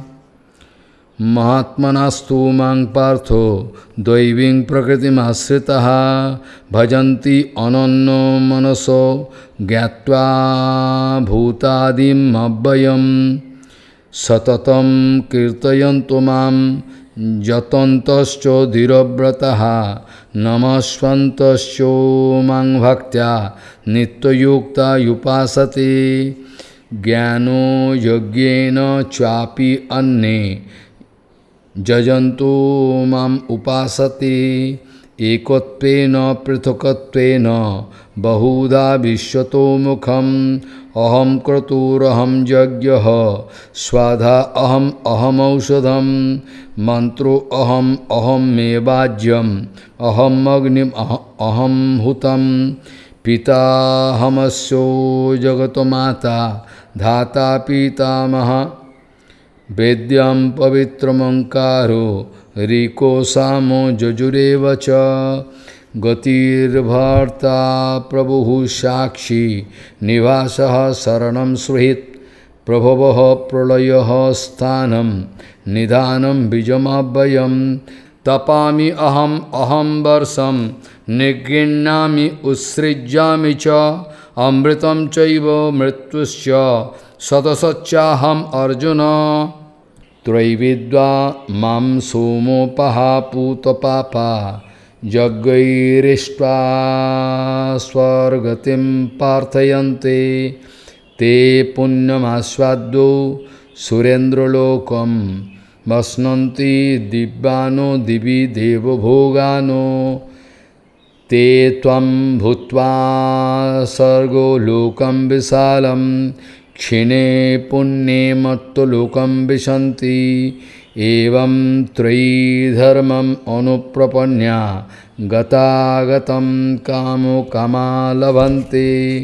महात्मनास्तु मां पार्थो दैवीं प्रकृतिमाश्रितः भजन्ति अनन्यो मनसो ज्ञात्वा भूतादिम् अव्ययम् सततं कीर्तयन्तु मां यतन्तश्च धीरव्रतः नमस्वन्तश्च मां भक्त्या नित्ययुक्ता उपासते ज्ञानो यज्ञेन चापि अन्ये जजन्तु माम् उपासते एकत्वेन पृथक्त्वेन बहुधा विश्वतो मुखम् अहं क्रतुरहं यज्ञः स्वाधा अहम् अहमौषधं मन्त्रो अहम् अहमेवाज्यम् अहम् अग्निम् अहं हुतं पिताहमस्यो जगतमाता धाता पितामह वेद्यं पवित्रमंकारो रिको सामो जजुरेव च गतिर्भर्ता प्रभुः साक्षी निवासः शरणं सुहृत् प्रभवः प्रलयः स्थानं निधानं बीजमव्ययं तपामि अहम् अहं वर्षं निगृह्णामि उत्सृज्यामि च अमृतं चैव मृत्युश्च सतसच्चाहम् अर्जुन त्रैविद्वा मां सोमोपहापूतपापा यज्ञैरिष्ट्वा स्वर्गतिं प्रार्थयन्ते ते पुण्यमास्वाद्यो सुरेन्द्रलोकं वस्नन्ति दिव्यानो दिवि देवभोगानो ते त्वं भूत्वा सर्गो लोकं विशालं क्षीणे पुण्ये मत्तलोकं विशन्ति एवं त्रयीधर्मम् अनुप्रपन्या गतागतं कामो कामा लभन्ते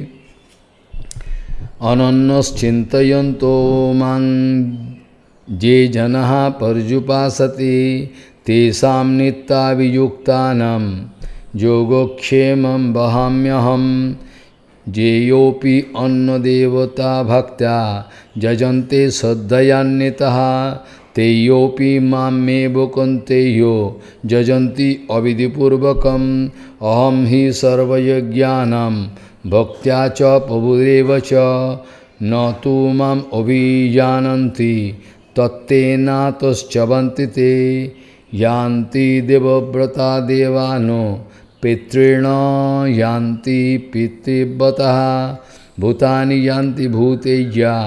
अनन्यश्चिन्तयन्तो मां ये जनाः पर्युपासते तेषां नित्याभियुक्तानां योगक्षेमं वहाम्यहम् जेयोपि अन्नदेवता भक्त्या जजन्ते श्रद्धयान्वितः तेयोपि मामेव कन्तेयो जजन्ति अविधिपूर्वकम् अहं हि सर्वयज्ञानां भक्त्या च प्रभुरेव च न तु माम् अभिजानन्ति तत्तेनातश्चवन्ति ते यान्ति देवव्रता देवानो पितॄण यान्ति पितृव्रतः भूतानि यान्ति भूतेज्या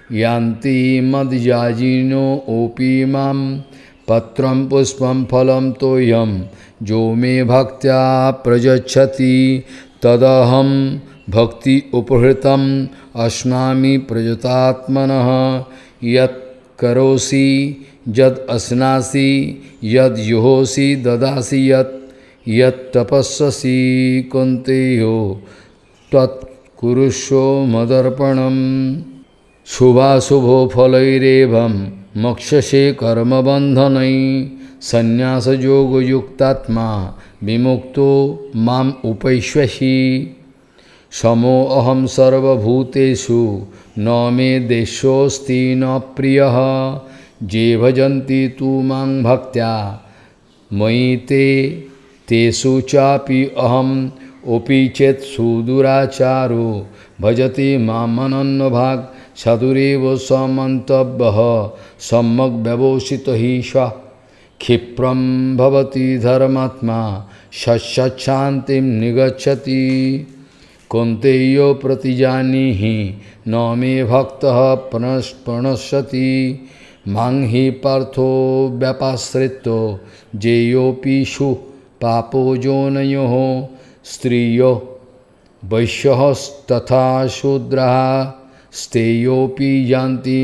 यान्ति मद्याजिनो ओपि मां पत्रं पुष्पं फलं तोयं जो मे भक्त्या प्रयच्छति तदहं भक्ति उपहृतम् अस्नामि प्रयतात्मनः यत् करोसि यद् अस्नासि यद् युहोसि ददासि यत् यत् तपस्ससि कौन्तेयो तत् कुरुष्व मदर्पणम् शुभाशुभो फलैरेवं मोक्षसे कर्मबन्धनै संन्यासयोगयुक्तात्मा विमुक्तो माम् उपैष्यसि समो अहं सर्वभूतेषु न मे देशोऽस्ति न प्रियः ये भजन्ति तु मां भक्त्या मयि ते तेषु चापि अहम् अपि चेत् सुदुराचारो भजति मामनन्यभाक् साधुरेव समन्तव्यः सम्यक् व्यवसितो हि सः क्षिप्रं भवति धर्मात्मा सत्सच्छान्तिं निगच्छति कौन्तेयो प्रतिजानीहि न मे भक्तः प्रणश्यति मां हि पार्थो व्यपाश्रितो जेयोऽपिषु पापो जोनयोः स्त्रियो वैश्यस्तथा शूद्रः स्तेयोऽपि यान्ति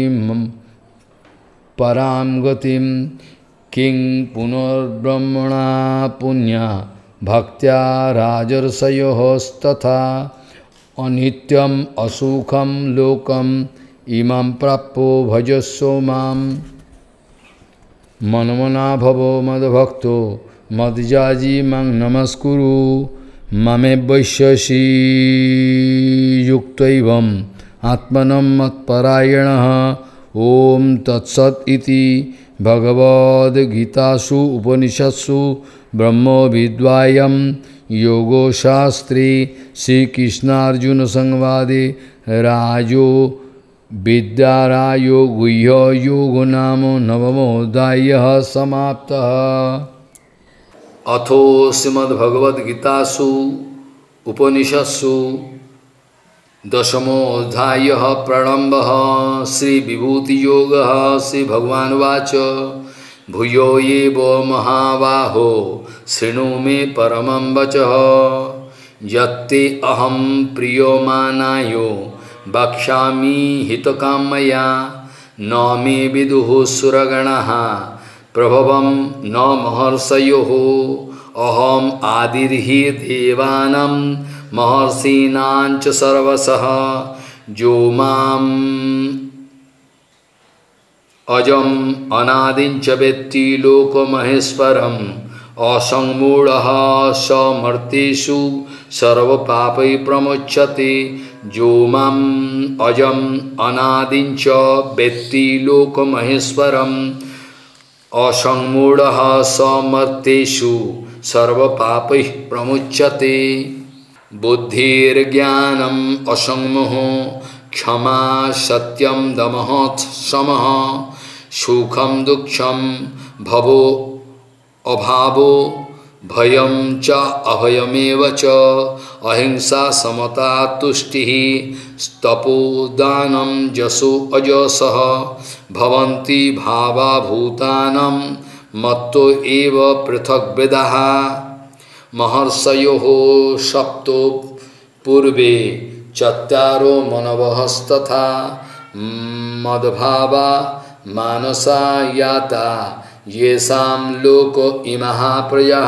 परां गतिं किं पुनर्ब्रह्मणा पुण्या भक्त्या राजर्षयोस्तथा अनित्यम् असुखं लोकम् इमं प्राप्यो भजस्व मां मनमना भवो मद्भक्तो मद्याजी मां नमस्कुरु ममे वैश्यसि युक्तैवम् आत्मनं मत्परायणः ओम तत्सत् इति भगवद्गीतासु उपनिषत्सु ब्रह्मविद्यायां योगशास्त्रे श्रीकृष्णार्जुन संवादे राजो विद्यारायो गुह्य योगो नाम नवमोऽध्यायः समाप्तः। अथो श्रीमद्भगवद्गीतासु उपनिषत्सु दशमोऽध्यायः प्रारम्भः। श्रीविभूतियोगः। श्रीभगवानुवाच भूयो एव महाबाहो शृणु मे परमं वचः यत्ते अहं प्रीयमाणायो वक्ष्यामि हितकामया न मे विदुः सुरगणाः प्रभवं न महर्षयोः अहम् आदिर्हि देवानां महर्षीणां च सर्वशः जो माम् अजम् अनादिं च वेत्ति लोकमहेश्वरम् असंमूढः स मर्त्येषु सर्वपापैः प्रमुच्यते। जो माम् अजम् अनादिं च वेत्ति लोकमहेश्वरम् असंमूढः स मर्त्येषु सर्वपापैः प्रमुच्यते। बुद्धिर्ज्ञानम् असंमोहो क्षमा सत्यं दमः समः सुखं दुःखं भवो अभावो भयं च अभयमेव च अहिंसा समता तुष्टिः तपोदानं जसो अजसः भवन्ति भावा भूतानां मत्तो एव पृथग्वेदाः। महर्षयोः सप्तो पूर्वे चत्वारो मनवस्तथा मद्भावा मानसा याता येषां लोक इमः प्रयः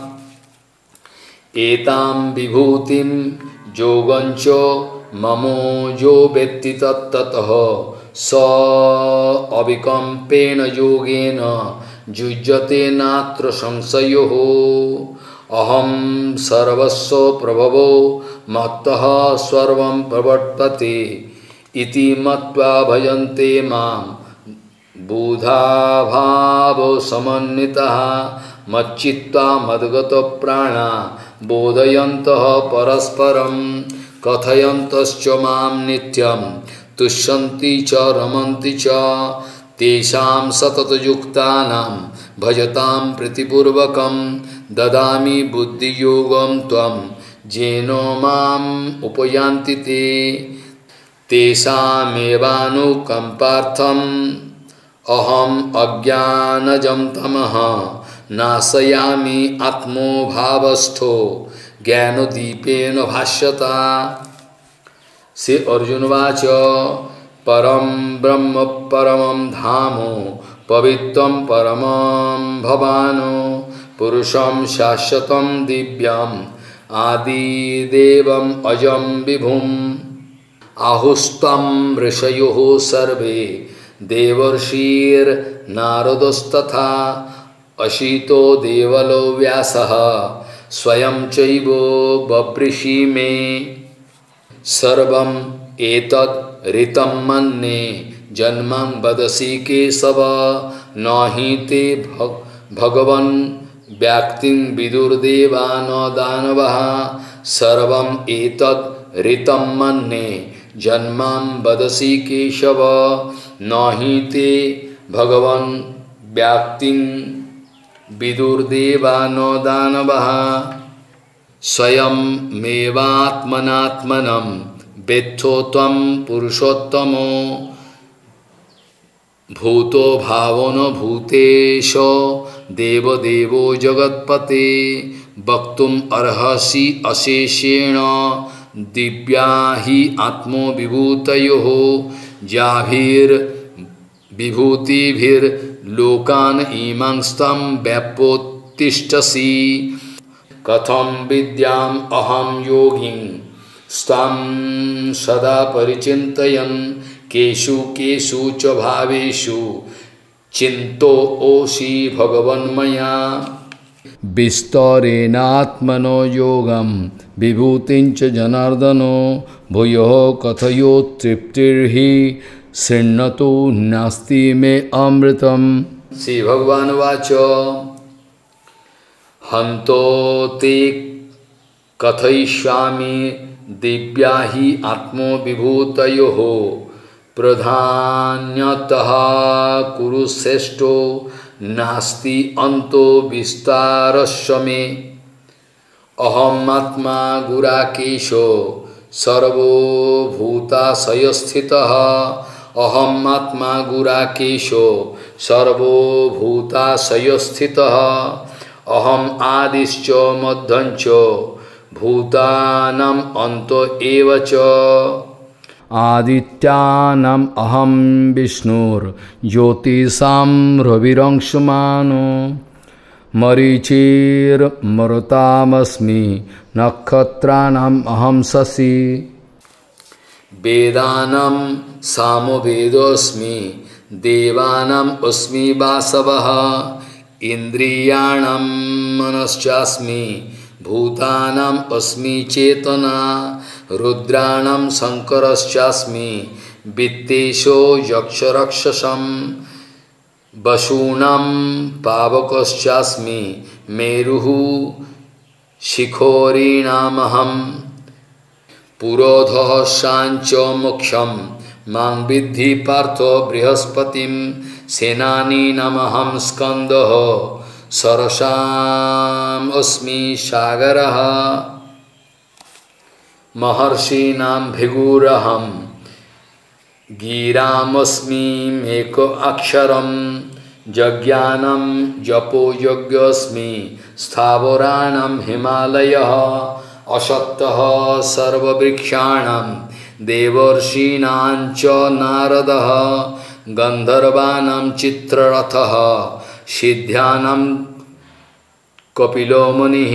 एतां विभूतिं योगञ्च ममो यो वेत्ति तत्ततः स अविकम्पेन योगेन युज्यते नात्र संशयो। अहं सर्वस्व प्रभवो मत्तः सर्वं प्रवर्तते इति मत्वा भजन्ते मां बुधा भाव समन्वितः मच्चित्ता मद्गतो प्राणा बोधयन्तः परस्परं कथयन्तश्च मां नित्यं तुष्यन्ति च रमन्ति च तेषां सततयुक्तानां भजतां प्रीतिपूर्वकं ददामि बुद्धियोगं त्वं येन माम् उपयान्ति ते। तेषामेवानुकम्पार्थम् अहम अज्ञानजं तमः नाशयामि आत्मभावस्थो ज्ञानदीपेन भाष्यता। श्री अर्जुनवाच परम ब्रह्म परमं धाम पवित्रं परमं भवानो पुरुषं शाश्वतं दिव्यम् आदिदेवम् अजं विभुम् आहुस्त्वं ऋषयो सर्वे देवर्षिर्नारदस्तथा अशीतो देवलो व्यासः स्वयं चैव बभृषि मे सर्वम् एतद् ऋतं मन्ये जन्मं वदसि केशव न हि ते भगवन् व्याक्तिं विदुर्देवा न दानवः सर्वम् एतद् ऋतं मन्ये जन्मं वदसि केशव न हि ते भगवन् व्याक्तिं विदुर्देवा न दानवः स्वयं मेवात्मनात्मनं वेत्थो त्वं पुरुषोत्तमो भूतो भावो न भूतेशो देवदेवो जगत्पते वक्तुम् अर्हसि अशेषेण दिव्या हि आत्मविभूतयोः जाभिर्विभूतिभिर्लोकान् इमांस्तं व्याप्योत्तिष्ठसि कथं विद्याम् अहं योगिं स्तं सदा परिचिन्तयन् केषु केषु च भावेषु चिन्तो ओषि भगवन्मया विस्तरेणात्मनो योगं विभूतिं च जनार्दनो भूयो कथयो तृप्तिर्हि शृण्वतो नास्ति मे अमृतम्। श्री भगवान वाच हन्तो ते कथयिष्यामि दिव्या हि आत्मविभूतयोः प्रधान्यतः कुरुश्रेष्ठो नास्ति अन्तो विस्तारस्य मे अहमात्मा गुराकेशो सर्वभूताशयस्थितः अहमात्मा गुराकेशो सर्वभूताशयस्थितः अहम आदिश्च मध्यञ्च भूतानाम् अन्तो एव च आदित्यानाम् अहं विष्णुर्ज्योतिषां रविरंशमानो मरीचिर्मरुतामस्मि नक्षत्राणाम् अहं शशि वेदानां सामवेदोऽस्मि देवानाम् अस्मि वासवः इंद्रियाणां मनश्चास्मि भूतानाम् अस्मि चेतना रुद्राणां शंकरश्चास्मि वित्तेशो यक्षरक्षसं वसूनां पावकश्चास्मि मेरुः शिखोरीणामहं पुरोधः शाञ्च मोक्षं मां विद्धि पार्थ बृहस्पतिं सेनानीनामहं स्कन्दः सरसाम् अस्मि सागरः महर्षीणां भृगुरहं गिरामस्मि मेक अक्षरं यज्ञानं जपो यज्ञस्मि स्थावराणां हिमालयः असक्तः सर्ववृक्षाणां देवर्षीणां च नारदः गन्धर्वाणां चित्ररथः सिद्ध्यानां कपिलो मुनिः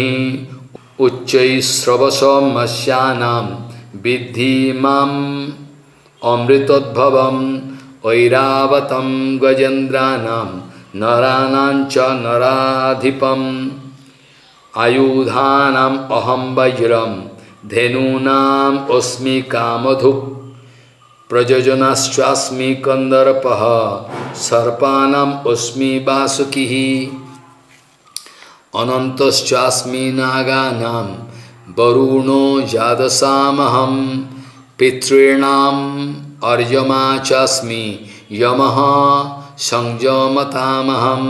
उच्चैश्रवसमस्यानां विद्धि माम् अमृतोद्भवम् ऐरावतं गजेन्द्राणां नराणां च नराधिपम् आयुधानाम् अहं वज्रं धेनूनाम् अस्मि कामधुक् प्रयोजनाश्चास्मि कंदर्पः सर्पानाम् अस्मि वासुकिः अनन्तश्चास्मि नागानां वरुणो जादसामहं पितॄणाम् अर्यमा चास्मि यमः संयमतामहं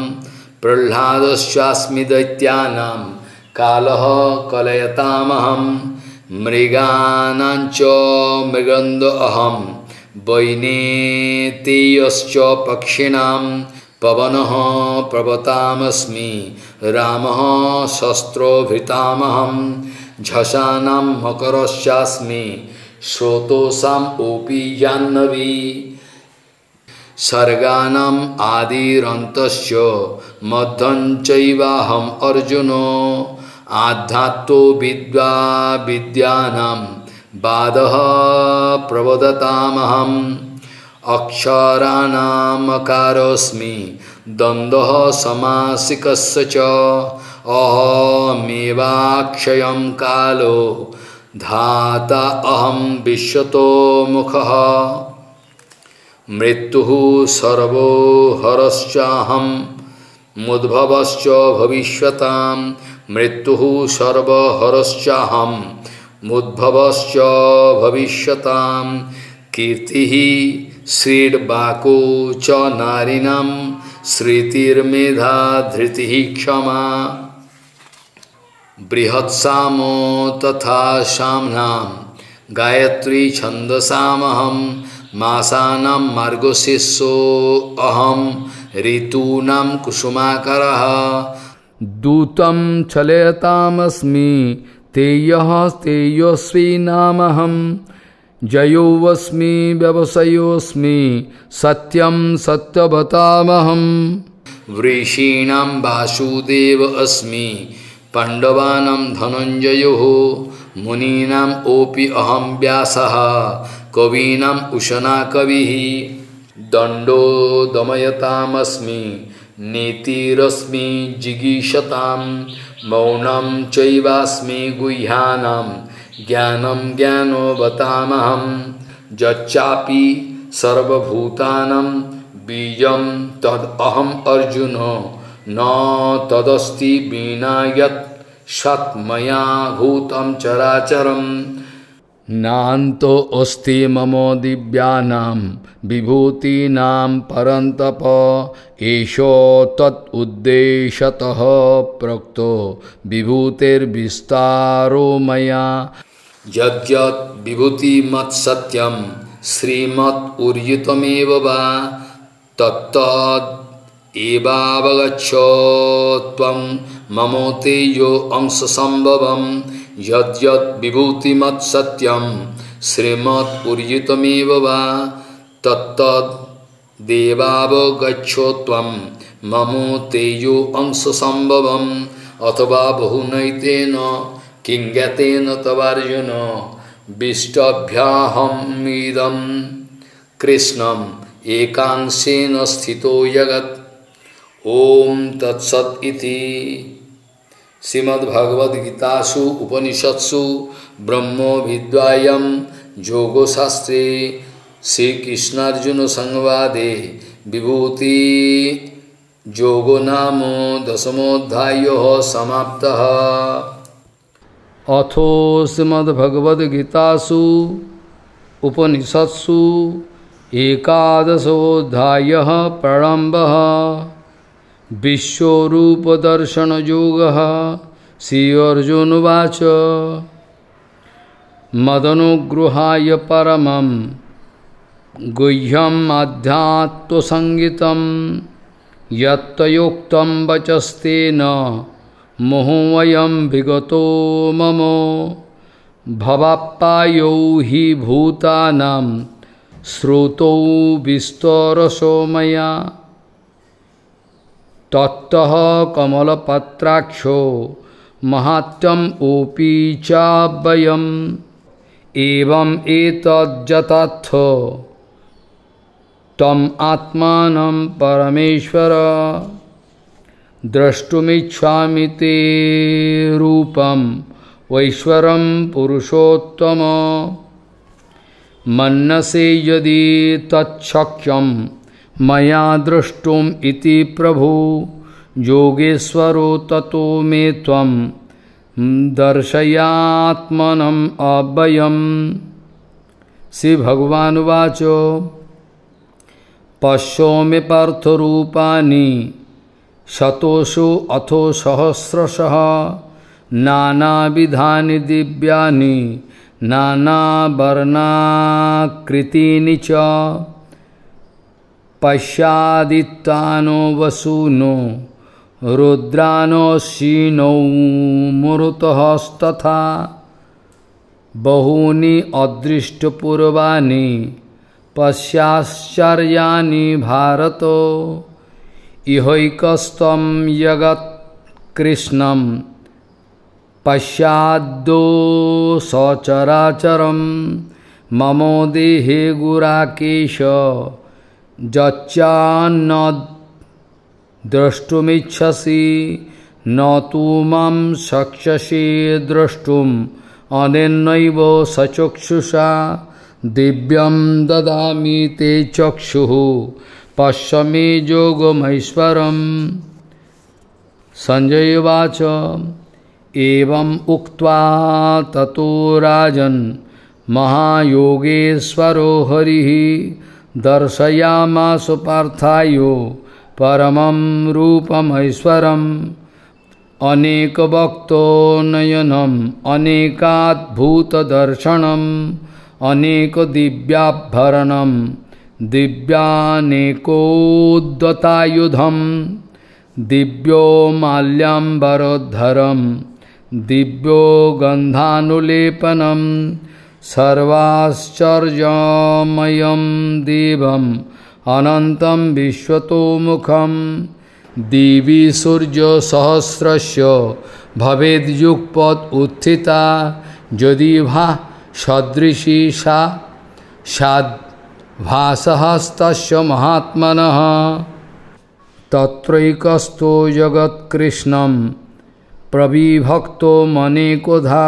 प्रह्लादश्चास्मि दैत्यानां कालः कलयतामहं मृगानांच मृगंद अहम वैनेतेयश्च पक्षिणां पवनः प्रवतामस्मि रामः शस्त्रोभृतामहं झषाणां मकरश्चास्मि श्रोतोषाम् ओपि जाह्नवी सर्गानाम् आदिरन्तश्च मध्यं चैवाहम् अर्जुनो आध्यात्तो विद्या विद्यानां बाधः प्रवदतामहम् अक्षराणामकारोऽस्मि द्वन्द्वः समासिकस्य च अहमेवाक्षयं कालो धाता अहं विश्वतो मुखः मृत्युः सर्वो हरश्चाहं मुद्भवश्च भविष्यतां मृत्युः सर्वहरश्चाहं मुद्भवश्च भविष्यतां कीर्तिः श्रीर्बाको च नारीणां श्रुतिर्मेधा धृतिः क्षमा बृहत्सामो तथा साम्नां गायत्री छन्दसामहं मासानां मार्गशीर्षो अहं ऋतूनां कुसुमाकरः दूतं चलयतामस्मि तेयः तेजस्वी नामहं जयोऽस्मि व्यवसायोऽस्मि सत्यं सत्यवतामहं वृषीणां वासुदेव अस्मि पाण्डवानां धनञ्जयो मुनीनाम् ओपि अहं व्यासः कवीनाम् उशना कविः दण्डो दमयतामस्मि नीतिरस्मि जिगीषतां मौनं चैवास्मि गुह्यानां ज्ञानं ज्ञानोऽवतामहं यच्चापि सर्वभूतानां बीजं तदहम् अर्जुन न तदस्ति विना यत् सत् मया भूतं चराचरम् नान्तो अस्ति मम दिव्यानां विभूतीनां परन्तप एषो तत् उद्देशतः प्रोक्तो विभूतिर्विस्तारो मया यद्यत् विभूतिमत् सत्यं श्रीमत् उर्जितमेव वा तत्तद् एवावगच्छ त्वं मम तेजो अंशसंभवम् यद्यद् विभूतिमत् सत्यं श्रीमत् उर्जितमेव वा तत्तद् देवावगच्छ त्वं मम तेजो अंशसंभवम् अथवा बहुनैतेन किंज्ञातेन तवार्जुन विष्टभ्याहमिदं कृष्णम् एकांशेन स्थितो जगत् ओम तत्सत् इति श्रीमद्भगवद्गीतासु उपनिषत्सु ब्रह्म विद्यायां योगशास्त्रे श्रीकृष्णार्जुन संवादे विभूति योगो नाम दशमोऽध्यायः समाप्तः। अथो श्रीमद्भगवद्गीतासु उपनिषत्सु एकादशोऽध्यायः प्रारम्भः। विश्वरूपदर्शनयोगः। श्रीर्जुनोवाच मदनुगृहाय परमं गुह्यम् आध्यात्मसंगितं यत्तयोक्तं वचस्तेन मोहोऽयं विगतो मम भवाप्पायौ हि भूतानां श्रुतौ विस्तरसो मया तत्तः कमलपत्राक्षो महात्म्यम् ओपि चाव्ययम् एवम् एतज्जथार्थो तम् आत्मानं परमेश्वर द्रष्टुमिच्छामि ते रूपं वैश्वरं पुरुषोत्तम मन्यसे यदि तच्छक्यं मया द्रष्टुम् इति प्रभु योगेश्वरो ततो मे त्वं दर्शयात्मनम् अव्ययम्। श्री भगवानुवाच पश्यो मे पार्थरूपाणि शतोषु अथो सहस्रशः नानाविधानि दिव्यानि नानावर्णाकृतीनि च पश्यादित्यानो वसूनो रुद्रानोऽश्विनौ मरुतस्तथा बहूनि अदृष्टपूर्वाणि पश्याश्चर्याणि भारत इहैकस्तं जगत् कृष्णं पश्याद्यो सचराचरं मम देहे गुराकेश यच्चान्न द्रष्टुमिच्छसि न तु मां शक्ष्यसि द्रष्टुम् अनेनैव सचक्षुषा दिव्यं ददामि ते चक्षुः पश्य मे योगमैश्वरम्। संजय उवाच एवम् उक्त्वा ततो राजन् महायोगेश्वरो हरिः दर्शयामास पार्थाय परमं रूपमैश्वरम्। अनेकवक्तो नयनम् अनेकाद्भुतदर्शनम् अनेकदिव्याभरणम् दिव्यानेकोद्गतायुधम् दिव्यो माल्याम्बरोद्धरम् दिव्यो गन्धानुलेपनम् सर्वाश्चर्यमयं देवम् अनन्तं विश्वतोमुखम्। दिवि सूर्यसहस्रस्य भवेद्युगपत् उत्थिता यदि भा सदृशी सा साद्भासहस्तस्य महात्मनः तत्रैकस्थो जगत्कृष्णं प्रविभक्तो मनेकोधा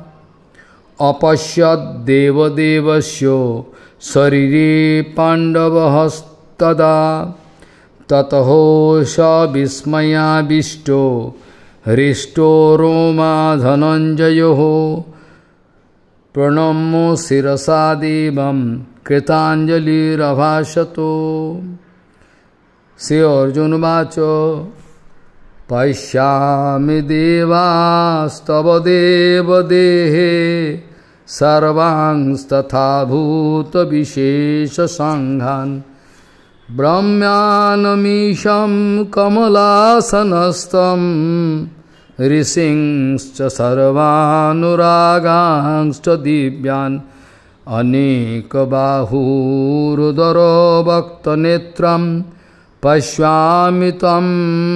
अपश्यद्देवदेवस्य शरीरे पाण्डवस्तदा ततः स विस्मयाविष्टो हृष्टो रोमा धनञ्जयो प्रणम्य शिरसा देवं कृताञ्जलिरभाषतो। श्री अर्जुन उवाच पश्यामि देवास्तव देवदेहे सर्वांस्तथा भूतविशेषसङ्घान् ब्रह्म्यानमीशं कमलासनस्थं ऋषींश्च सर्वानुरागांश्च दिव्यान् अनेकबाहुरुदरवक्त्रनेत्रं पश्यामि तं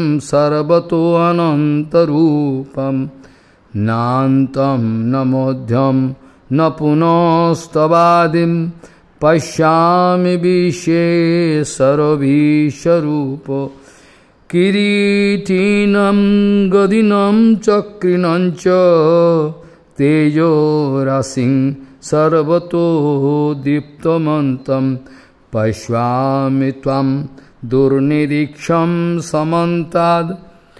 सर्वतोऽनन्तरूपं नान्तं न मध्यं न पुनस्तवादिं पश्यामि विश्वेश्वरभीशरूप किरीटिनं गदिनं चक्रिणं च तेजोराशिं सर्वतो दीप्तमन्तं पश्यामि त्वं दुर्निरीक्षं समन्ताद्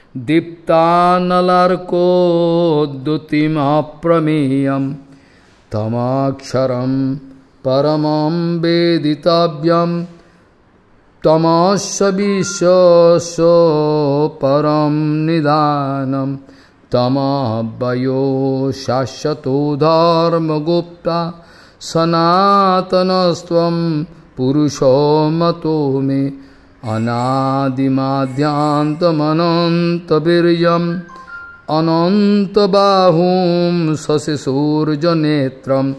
दीप्तानलार्कोद्युतिमप्रमेयं तमाक्षरं परमं वेदितव्यं तमस्य विश्वस्य परं निदानं तमव्ययो शाश्वतो धर्मगुप्ता सनातनस्त्वं पुरुषो मतो मे अनादिमाद्यान्तमनन्तवीर्यम् अनन्तबाहुं शशिसूर्यनेत्रं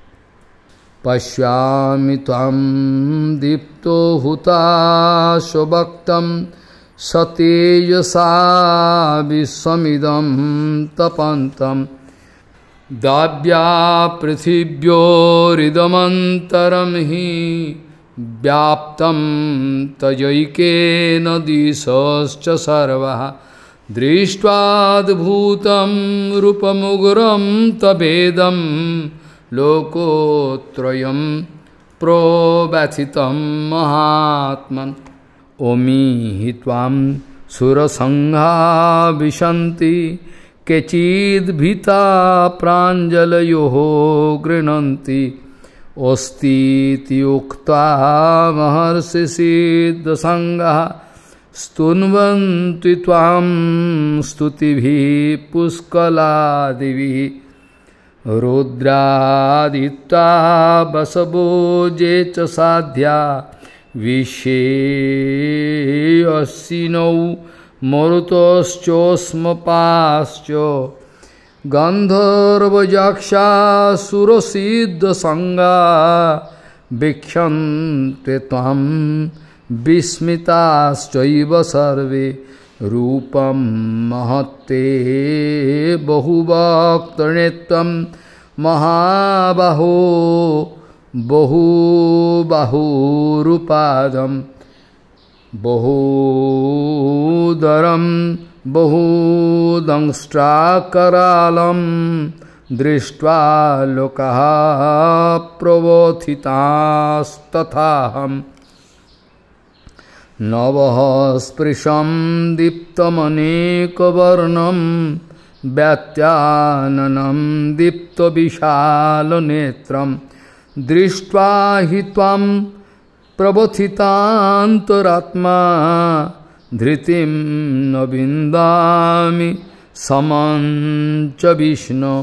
पश्यामि त्वं दीप्तो हुताशोभक्तं सतेजसा विश्वमिदं तपन्तं दाव्या पृथिव्योरिदमन्तरं हि व्याप्तं तयैकेन दिशश्च सर्वः दृष्ट्वाद्भुतं रूपमुग्रं तवेदं लोकोत्रयं प्रोव्यथितं महात्मन् ओमिहि त्वां सुरसङ्घा विशन्ति केचिद्भीता प्राञ्जलयो गृह्णन्ति अस्तीति उक्त्वा महर्षिसिद्धसङ्घः स्तुन्वन्ति त्वां स्तुतिभिः पुष्कलादिभिः रुद्रादित्या वसवो ये च साध्या विश्वेऽश्विनौ मरुतश्चोष्मपाश्च गन्धर्वयक्षासुरसिद्धसङ्गा वीक्षन्ते त्वां विस्मिताश्चैव सर्वे रूपं महत्ते बहुवक्त्रनेत्रं महाबाहो बहुबाहुरुपादं बहुदरं बहुदंष्ट्राकरालं दृष्ट्वा लोकाः प्रवथितास्तथाहम् नवः स्पृशं दीप्तमनेकवर्णं व्यात्याननं दीप्तविशालनेत्रं दृष्ट्वा हि त्वां प्रबोधितान्तरात्मा धृतिं न विन्दामि समं च विष्णो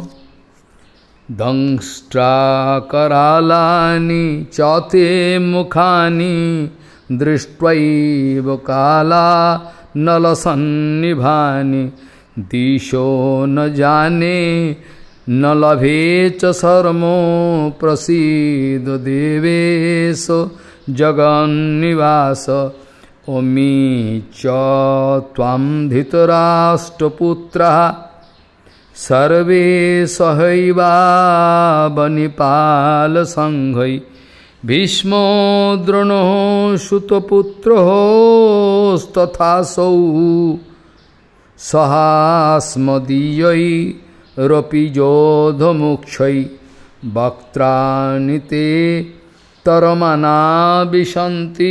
दंष्ट्राकरालानि च ते मुखानि दृष्ट्वैव काला नलसन्निभानि दिशो न जाने न लभे च शर्मो प्रसीद देवेश जगन्निवास ओमि च त्वां धृतराष्ट्रपुत्रः सर्वे सहैवावनिपालसङ्घै भीष्मो द्रोणो सुतपुत्रोस्तथासौ सहास्मदीयैरपि योधमुक्षै वक्त्राणि ते तरमना विशन्ति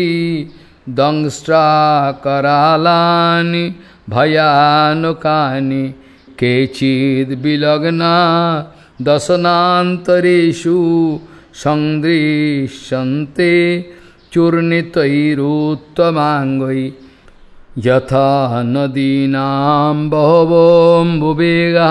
दंष्ट्राकरालानि भयानकानि केचिद्विलग्ना दशनान्तरेषु संदृश्यन्ते चूर्णितैरुत्तमाङ्गै यथा नदीनां बहवोऽम्बुवेगाः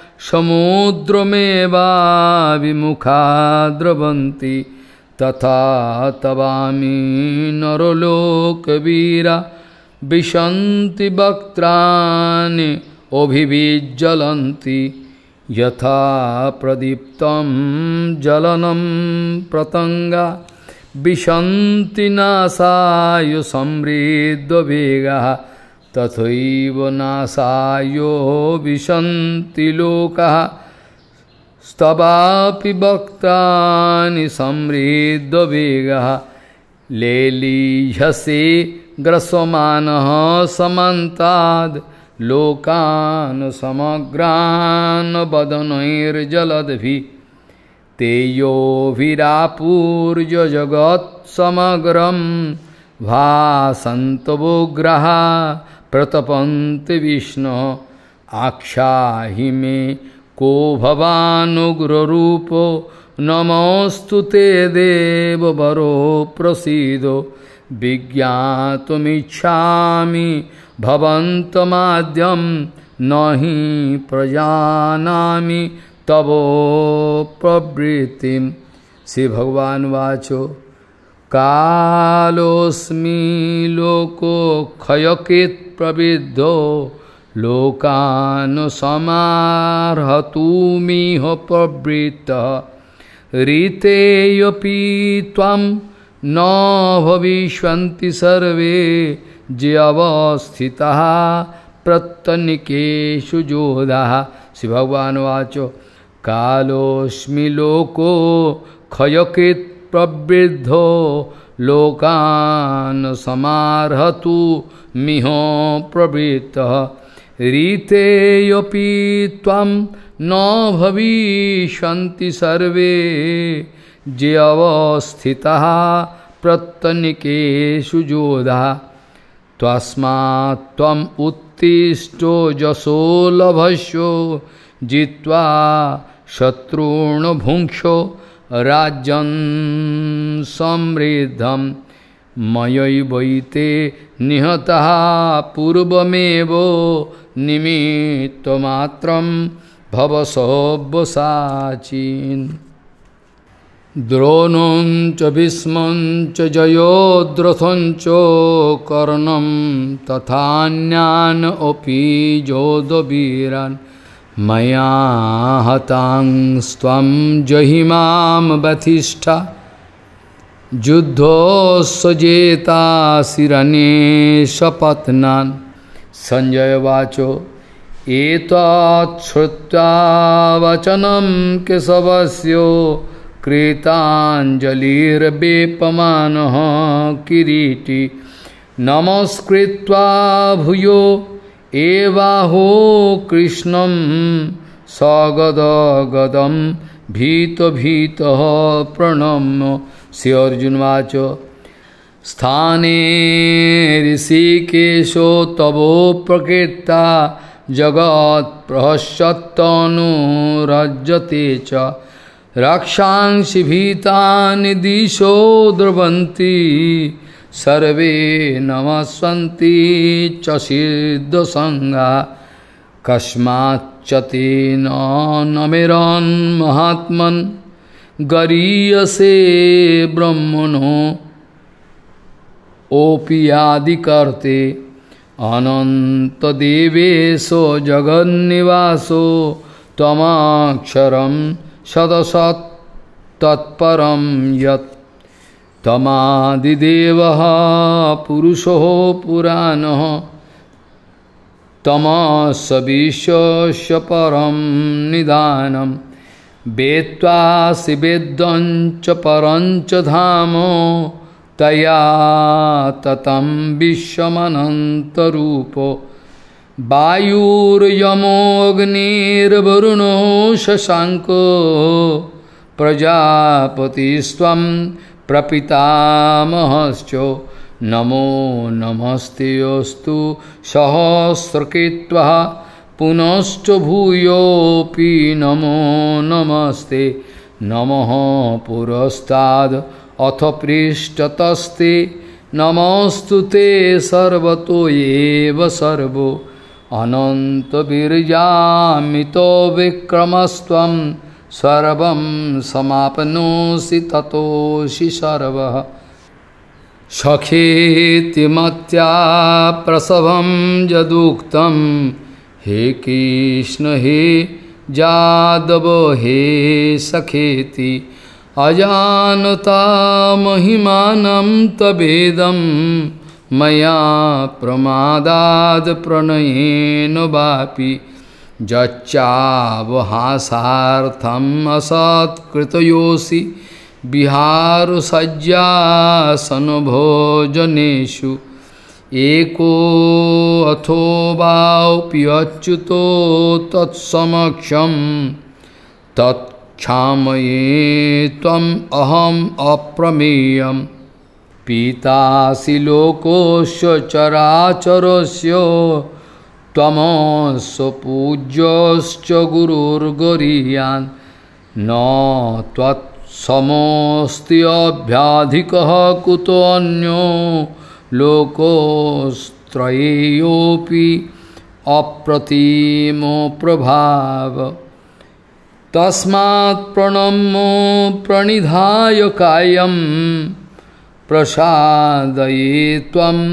समुद्रमेवाभिमुखा द्रवन्ति तथा तवामि नरलोकवीरा विशन्ति वक्त्राणि अभिविज्ज्वलन्ति यथा प्रदीप्तं जलनं प्रतंगा विशन्ति नासाय समृद्धवेगाः तथैव नासायो विशन्ति लोकाः स्तवापि वक्त्राणि समृद्धवेगाः लेलीहसे ग्रसमानः समन्ताद् लोकान् समग्रान् वदनैर्जलद्भिः तेयोभिरापूर्य जगत्समग्रं भासन्तवोग्रः प्रतपन्ति विष्णो आख्याहि मे को भवानुग्ररूपो नमोऽस्तु ते देववरो प्रसीदो विज्ञातुमिच्छामि भवन्तमाद्यं न हि प्रजानामि तव प्रवृत्तिं। श्री भगवान वाचो कालोस्मि लोको क्षयकृत् प्रवृद्धो लोकान् समार्हतुमिह प्रवृत्तः ऋतेऽपि त्वां न भविष्यन्ति सर्वे जे अवस्थिताः प्रत्यनीकेषु जोधाः। श्री भगवान वाचो कालोस्मि लोको क्षयकृत् प्रवृद्धो लोकान् समार्हतुमिह प्रवृत्तः ऋतेऽपि त्वां न भविष्यन्ति सर्वे जे अवस्थिताः प्रत्यनीकेषु जोधाः। तस्मात् त्वम् उत्तिष्ठो यशो लभस्यो जित्वा शत्रून् भुङ्क्षो राज्यं समृद्धं मयैवैते निहतः पूर्वमेव निमित्तमात्रं भव सव्यसाचिन् द्रोणं च भीष्मं च जयोद्रथं च कर्णं तथान्यान् अपि योधवीरान् मया हतांस्त्वं जहिमां वसिष्ठा युद्धोस्सजेता शिरनेशपत्नान् संजय वाचो एतत् श्रुत्वा वचनं केशवस्य कृताञ्जलिर्वेपमानः किरीटी नमस्कृत्वा भूयो एवाहो कृष्णं सगदगदं भीतो भीतः प्रणम्य श्री अर्जुन वाच स्थाने ऋषिकेशो तवो प्रकृता जगत्प्रहस्यत्तनुरज्यते च रक्षांसि भीतानि दिशो द्रवन्ति सर्वे नमस्वन्ति च सिद्धसंगा कस्माच्च तेन नमेरन् महात्मन् गरीयसे ब्रह्मणो ओपियादिकर्ते अनन्तदेवेशो जगन्निवासो त्वमक्षरं सदसत् तत्परं यत् तमादिदेवः पुरुषो पुराणः तमस्य विश्वस्य परं निदानं वेत्त्वासि वेद्यं च परं च धाम तया ततं विश्वमनन्तरूपो वायुर्यमोऽग्निर्वरुणो शशाङ्को प्रजापतिस्त्वं प्रपितामहश्च नमो नमस्तेऽस्तु सहस्रकृत्वः पुनश्च भूयोऽपि नमो नमस्ते नमः पुरस्ताद् अथ पृष्ठतस्ते नमोस्तुते सर्वतो एव सर्वो अनन्तवीर्यामितो विक्रमस्त्वं सर्वं समाप्नोषि ततोऽसि सर्वः सखेति मत्या प्रसवं यदुक्तं हे कृष्ण हे जादव हे सखेति अजानता महिमानं तवेदं मया प्रमादाद् प्रणयेन वापि जच्चावहासार्थम् असत्कृतयोऽसि विहारसज्जासनभोजनेषु एको अथोवाप्यच्युतो तत्समक्षं तत्क्षामये त्वम् अहम् अप्रमेयं पितासि लोकस्य चराचरस्य त्वमस्य पूज्यश्च गुरुर्गरीयान् न त्वत्समोऽस्ति अभ्याधिकः कुतोऽन्यो लोकोस्त्रयेयोऽपि अप्रतिमो प्रभाव तस्मात् प्रणम्यो प्रणिधाय कायं प्रसादये त्वम्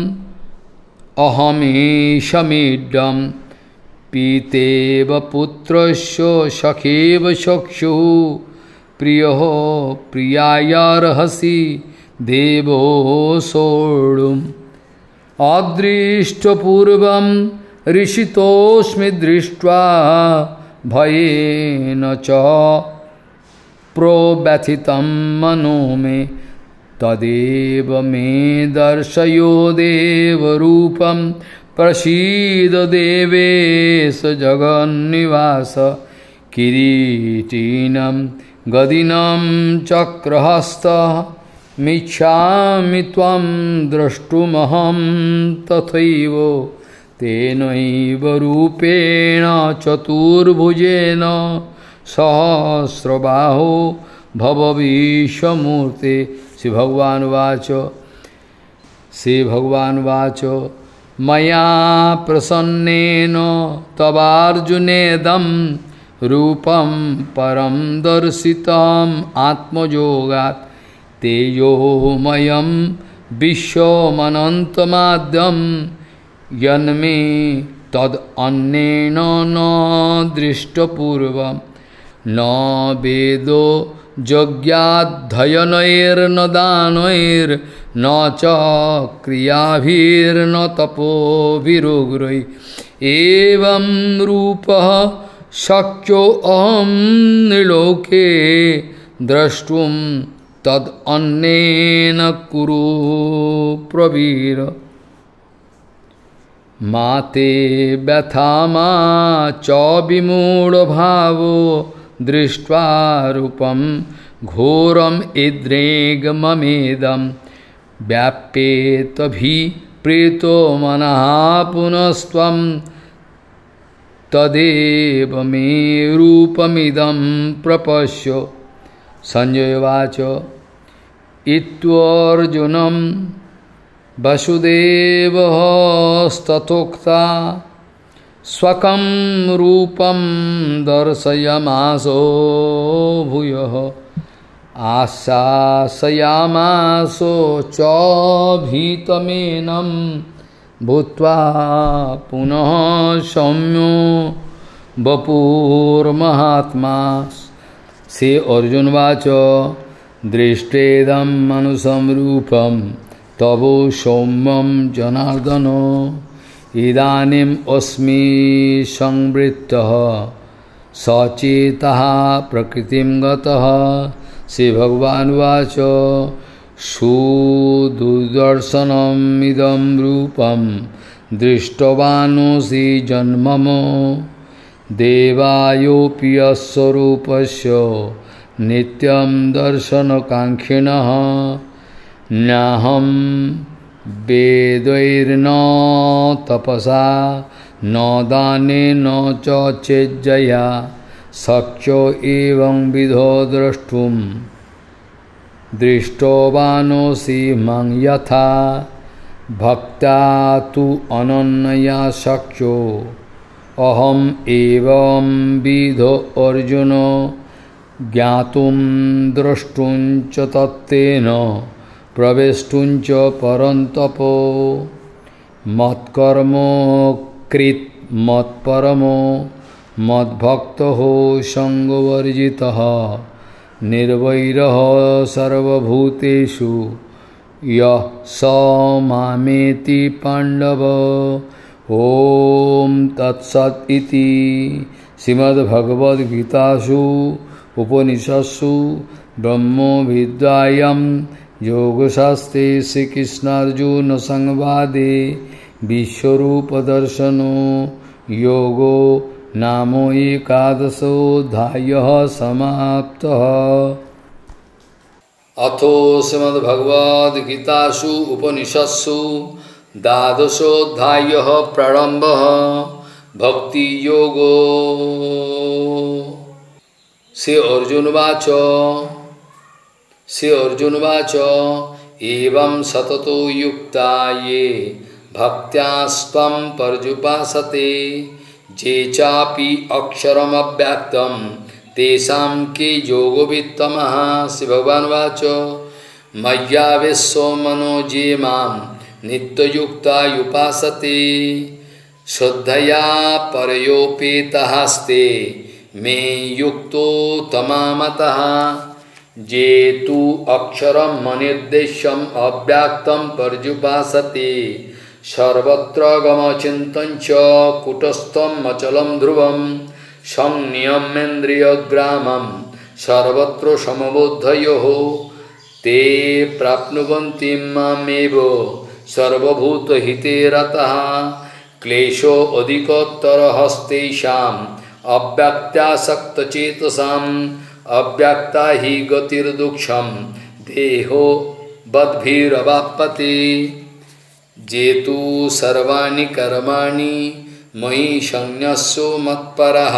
अहमेशमीड्यं पीतेव पुत्रस्य सखेव चक्षुः प्रियो प्रियायार्हसि देवो सोढुम् अदृष्टपूर्वं ऋषितोऽस्मि दृष्ट्वा भयेन च प्रोव्यथितं मनो मे तदेव मे दर्शयो देवरूपं प्रसीद देवेश जगन्निवास किरीटिनं गदिनं चक्रहस्तः मिच्छामि त्वं द्रष्टुमहं तथैव तेनैव रूपेण चतुर्भुजेन सहस्रबाहो भव विश्वमूर्ते। श्री भगवान वाच श्री भगवान वाचो मया प्रसन्नेन तवार्जुनेदं रूपं परं दर्शितम् आत्मयोगात् तेजोमयं विश्वमनन्तमाद्यं यन्मे तद अन्येन न दृष्टपूर्वं न वेदो यज्ञाध्ययनैर्न दानैर्न च क्रियाभिर्न तपोभिरुग्रैः एवं रूपः शक्यो अहं नृलोके द्रष्टुं तद अन्येन कुरु प्रवीर माते व्यथा मा च विमूढभावो दृष्ट्वा रूपं घोरम इद्रेगममेदं व्याप्येतभिप्रीतो मनः पुनस्त्वं तदेव मे रूपमिदं प्रपश्य। संजय उवाच इत्वर्जुनं वसुदेवस्तथोक्ता स्वकं रूपं दर्शयामासो भूयः आशासयामासो च भीतमेनं भूत्वा पुनः सौम्यो वपुर्महात्मा। से अर्जुन वाच दृष्टेदं मनुष्यं रूपं तवो सौम्यं जनार्दन इदानीम् अस्मि संवृत्तः सचेतः प्रकृतिं गतः। श्री भगवान वाच सुदुर्दर्शनमिदं रूपं दृष्टवानोऽसि जन्ममो देवायोऽपि यस्य रूपस्य नित्यं दर्शनकाङ्क्षिणः नाहं वेदैर्न तपसा न दानेन च चेज्जया शक्यो एवं विधो द्रष्टुं दृष्टवानोऽसि मं यथा भक्त्या तु अनन्या शक्यो अहम एवं विधो अर्जुन ज्ञातुं द्रष्टुं च तत्तेन प्रवेष्टुं च परन्तपो मत्कर्मो कृत् मत्परमो मद्भक्तः संगवर्जितः निर्वैरः सर्वभूतेषु यः स मामेति पाण्डव। ओम तत्सत् इति श्रीमद्भगवद्गीतासु उपनिषत्सु ब्रह्मविद्यायां योगशास्त्रे श्रीकृष्णार्जुन संवादे विश्वरूपदर्शनो योगो नाम एकादशोऽध्यायः समाप्तः। अथो श्रीमद्भगवद्गीतासु उपनिषत्सु द्वादशोऽध्यायः प्रारम्भः भक्ति योगो। श्री अर्जुनवाच श्री अर्जुनवाच एवं सततो युक्ता ये भक्त्यास्त्वं पर्युपासते जे चापि अक्षरमव्यक्तं तेषां के योगवित्तमः। श्री भगवान् वाच मय्यावेशो मनो ये मां नित्ययुक्ता युपासते श्रद्धया परयोपेतस्ते मे युक्तो तमामतः। जे तु अक्षरं मनिर्देश्यम् अव्यक्तं पर्युपासते सर्वत्र गमचिन्तं च कूटस्थं अचलं ध्रुवं संनियम्येन्द्रियग्रामं सर्वत्र समबुद्धयोः ते प्राप्नुवन्ति मामेव सर्वभूतहिते रतः। क्लेशो अधिकोत्तरस्तेषाम् अव्यक्तासक्तचेतसाम् अव्यक्ता हि गतिर्दुःखं देहो बद्भिरवाप्यते। जे तु सर्वाणि कर्माणि मयि संन्यस्यो मत्परः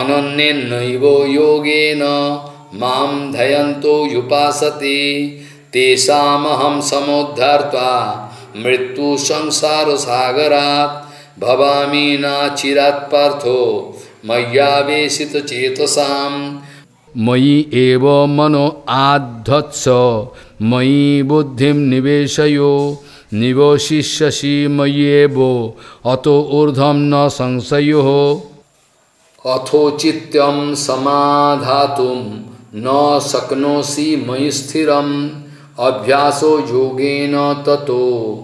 अनन्येनैव योगेन मां ध्यायन्तो युपासते तेषामहं समुद्धर्ता मृत्यु संसार सागरात् भवामि नाचिरात् पार्थो मय्यावेशित चेतसां मयि एव मनो आधत्स मयि बुद्धिं निवेशयो निवशिष्यसि मय्येव अतो ऊर्ध्वं न संशयो अथो चित्तं समाधातुं न शक्नोषि मयि स्थिरम् अभ्यासो योगेन ततो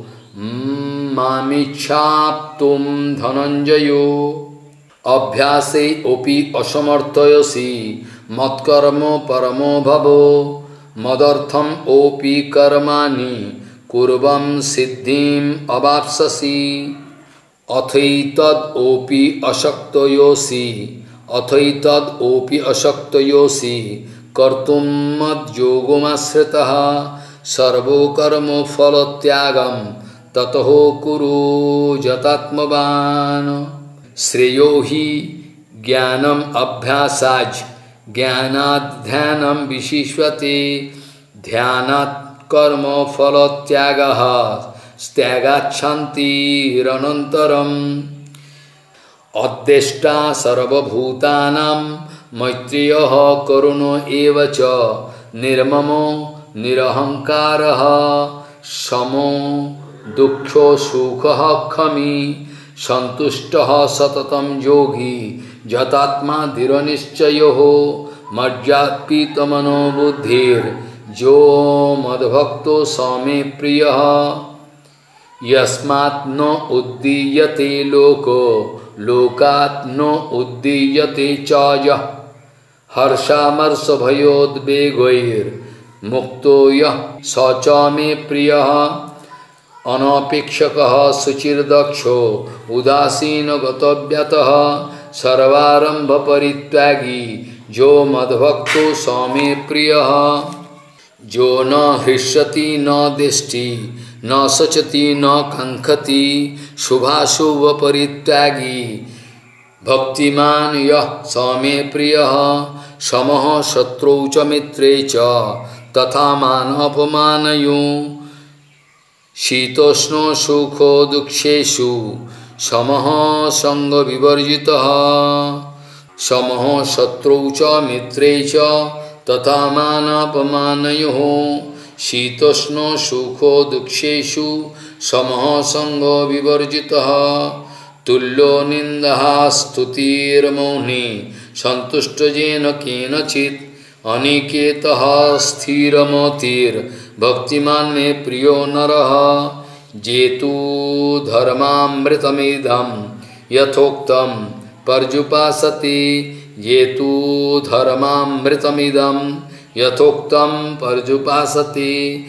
मामिच्छाप्तुं धनञ्जयो अभ्यासे अपि असमर्थयसि मत्कर्म परमो भवो मदर्थम ओपि कर्माणि कुर्वं सिद्धिं अवाप्स्यसि अथैतद् ओपि अशक्तयोसि अथैतद् ओपि अशक्तयोसि कर्तुं मद्योगमाश्रितः सर्वो कर्मो फलत्यागं ततो कुरु यतात्मवान् श्रेयो हि ज्ञानम् अभ्यासाज् ज्ञानात् ध्यानं विशिष्यते ध्यानात् कर्म फलत्यागः त्यागात् शान्तिरनन्तरम् अद्वेष्टा सर्वभूतानां मैत्रेयः करुणो एव च निर्ममो निरहङ्कारः समो दुःखो सुखः खमी संतुष्टः सततं योगी यतात्मा दृढनिश्चयो मज्जात्पीतमनो बुद्धिर्यो मद्भक्तो स मे प्रियः यस्मात् न उद्दीयते लोको लोकात् न उद्दीयते च यः हर्षामर्षभयोद्वेगैर्मुक्तो यः स च मे प्रियः अनपेक्षकः शुचिर्दक्षो उदासीनो गतव्यतः सर्वारंभ परित्यागी जो मद्भक्तो स मे प्रियः जो न हृष्यति न दिष्टि न सचति न कांक्षति शुभाशुभ परित्यागी भक्तिमान यः स मे प्रियः समः शत्रौ च मित्रे च तथा मान अपमानयो शीतोष्णो सुखो दुःखेषु समः संग विवर्जितः समः शत्रौ च मित्रे च तथा मानापमानयोः शीतोष्णो सुखो दुःखेषु समः संग विवर्जितः तुल्यो निन्दः स्तुतिर्मौनी संतुष्ट येन केनचित् अनिकेतः स्थिरमतिर्भक्तिमान् मे प्रियो नरः जेतु धर्मामृतमिदं यथोक्तं पर्युपासते जेतु धर्मामृतमिदं यथोक्तं पर्युपासते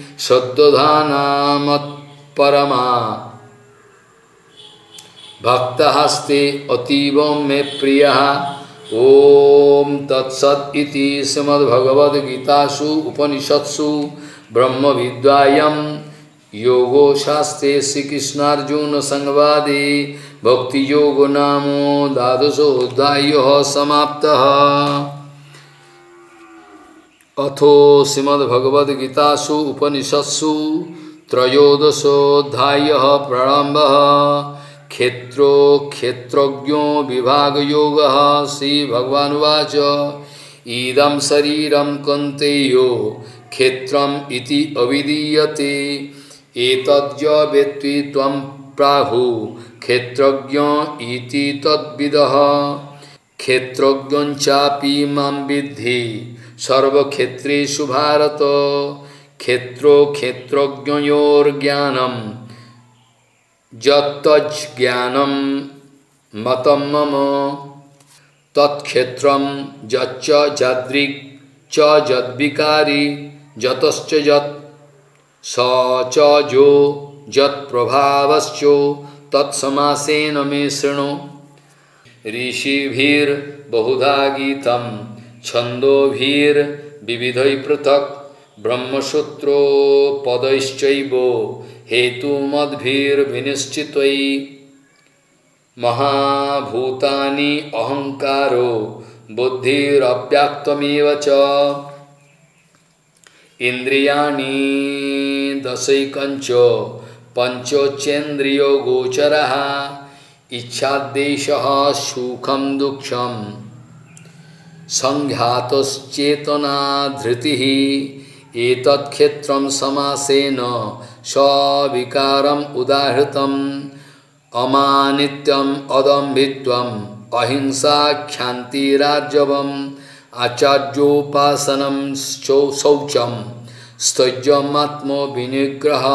सद्दधानामत्परमा भक्तहस्ते अतीव मे प्रियः ओम तत्सत् इति श्रीमद्भगवद्गीतासु उपनिषत्सु ब्रह्मविद्यायां योगो शास्त्रे श्रीकृष्णार्जुन संवादे भक्ति योगो नामो द्वादशोऽध्यायः समाप्तः। अथो श्रीमद्भगवद्गीतासु उपनिषत्सु त्रयोदशोऽध्यायः प्रारम्भः। क्षेत्रो क्षेत्रज्ञो विभाग योगः श्री भगवानुवाच इदं शरीरं कौन्तेयो क्षेत्रम् इति अविधीयते एतद्य वेत्ति त्वं प्राहु क्षेत्रज्ञ इति तद्विदः क्षेत्रज्ञञ्चापि मां विद्धि सर्वक्षेत्रेषु भारत क्षेत्रो क्षेत्रज्ञयोर्ज्ञानम् यत्तज्ज्ञानं मतं मम तत्क्षेत्रं यच्च यदृक् च यद्विकारी यतश्च यत् स च जो यत्प्रभावश्चो तत्समासेन मे शृणु। ऋषिभिर्बहुधा गीतं छन्दोभिर्विविधैः पृथक् ब्रह्मसूत्रोपदैश्चैव हेतुमद्भिर्विनिश्चितैः महाभूतानि अहंकारो बुद्धिरव्यक्तमेव च इंद्रियाणि दशैकञ्च पंचोच्चेन्द्रियो गोचरः इच्छादेशः सुखं दुःखं संघातश्चेतना धृतिः एतत् क्षेत्रं समासेन सविकारम् उदाहृतम् अमानित्यम् अदम्भित्वम् अहिंसा क्षान्तिरार्जवम् आचार्योपासनं शौचम स्थैर्यमात्मविनिग्रह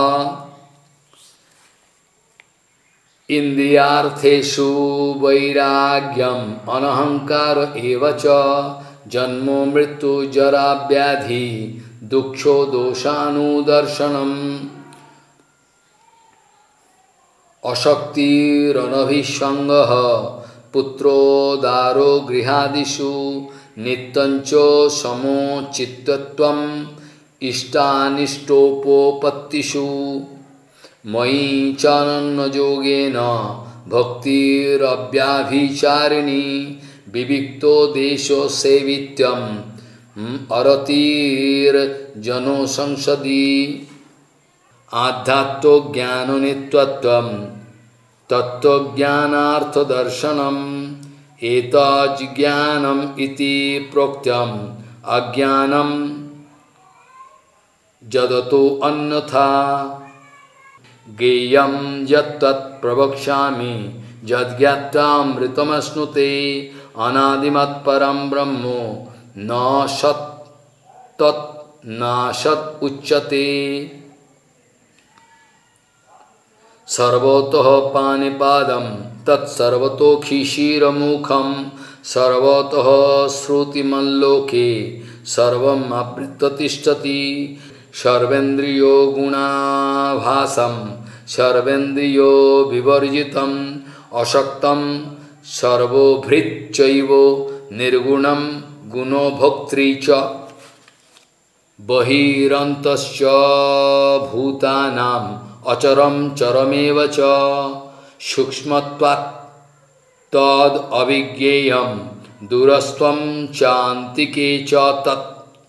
इंद्रियार्थेषु वैराग्यम अनहंकार एव च जन्मो मृत्यु जरा व्याधि दुक्षो दोषानुदर्शनम् अशक्तिरनभिसंगः पुत्रोदारो गृहादिषु नित्यञ्च समोचित्तत्वम् इष्टानिष्टोपपत्तिषु मयि चानन्ययोगेन भक्तिरव्याभिचारिणी विविक्तो देशो सेवित्यम् अरतिर्जनो संसदि आध्यात्तो ज्ञाननित्यत्वम् तत्त्वज्ञानार्थदर्शनम् एतज्ज्ञानम् इति प्रोक्तम् अज्ञानम् जदतो अन्यथा ज्ञेयं यत्तत् प्रवक्ष्यामि यद्ज्ञात्वामृतमश्नुते अनादिमत् परं ब्रह्मो न सत् तत् नासत् उच्यते सर्वतः पाणिपादं तत्सर्वतोऽखिशिरमुखं सर्वतः श्रुतिमल्लोके सर्वम् आवृत्य तिष्ठति सर्वेन्द्रियो गुणाभासं सर्वेन्द्रियो विवर्जितम् अशक्तं सर्वभृच्चैव निर्गुणं गुणो भोक्त्री च बहिरन्तश्च भूतानाम् अचरं चरमेव च सूक्ष्मत्वात् तद् अविज्ञेयं दूरस्त्वं चान्तिके च तत्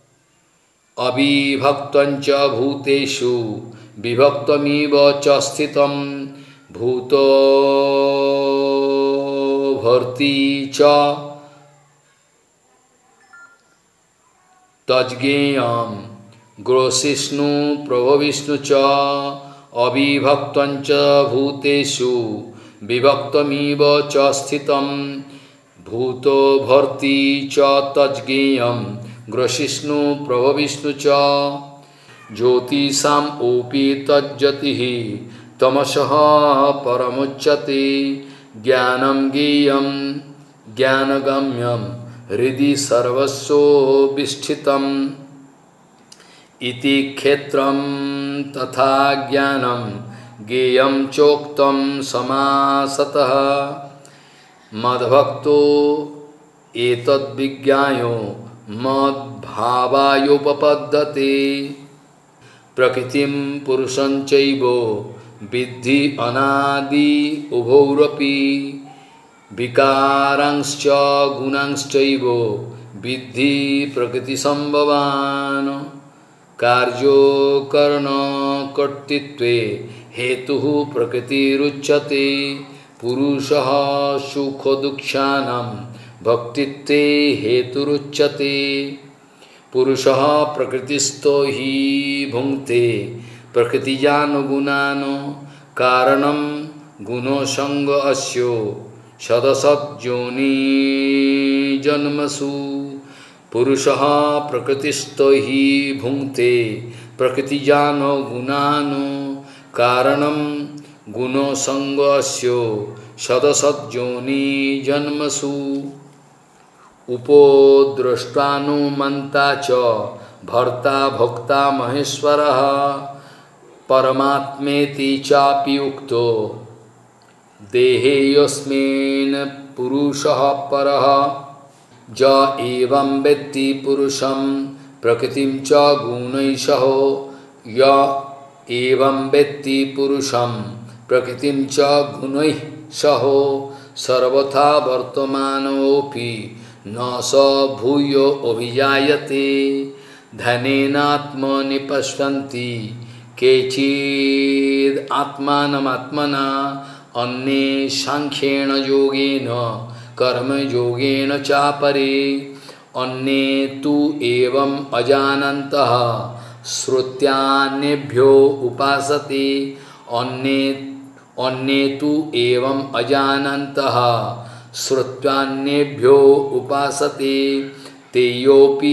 अविभक्तं च भूतेषु विभक्तमिव च स्थितं भूतो भर्ती च तज्ज्ञेयं ग्रोसिष्णु प्रभविष्णु च अविभक्तं च भूतेषु विभक्तमिव च स्थितं भूतो भर्ती च तज्ज्ञेयं ग्रसिष्णु प्रभविष्णु च ज्योतिषाम् ओपि तज्जतिः तमसः परमुच्यते ज्ञानं ज्ञेयं ज्ञानगम्यं हृदि सर्वस्वोऽभिष्ठितम् इति क्षेत्रं तथा ज्ञानं ज्ञेयं चोक्तं समासतः मद्भक्तो एतद्विज्ञायो मद्भावायोपपद्यते प्रकृतिं पुरुषं चैव विद्धि अनादि उभौरपि विकारांश्च गुणांश्चैव विद्धि प्रकृतिसंभवान् कार्योकरणकर्तृत्वे हेतुः प्रकृतिरुच्यते पुरुषः सुखदुःखानां भक्तित्वे हेतुरुच्यते पुरुषः प्रकृतिस्थो हि भुङ्क्ते प्रकृतिजान् गुणान् कारणं गुणसंग अस्यो सदसद्योनिजन्मसु पुरुषः प्रकृतिस्थो हि भुङ्क्ते प्रकृतिजान् गुणान् कारणं गुणसंगस्यो सदसद्योनिजन्मसु उपद्रष्टानुमन्ता च भर्ता भोक्ता महेश्वरः परमात्मेति चापि उक्तो देहेऽस्मिन् पुरुषः परः ज एवं वेत्ति पुरुषं प्रकृतिं च गुणैः सह य एवं वेत्ति पुरुषं प्रकृतिं च गुणैः सह सर्वथा वर्तमानोऽपि न स भूयो अभिजायते धनेनात्मनि पश्यन्ति केचिद् आत्मानमात्मना अन्ये सांख्येन योगेन कर्म योगेन चापरे अन्ये तु एवं अजानन्तः श्रुत्यान्येभ्यो उपासते अन्ये अन्ये तु एवं अजानन्तः श्रुत्वान्येभ्यो उपासते तेयोपि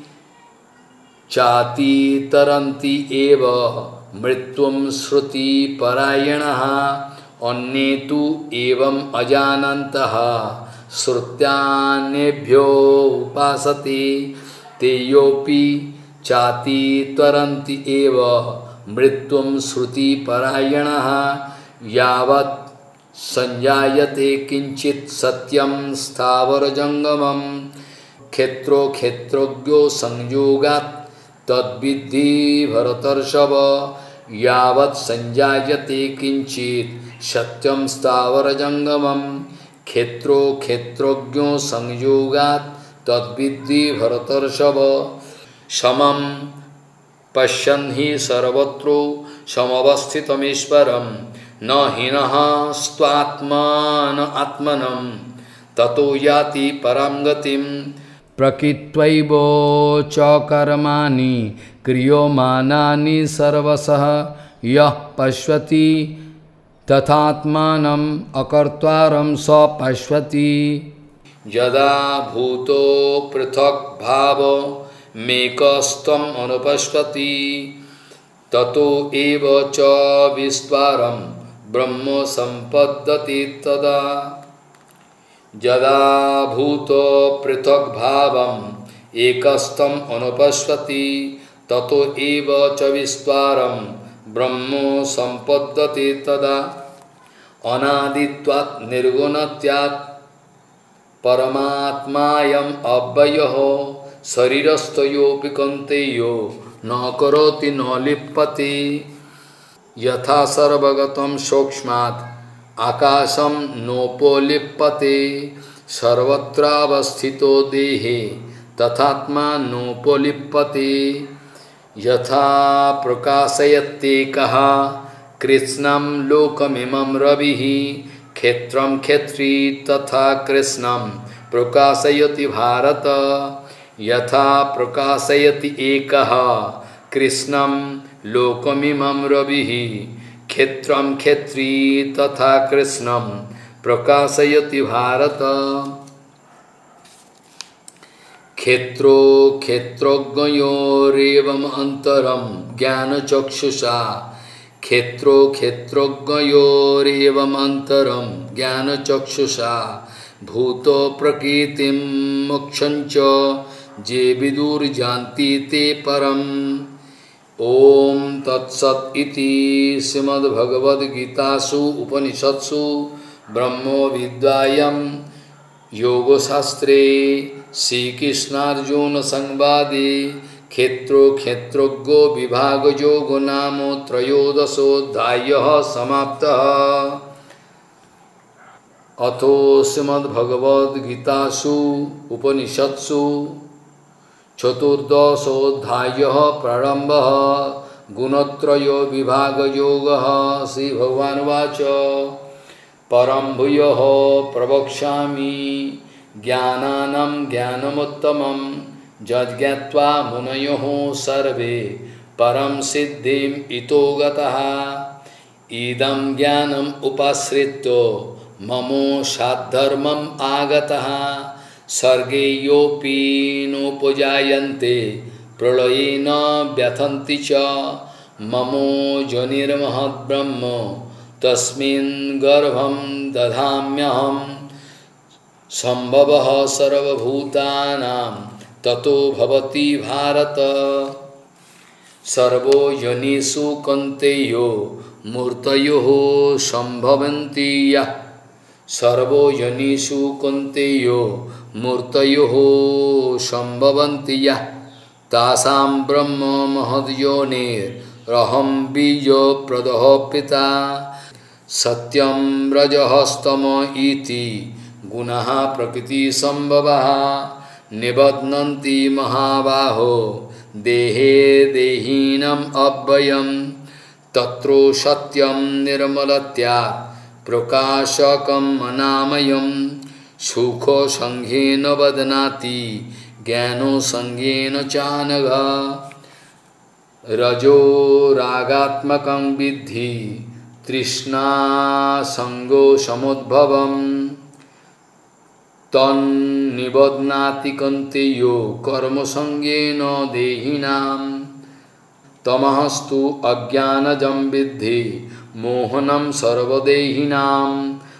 चाति तरन्ति एव मृत्युं श्रुति परायणः अन्ये तु एवं अजानन्तः श्रुत्यान्येभ्यो उपासते तेयोपि चाति तरन्ति एव मृत्युं श्रुति परायणः यावत् संजायते किंचित सत्यं स्थावर जंगमं क्षेत्रो क्षेत्रज्ञो संयोगात् तद्विद्धि भरतर्षभ यावत् संजायते किंचित सत्यं स्थावर जंगमं क्षेत्रो क्षेत्रज्ञो संयोगात् तद्विद्धि भरतर्षभ समं पश्यन् हि सर्वत्र समवस्थितमीश्वरं न हीनः स्वात्मान आत्मनं ततो याति परां गतिं प्रकृत्वैव च कर्माणि क्रियमाणानि सर्वशः यः पश्यति तथात्मानम् अकर्तारं स पश्यति यदा भूतो पृथक् भाव मेकस्त्वम् अनुपश्यति ततो एव च विस्तारं ब्रह्म संपद्यते तदा यदा भूतो पृथक् भावम् एकस्थम् अनुपश्यति ततो एव च विस्तारं ब्रह्म संपद्यते तदा अनादित्वात् निर्गुणत्वात् परमात्मायम् अव्ययः शरीरस्थयोऽपि कौन्तेयो न करोति न लिप्यते यथा सर्वगतं सूक्ष्मात् आकाशं नोपलिप्यते सर्वत्रावस्थितो देहे तथात्मा नोपलिप्यते यथा प्रकाशयत्येकः कृष्णं लोकमिमं रविः क्षेत्रं क्षेत्री तथा कृष्णं प्रकाशयति भारत यथा प्रकाशयति एकः कृष्णं लोकमिमं रविः क्षेत्रं क्षेत्री तथा कृष्णं प्रकाशयति भारत क्षेत्रो क्षेत्रज्ञयोरेवम् अन्तरं ज्ञानचक्षुषा क्षेत्रो क्षेत्रज्ञयोरेवम् अन्तरं ज्ञानचक्षुषा भूतो प्रकृतिं मोक्षं च ये विदुर्जान्ति ते परम् ओम तत्सत् इति श्रीमद्भगवद्गीतासु उपनिषत्सु ब्रह्मो विद्यायां योगशास्त्रे श्रीकृष्णार्जुन संवादे क्षेत्रो क्षेत्रज्ञो विभागयोगो नाम त्रयोदशोऽध्यायः समाप्तः। अथो श्रीमद्भगवद्गीतासु उपनिषत्सु चतुर्दशोऽध्यायः प्रारम्भः गुणत्रयो विभागयोगः श्रीभगवानुवाच परं भूयः प्रवक्ष्यामि ज्ञानानं ज्ञानमुत्तमं यज्ञात्वा मुनयः सर्वे परं सिद्धिम् इतो गतः इदं ज्ञानम् उपाश्रित्य ममो साद्धर्मम् आगतः सर्गे योऽपि नोपजायन्ते प्रलये न व्यथन्ति च ममो योनिर्महद्ब्रह्म तस्मिन् गर्भं दधाम्यहं सम्भवः सर्वभूतानां ततो भवति भारत सर्वो योनिषु कौन्तेयो मूर्तयोः सम्भवन्ति यः सर्वो योनिषु कौन्तेयो मूर्तयोः सम्भवन्ति यः तासां ब्रह्म महद्योनिरहं बीजप्रदः पिता सत्यं रजस्तम इति गुणः प्रकृतिसम्भवः निबध्नन्ति महाबाहो देहे देहीनम् अव्ययम् तत्रो सत्यं निर्मलत्यात् प्रकाशकम् अनामयम् सुखो संघेन बदनाति ज्ञानो संज्ञेन चानघ रजो रागात्मकं विद्धि तृष्णा संगो समुद्भवम् तन्निबध्नाति कन्तेयो कर्म संज्ञेन देहिनाम् तमस्तु अज्ञानजं विद्धि मोहनं सर्वदेहिनां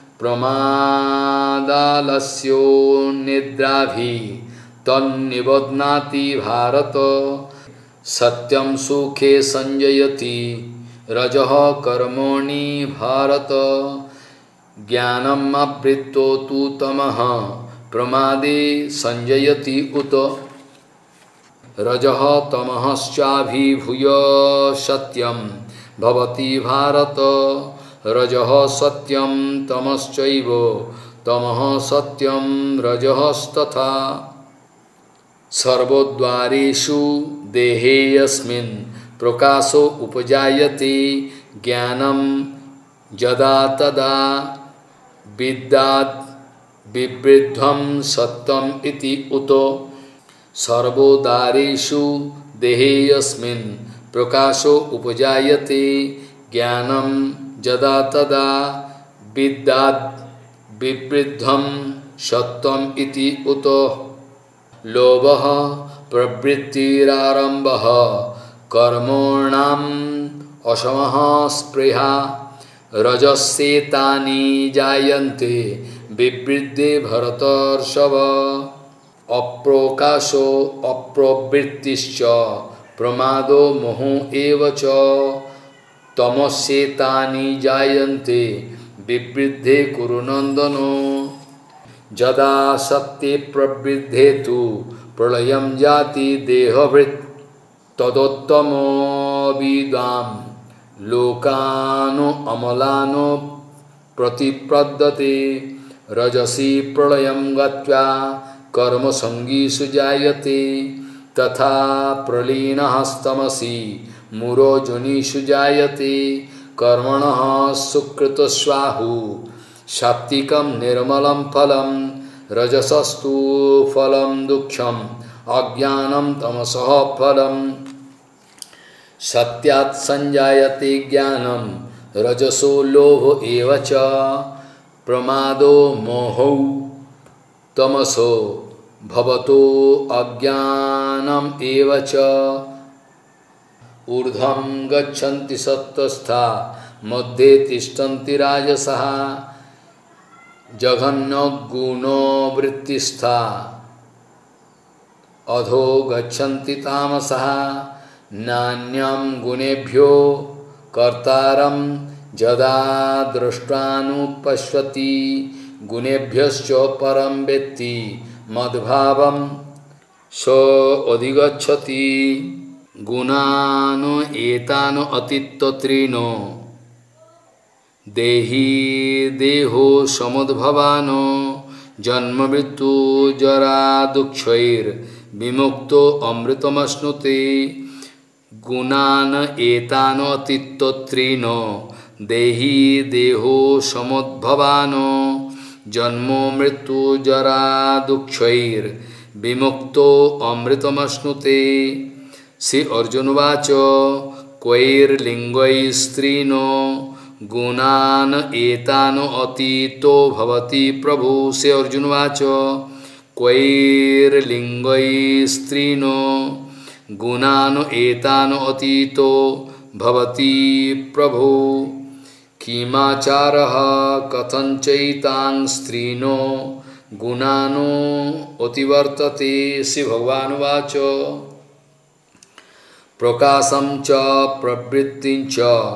प्रमादालस्यो निद्राभि तन्निबध्नाति भारत सत्यं सुखे संजयति रजः कर्मणि भारत ज्ञानम् आवृत्तो तु तमः प्रमादे संजयति उत रजः तमश्चाभिभूय सत्यं भवति भारत रजः सत्यं तमश्चैव तमः सत्यं रजस्तथा सर्वद्वारेषु देहेऽस्मिन् प्रकाशो उपजायते ज्ञानं यदा तदा विद्यात् विवृद्धं सत्यम् इति उतो सर्वोदारेषु देहेऽस्मिन् प्रकाशो उपजायते ज्ञानं यदा तदा विद्यात् विवृद्धं सत्यम् इति उतो लोभः प्रवृत्तिरारम्भः कर्मणाम् असमः स्पृहा रजस्येतानि जायन्ते विवृद्धे भरतर्षभ अप्रकाशो अप्रवृत्तिश्च प्रमादो मोहो एव च तमस्येतानि जायन्ते विवृद्धे कुरु नन्दनो यदा सत्ये प्रवृद्धे तु प्रलयं जाति देहभृत् तदोत्तमो विदां लोकानो अमलानो प्रतिप्रदते रजसी प्रलयं गत्वा कर्मसंगीषु जायते तथा प्रलीनस्तमसि मूढोजनिषु जायते कर्मणः सुकृतस्वाहु सात्विकं निर्मलं फलं रजसस्तु फलं दुःखम् अज्ञानं तमसः फलं सत्यात् संजायते ज्ञानं रजसो लोभ एव च प्रमादो मोहौ तमसो भवतो अज्ञानम् एव च ऊर्ध्वं गच्छन्ति सत्त्वस्था मध्ये तिष्ठन्ति राजसः जघन्यगुणो वृत्तिस्था अधो गच्छन्ति तामसः नान्यं गुणेभ्यो कर्तारं यदा दृष्ट्वानुपश्यति गुणेभ्यश्च परं वेत्ति मद्भावं स अधिगच्छति गुणानो एतानो अतीतत्रिनो देही देहो समुद्भवानो जन्म मृत्यु जरा दुःखैर् विमुक्तो अमृतमश्नुते गुणान एतानो अतीतत्रिनो देही देहो समुद्भवानो जन्मो मृत्यु जरा दुःखैर् विमुक्तो अमृतमश्नुते श्री अर्जुनवाच क्वैर्लिङ्गैस्त्रीनो गुणान एतानो अतीतो भवति प्रभु। श्री अर्जुनवाच क्वैर्लिङ्गैस्त्रीनो गुणानो एतानो अतीतो भवति प्रभु। किमाचारः कथञ्चैतां स्त्रीनो गुणानो अतिवर्तते। श्री भगवानुवाच प्रकाशं च प्रवृत्तिं च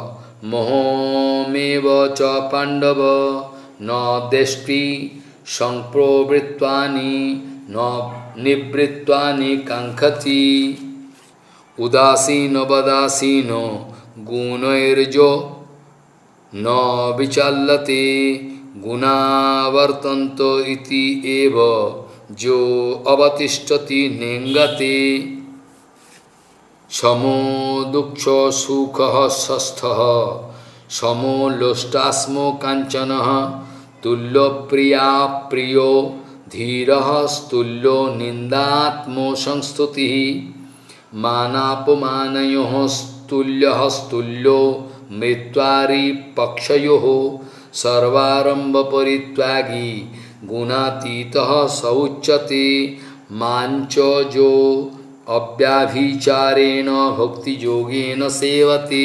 मोहमेव च पाण्डव न देष्टि संप्रवृत्तानि न निवृत्तानि काङ्क्षति। उदासीनो वदासीनो गुणैर्जो न विचलते गुणा वर्तन्त इति एव जो अवतिष्ठति नेङ्गते। समो दुःख सुख स्वस्थ समो लोष्टास्मो कांचनः तुल्यो प्रिया प्रियो धीरः स्तुल्यो निंदात्मो संस्तुतिः मानापमानयोः स्तुल्यः स्तुल्यो मृत्वारि पक्षयोः सर्वारंभ परित्यागी गुणातीतः स उच्यते मांच जो अव्याभिचारेण भक्ति योगेन सेवते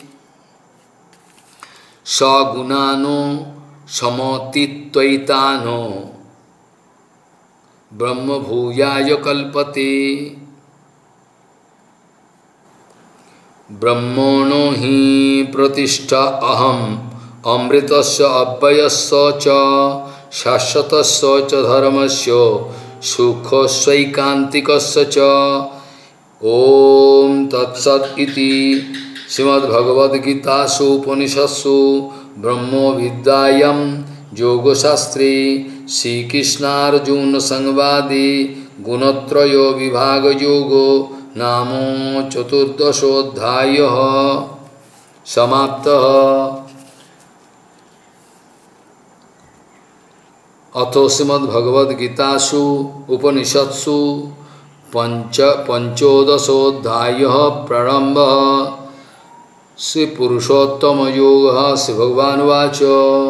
सगुणानो समतित्वैतानो ब्रह्म भूयाय कल्पते ब्रह्मणो हि प्रतिष्ठा अहम अमृतस्य अव्ययस्य च शाश्वतस्य च धर्मस्य सुखस्वैकान्तिकस्य च ओम तत्सत् इति श्रीमद्भगवद्गीतासु उपनिषत्सु ब्रह्मविद्यायां योगशास्त्रे श्रीकृष्णार्जुन संवादे गुणत्रय विभाग योगो नाम चतुर्दशोऽध्यायः समाप्तः। अथो श्रीमद्भगवद्गीतासु उपनिषत्सु पंच पंचोदशोऽध्यायः प्रारम्भः। श्री पुरुषोत्तम योगः श्री भगवानुवाच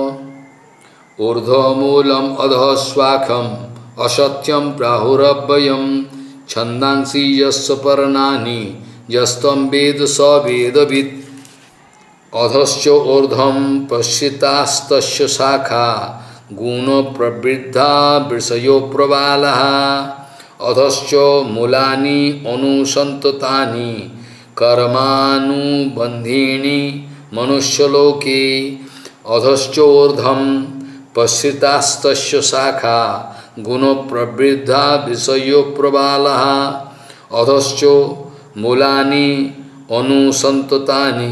ऊर्ध्वमूलम् अधः स्वाखम् असत्यं प्राहुरव्ययं छन्दांसि यस्य पर्णानि यस्तं वेद स वेदवित् अधश्च ऊर्ध्वं पश्यतास्तस्य शाखा गुणो प्रवृद्धा वृषयो प्रबालः अधश्च मूलानि अनुसन्ततानि कर्मानुबन्धीनि मनुष्यलोके अधश्चोर्ध्वं पश्यतास्तस्य शाखा गुणो प्रवृद्धा विषयो प्रबालः अधश्च मूलानि अनुसन्ततानि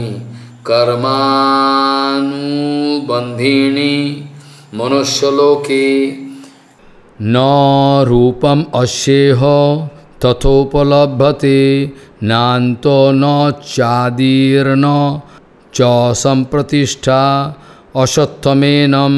कर्मानुबन्धीनि मनुष्यलोके न रूपम अस्येह तथोपलभ्यते नान्तो न चादीर्न च सम्प्रतिष्ठा असत्थमेनं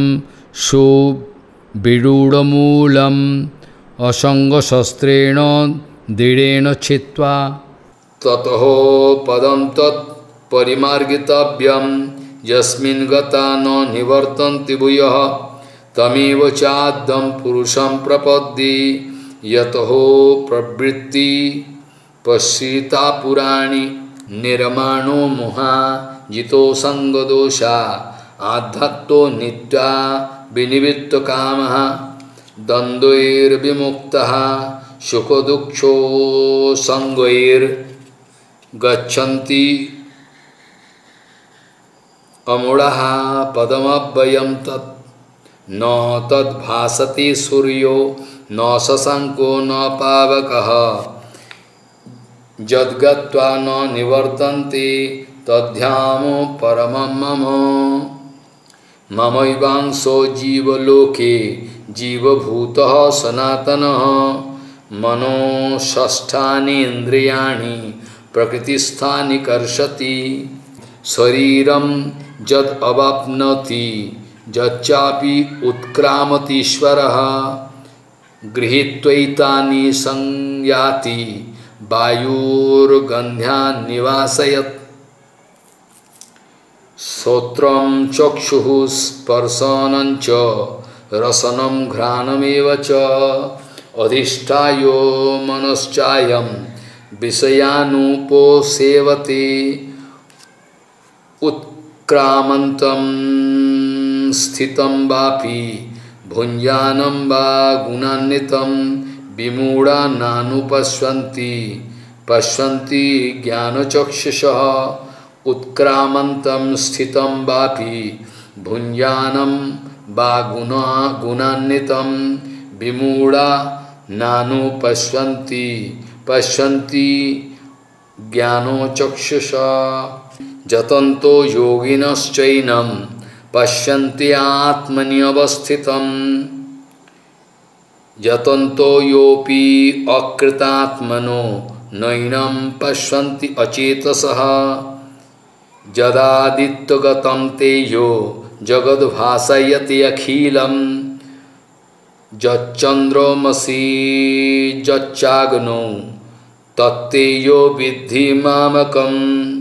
सुविरूढमूलम् असंगशस्त्रेण दृढेन छित्त्वा ततः पदं तत् परिमार्गितव्यं यस्मिन् गता न निवर्तन्ति भूयः तमेव चाद्यं पुरुषं प्रपद्ये यतः प्रवृत्ति पश्यता पुराणी निर्माणो मोहा जितो संगदोषा आध्यात्तो नित्या विनिवृत्त कामः द्वन्द्वैर्विमुक्तः सुख दुःखो संगैर्गच्छन्ति अमूढः पदमव्ययं तत् न तद्भासते सूर्यो न शशांको न पावकः यद्गत्वा न निवर्तन्ते तद्धामो परमं मम ममैवांशो जीवलोके जीवभूतः सनातनः मनोषष्ठानि इन्द्रियाणि प्रकृतिस्थानि कर्षति शरीरं यद् अवाप्नोति यच्चापि उत्क्रामतीश्वरः गृहीत्वैतानि संयाति वायुर्गन्धान् निवासयत् श्रोत्रं चक्षुः स्पर्शनं च रसनं घ्राणमेव च अधिष्ठायो मनश्चायं विषयानुपसेवते उत्क्रामन्तं स्थितं वापि भुञ्जानं वा गुणान्वितं विमूढा नानुपश्यन्ति पश्यन्ति ज्ञानचक्षुषः उत्क्रामन्तं स्थितं वापि भुञ्जानं वा गुणा गुणान्वितं विमूढा नानुपश्यन्ति पश्यन्ति ज्ञानचक्षुषा जतन्तो योगिनश्चैनं पश्यन्ति आत्मनि अवस्थितं यतन्तो योऽपि अकृतात्मनो नैनं पश्यन्ति अचेतसः यदादित्यगतं तेजो जगद्भासयति अखिलं यच्चन्द्रमसि यच्चाग्नौ तत्तेजो विद्धि मामकम्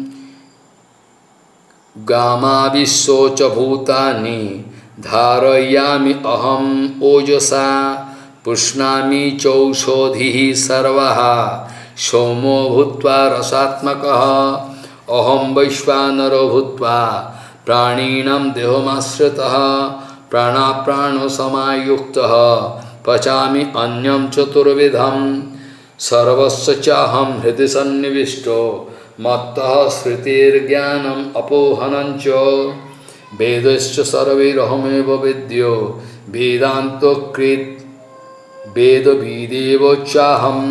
गामाविश्वो च भूतानि धारयामि अहम् ओजसा पुष्णामि चौषधिः सर्वः सोमो भूत्वा रसात्मकः अहं वैश्वानरो भूत्वा प्राणिनां देहमाश्रितः प्राणाप्राणो समायुक्तः पचामि अन्यं चतुर्विधं सर्वस्य चाहं हृदि सन्निविष्टो मत्तः श्रुतिर्ज्ञानम् अपोहनं च वेदश्च सर्वैरहमेव वेद्यो वेदान्तोकृत् वेदविदेव चाहम्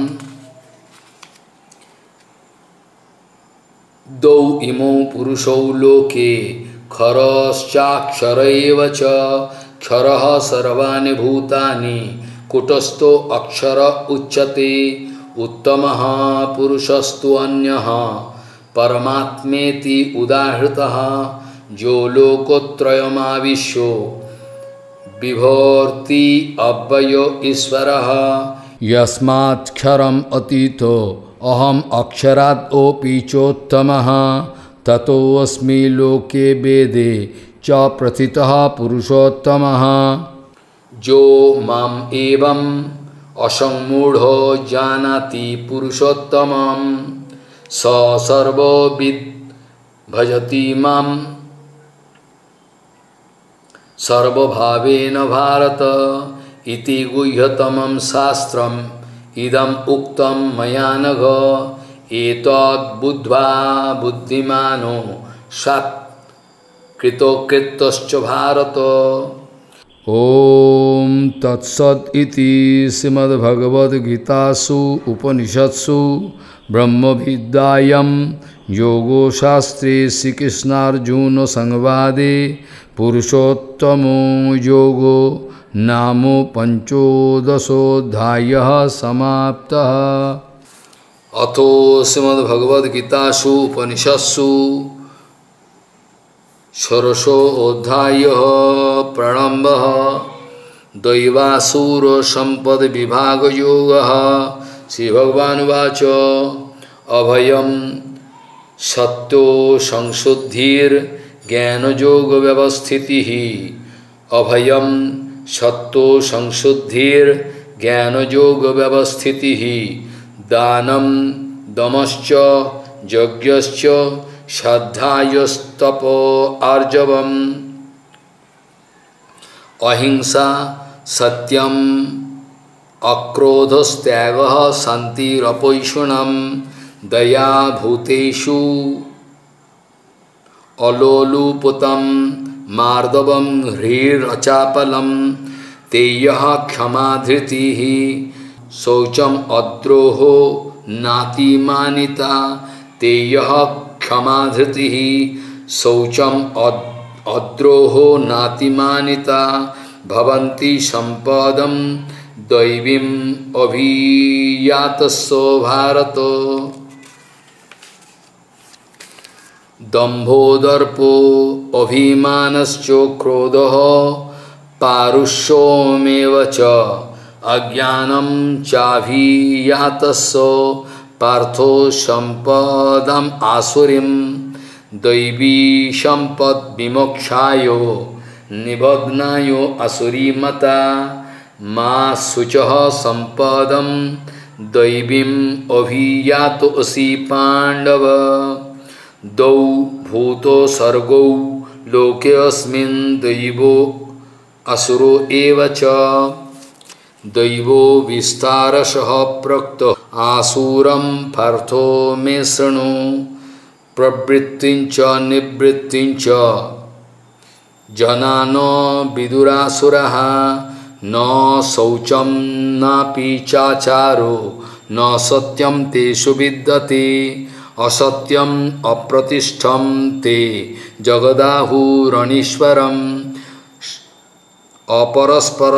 द्वौ इमौ पुरुषौ लोके खरश्चाक्षर एव च क्षरः सर्वाणि भूतानि कुटस्थो अक्षर उच्यते उत्तमः पुरुषस्तु अन्यः परमात्मेति उदाहृतः जो लोकोत्रयमाविश्यो बिभर्ति अव्ययो ईश्वरः यस्मात्क्षरम् अतीतो अहम अक्षरात् ओपि चोत्तमः ततोऽस्मि लोके वेदे च प्रथितः पुरुषोत्तमः जो माम् एवं असम्मूढ़ो जानाति पुरुषोत्तमं स सर्वविद् भजति माम् सर्वभावेन भारत इति गुह्यतमं शास्त्रम् इदम् उक्तं मया नघ एतद् बुद्ध्वा बुद्धिमानो सत् कृतोकृतश्च भारत। ओम तत्सत् इति श्रीमद्भगवद्गीतासु उपनिषत्सु ब्रह्मविद्यायां योगशास्त्रे श्रीकृष्णार्जुन संवादे पुरुषोत्तमो योगो नामो पंचोदशोऽध्यायः समाप्तः। अतो श्रीमद्भगवद्गीतासु उपनिषत्सु षोडशोऽध्यायः प्रारम्भः। दैवासुर संपद विभाग योगः। श्री भगवानुवाच अभयं सत्यो संशुद्धिर ज्ञान योग व्यवस्थितिः। अभयं सत्तो संशुद्धिर ज्ञान योग व्यवस्थितिः। दानं दमश्च यज्ञश्च श्रद्धायस्तपो आर्जवम्। अहिंसा सत्यम अक्रोधस्त्यागः शान्तिरपैशुनम्। दया भूतेषु अलोलुपतं मार्दवं ह्रीरचापलं। तेयः क्षमा धृतिः शौचम् अद्रोहो नातिमानिता। तेयः क्षमा धृतिः शौचम् अद्रोहो नातिमानिता। भवन्ति सम्पदं दैवीम् अभियातस्सो भारत। दम्भो दर्पो अभिमानश्च क्रोधः पारुष्यमेव च अज्ञानं चाभियातस्सो पार्थो सम्पदम् आसुरीं। दैवी सम्पद् विमोक्षायो निबध्नायो असुरीमता। मा शुचः सम्पदं दैवीम् अभियातो असि पाण्डव। द्वौ भूतो सर्गौ लोकेऽस्मिन् दैवो असुरो एव च। दैवो विस्तारशः प्रोक्तो आसुरं पार्थो मे शृणु। प्रवृत्तिं च निवृत्तिं च जनानो विदुरासुरः। न शौचं नापि चाचारो न सत्यं तेषु विद्यते। असत्यम् अप्रतिष्ठं ते जगदाहुरणीश्वरम्।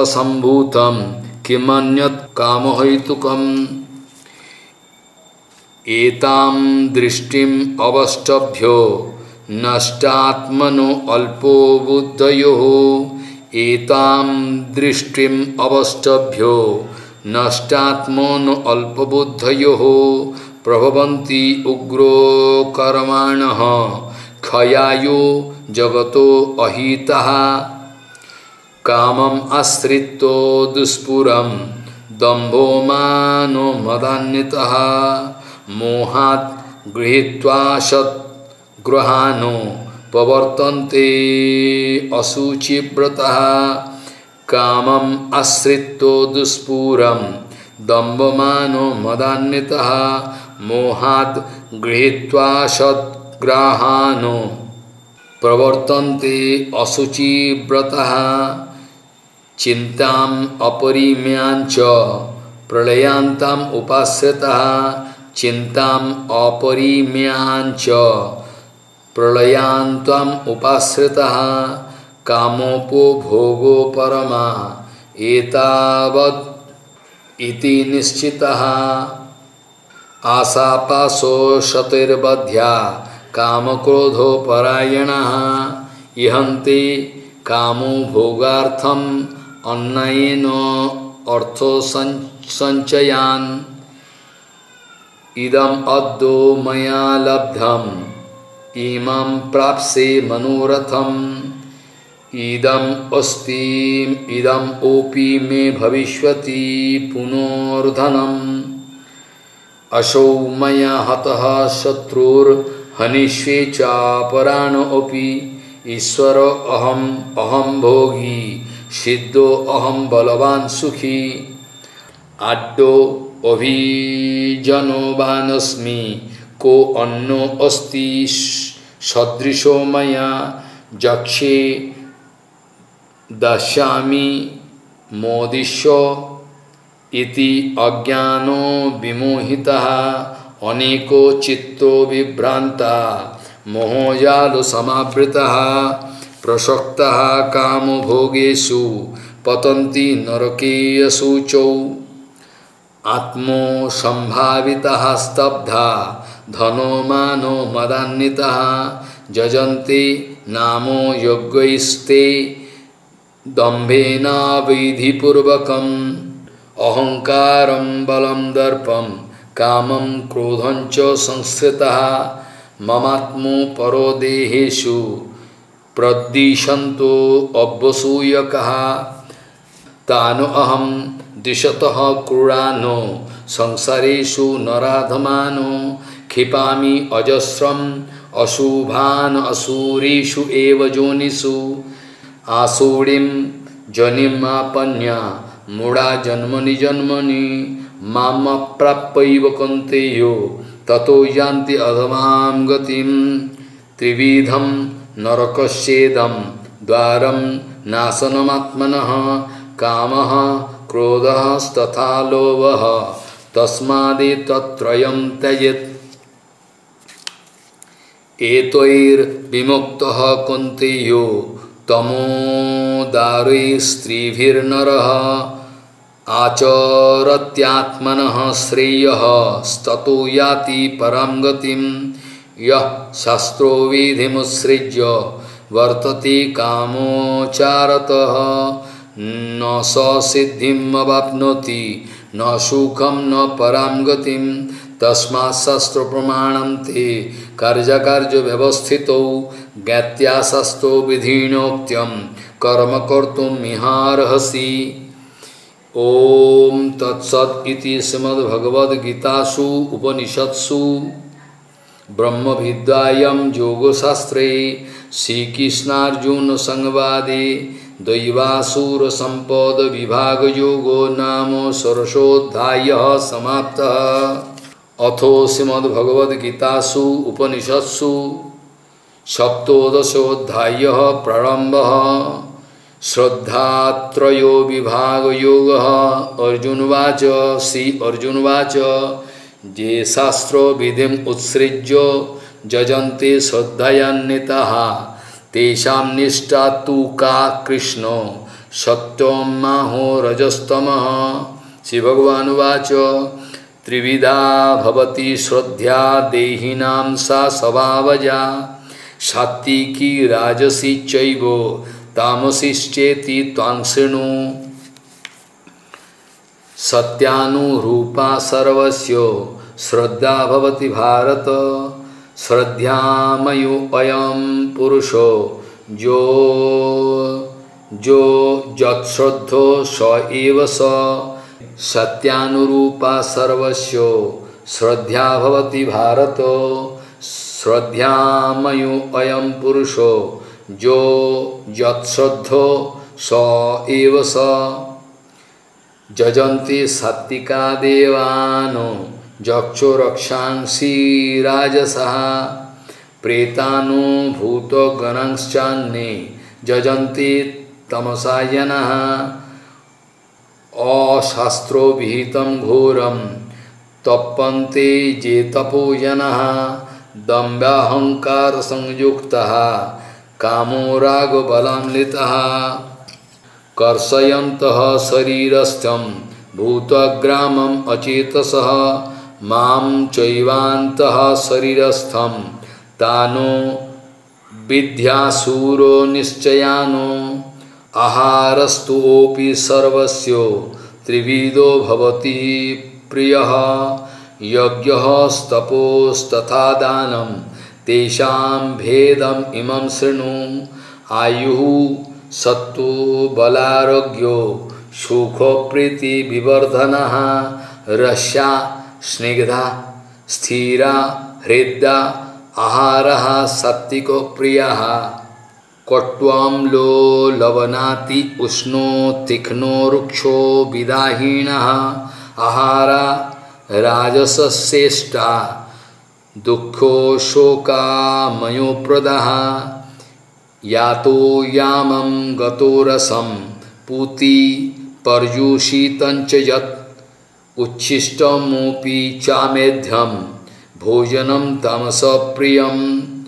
अपरस्परसम्भूतं किमन्यत् कामहैतुकम्। एतां दृष्टिम अवष्टभ्यो नष्टात्मनो अल्पो बुद्धयो एतां दृष्टिम अवष्टभ्यो नष्टात्मनो अल्पबुद्धयो प्रभवन्ति उग्रो कर्माणः क्षयायो जगतो अहितः कामम् आश्रित्य दुष्पुरं दम्भो मानो मदान्वितः मोहात् गृहीत्वा सद्ग्रहाणो प्रवर्तन्ते अशुचिव्रतः कामम् आश्रित्य दुष्पुरं दम्भमानो मदान्वितः मोहात् गृहीत्वा सद्ग्रहाणो प्रवर्तन्ते अशुचिव्रतः चिंताम अपरिम्यांच प्रलयांताम उपाश्रितः चिंताम अपरिम्यांच प्रलयांताम उपाश्रितः कामोपो भोगो परमा एतावत् इति निश्चितः आशापाशो शतिर्बध्या कामक्रोधो परायणः इहन्ति कामो भोगार्थम अन्नयेन अर्थो संचयान इदम अद्दो मया लब्धम इमं प्राप्से मनोरथम इदम अस्ति इदम ओपि मे भविष्यति पुनर्धनम असौ मया हतः शत्रुर्हनिष्ये चापराणोऽपि ईश्वर अहम अहम भोगी सिद्धो अहम बलवान सुखी आड्डो अभिजनोवानस्मि को अन्नो अस्ति सदृशो मया जक्षे दश्यामि मोदिष्य इति अज्ञानो विमोहितः अनेको चित्तो विभ्रांता मोहजाल समावृतः प्रसक्तः कामो भोगेषु पतन्ति नरकेषु च आत्मो संभावितः स्तब्धा धनो मानो मदान्वितः जजन्ते नामो यज्ञैस्ते दम्भेन विधिपूर्वकम् अहंकारं बलं दर्पं कामं क्रोधं च संश्रितः ममात्मो परो देहेषु प्रद्दिशन्तो अभ्यसूयकः तानो अहं दिशतः क्रूरानो संसारेषु नराधमानो क्षिपामि अजस्रम् अशुभान् असुरीषु एव योनिषु आसुरीं जनिमापन्या मूढा जन्मनि जन्मनि माम प्राप्यैव कौन्तेयो ततो यान्ति अधमां गतिं त्रिविधं नरकस्येदं द्वारं नाशनमात्मनः कामः क्रोधः तथा लोभः तस्मादेतत्त्रयं त्यजेत् एतैर्विमुक्तः कौन्तेयो तमोदारैस्त्रिभिर्नरः आचरत्यात्मनः श्रेयः ततो याति परां गतिं यः शास्त्रो विधिमुत्सृज्य वर्तते कामोचारतः न स सिद्धिमवाप्नोति न सुखं न परां गतिं तस्मात् शास्त्र प्रमाणं ते कार्यकार्य व्यवस्थितौ ज्ञात्या शास्त्रो विधिनोक्त्यं कर्म कर्तुम् इहार्हसि। ओम तत्सत् इति श्रीमद्भगवद्गीतासु उपनिषत्सु ब्रह्मविद्यायां योगशास्त्रे श्रीकृष्णार्जुन संवादे दैवासुर संपद विभाग योगो नाम षोडशोऽध्यायः समाप्तः। अथो श्रीमद्भगवद्गीतासु उपनिषत्सु सप्तदशोऽध्यायः प्रारम्भः। श्रद्धात्रयो विभाग योगः। अर्जुनवाच श्री अर्जुनवाच ये शास्त्रो विधिम उत्सृज्य जजन्ते श्रद्धयान्विताः तेषां निष्ठा तु का कृष्ण सत्यम माहो रजस्तमः। श्री भगवानुवाच त्रिविधा भवति श्रद्धा देहिनां सा स्वभावजा सात्विकी राजसी चैव तामसीश्चेति त्वां शृणु सत्यानुरूपा सर्वस्य श्रद्धा भवति भारत श्रद्धामयो अयं पुरुषो जो जो यत्श्रद्धो स एव स सत्यानुरूपा सर्वस्य श्रद्धा भवति भारत श्रद्धामयो अयं पुरुषो जो यत्श्रद्धो स एव स जजन्ति सात्विका देवानो यक्षो रक्षांसि राजसः प्रेतानो भूतगणांश्चान्ये जजन्ति तमसा जनः अशास्त्रो विहितं घोरं तप्पन्ते ये तपो जनः दम्भाहंकार संयुक्तः कामो रागबलान्वितः कर्षयन्तः शरीरस्थं भूतग्रामम् अचेतसः मां चैवान्तः शरीरस्थं तानो विद्यासूरो निश्चयानो आहारस्तुओपि सर्वस्यो त्रिविधो भवति प्रियः यज्ञः तपोस्तथा दानं तेषां भेदम् इमं शृणु आयुः सत्तो बलारोग्यो सुखप्रीति विवर्धनः रस्या स्निग्धा स्थिरा हृदा आहारः सात्विको प्रियः कट्वाम्लो लवनाति उष्णो तीक्ष्णो रुक्षो विदाहीनः आहारा राजसश्रेष्ठा दुःखो शोकामयोप्रदः यातो यामं गतो रसं पूति पर्युषितं च यत् उच्छिष्टमोपि चामेध्यं भोजनं तामसप्रियम्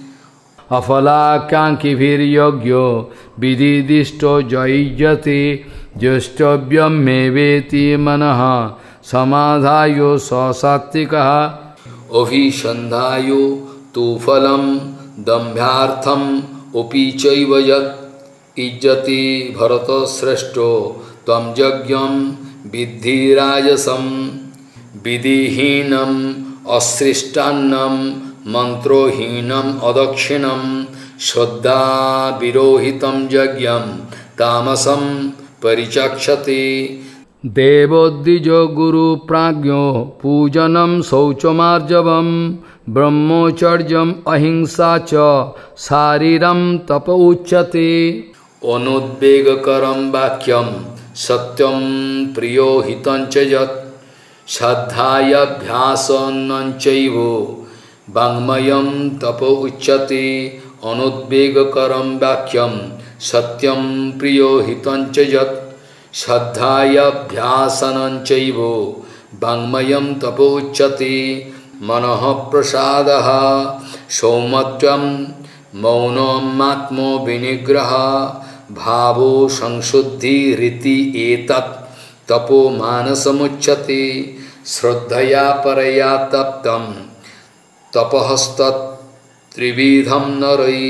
अफलाकाङ्क्षिभिर्यज्ञो विदिदिष्टो जयुज्यते ज्येष्ठव्यं मेवेति मनः समाधायो सात्विकः अभिसन्धायो तु फलं दम्भ्यार्थम् अपि चैव यत् इज्जति भरतश्रेष्ठो त्वं यज्ञं विद्धि राजसं विधिहीनम् असृष्टान्नं मंत्रोहीनम् अदक्षिणं श्रद्धा विरोहितं यज्ञं तामसं परिचक्षते देवोद्विजो गुरुप्राज्ञो पूजनं शौचमार्जवं ब्रह्मचर्यम् अहिंसा च शारीरं तप उच्यते अनुद्वेगकरं वाक्यं सत्यं प्रियो हितं च यत् श्रद्धायाभ्यासनं चैव वाङ्मयं तप उच्यते अनुद्वेगकरं वाक्यं सत्यं प्रियो हितं च यत् श्रद्धायाभ्यासनं चैव वाङ्मयं तप उच्यते मनः प्रसादः सौमत्यं मौनमात्मो विनिग्रह भावो संशुद्धिरिति एतत् तपो मानसमुच्यते श्रद्धया परया तप्तं तपस्तत् त्रिविधं नरै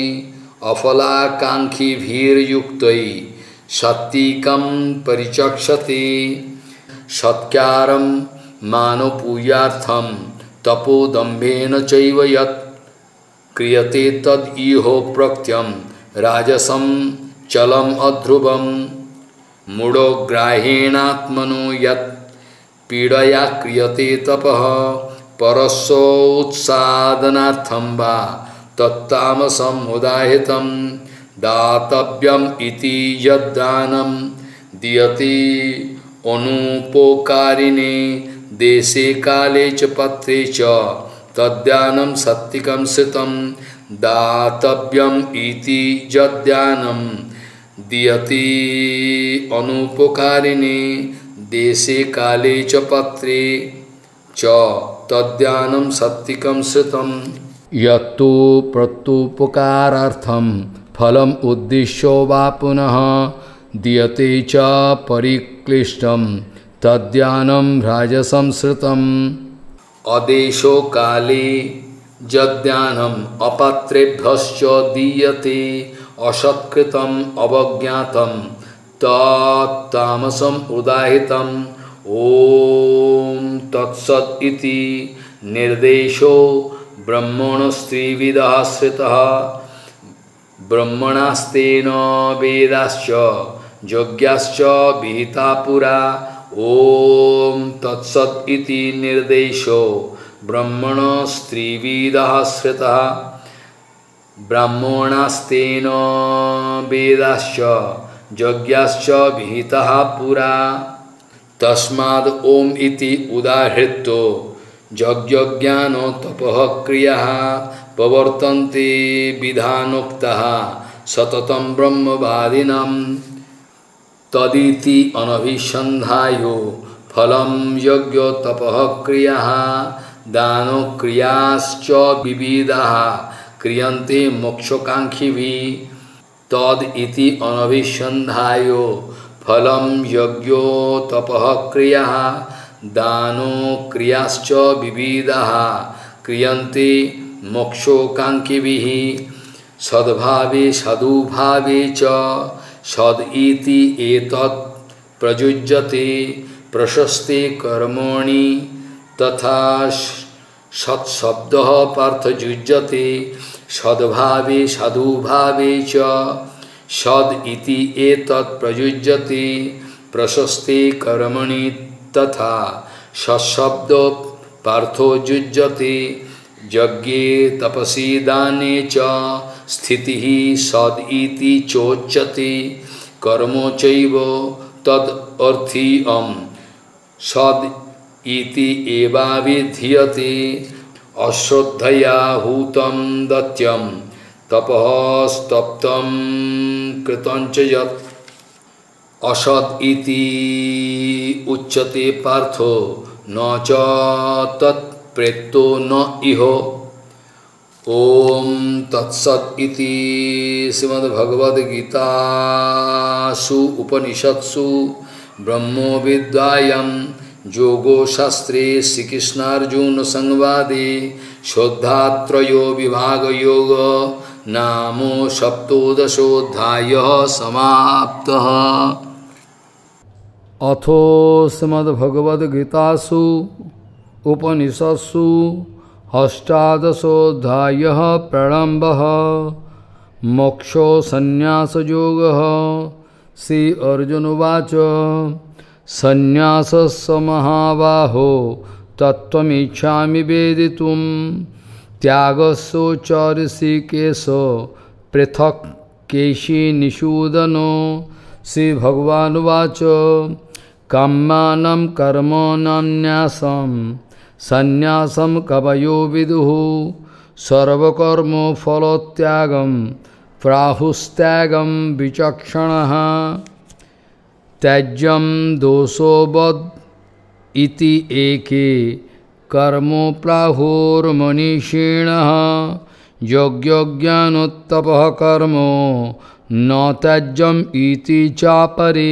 अफलाकाङ्क्षिभिर्युक्तै सात्विकं परिचक्षते सत्कारं मानपूजार्थं तपोदम्भेन चैव यत् क्रियते तद् इहो प्रत्यं राजसं चलम् अध्रुवं मूढग्राहेणात्मनो यत् पीडया क्रियते तपः परस्योत्सादनार्थं वा तत्तामसम् उदाहृतं दातव्यम् इति यद्दानं दीयते अनुपोकारिणे देशे काले च पत्रे च तद्दानं सात्विकं श्रितं दातव्यम् इति यद्दानं दीयते अनुपोकारिणे देशे काले च पत्रे च तद्दानं सात्विकं श्रितं यत्तु प्रत्युपकारार्थं फलम् उद्दिश्यो वा पुनः दीयते च परिक्लिष्टं तद्दानं राजसं श्रितं अदेशो काले जद्यानम अपात्रेभ्यश्च दीयते असत्कृतम अवज्ञातम तत्तामसम उदाहितम। ओम तत्सत् इति निर्देशो ब्रह्मणस्त्रिविधः श्रुतः ब्रह्मणास्तेन वेदाश्च यज्ञाश्च विहिता पुरा। ओम तत्सत् इति निर्देशो ब्रह्मणस्त्रिविधः श्रुतः ब्राह्मणास्तेन वेदाश्च यज्ञाश्च विहितः पुरा। तस्माद् ओम इति उदाहृतो यज्ञज्ञान तपः क्रियाः प्रवर्तन्ते विधानोक्ताः सततं ब्रह्मवादिनां। तदिति अनभिसन्धायो फलं यज्ञ तपः क्रियाः दानो क्रियाश्च विविधाः क्रियन्ते मोक्षकांक्षिभिः। तद इति अनभिसन्धायो फलं यज्ञो तपः क्रियाः दानो क्रियाश्च विविधाः क्रियन्ते मोक्षकांक्षिभिः। सद्भावे साधुभावे च सद् इति एतत् प्रयुज्यते प्रशस्ते कर्मणि तथा सत्शब्दः पार्थयुज्यते। सद्भावे साधुभावे च सद् इति एतत् प्रयुज्यते प्रशस्ते कर्मणि तथा सत्शब्द पार्थो युज्यते। यज्ञे तपसि दाने च स्थितिः सद् इति चोच्यते। कर्मो चैव तद् अर्थीयम् सद् इति एवाभिधीयते। अश्रद्धया हूतं दत्यं तपः स्तप्तं कृतं च यत् असद् इति उच्यते पार्थो न च तत् प्रेतो न इहो। ओम तत्सत् इति श्रीमद्भगवद्गीतासु उपनिषत्सु ब्रह्मविद्यायां योगो शास्त्रे श्रीकृष्णार्जुन संवादे शोद्धात्रयो विभाग योग नामो सप्तोदशोऽध्यायः समाप्तः। अथो श्रीमद्भगवद्गीतासु उपनिषत्सु अष्टादशोऽध्यायः प्रारम्भः। मोक्षो संन्यासयोगः। श्री अर्जुन उवाच संन्यासस्य महाबाहो तत्त्वमिच्छामि वेदितुं त्यागस्य च ऋषिकेश पृथक् केशिनिषूदनो। श्री भगवान् उवाच काम्यानां कर्मणां न्यासं संन्यासं कवयो विदुः सर्वकर्मफलत्यागं प्राहुस्त्यागं विचक्षणः। त्याज्यं दोषोवद् इति एके कर्मो प्राहुर्मनीषिणः। यज्ञज्ञानोत्तपः कर्मो न त्याज्यम् इति चापरे।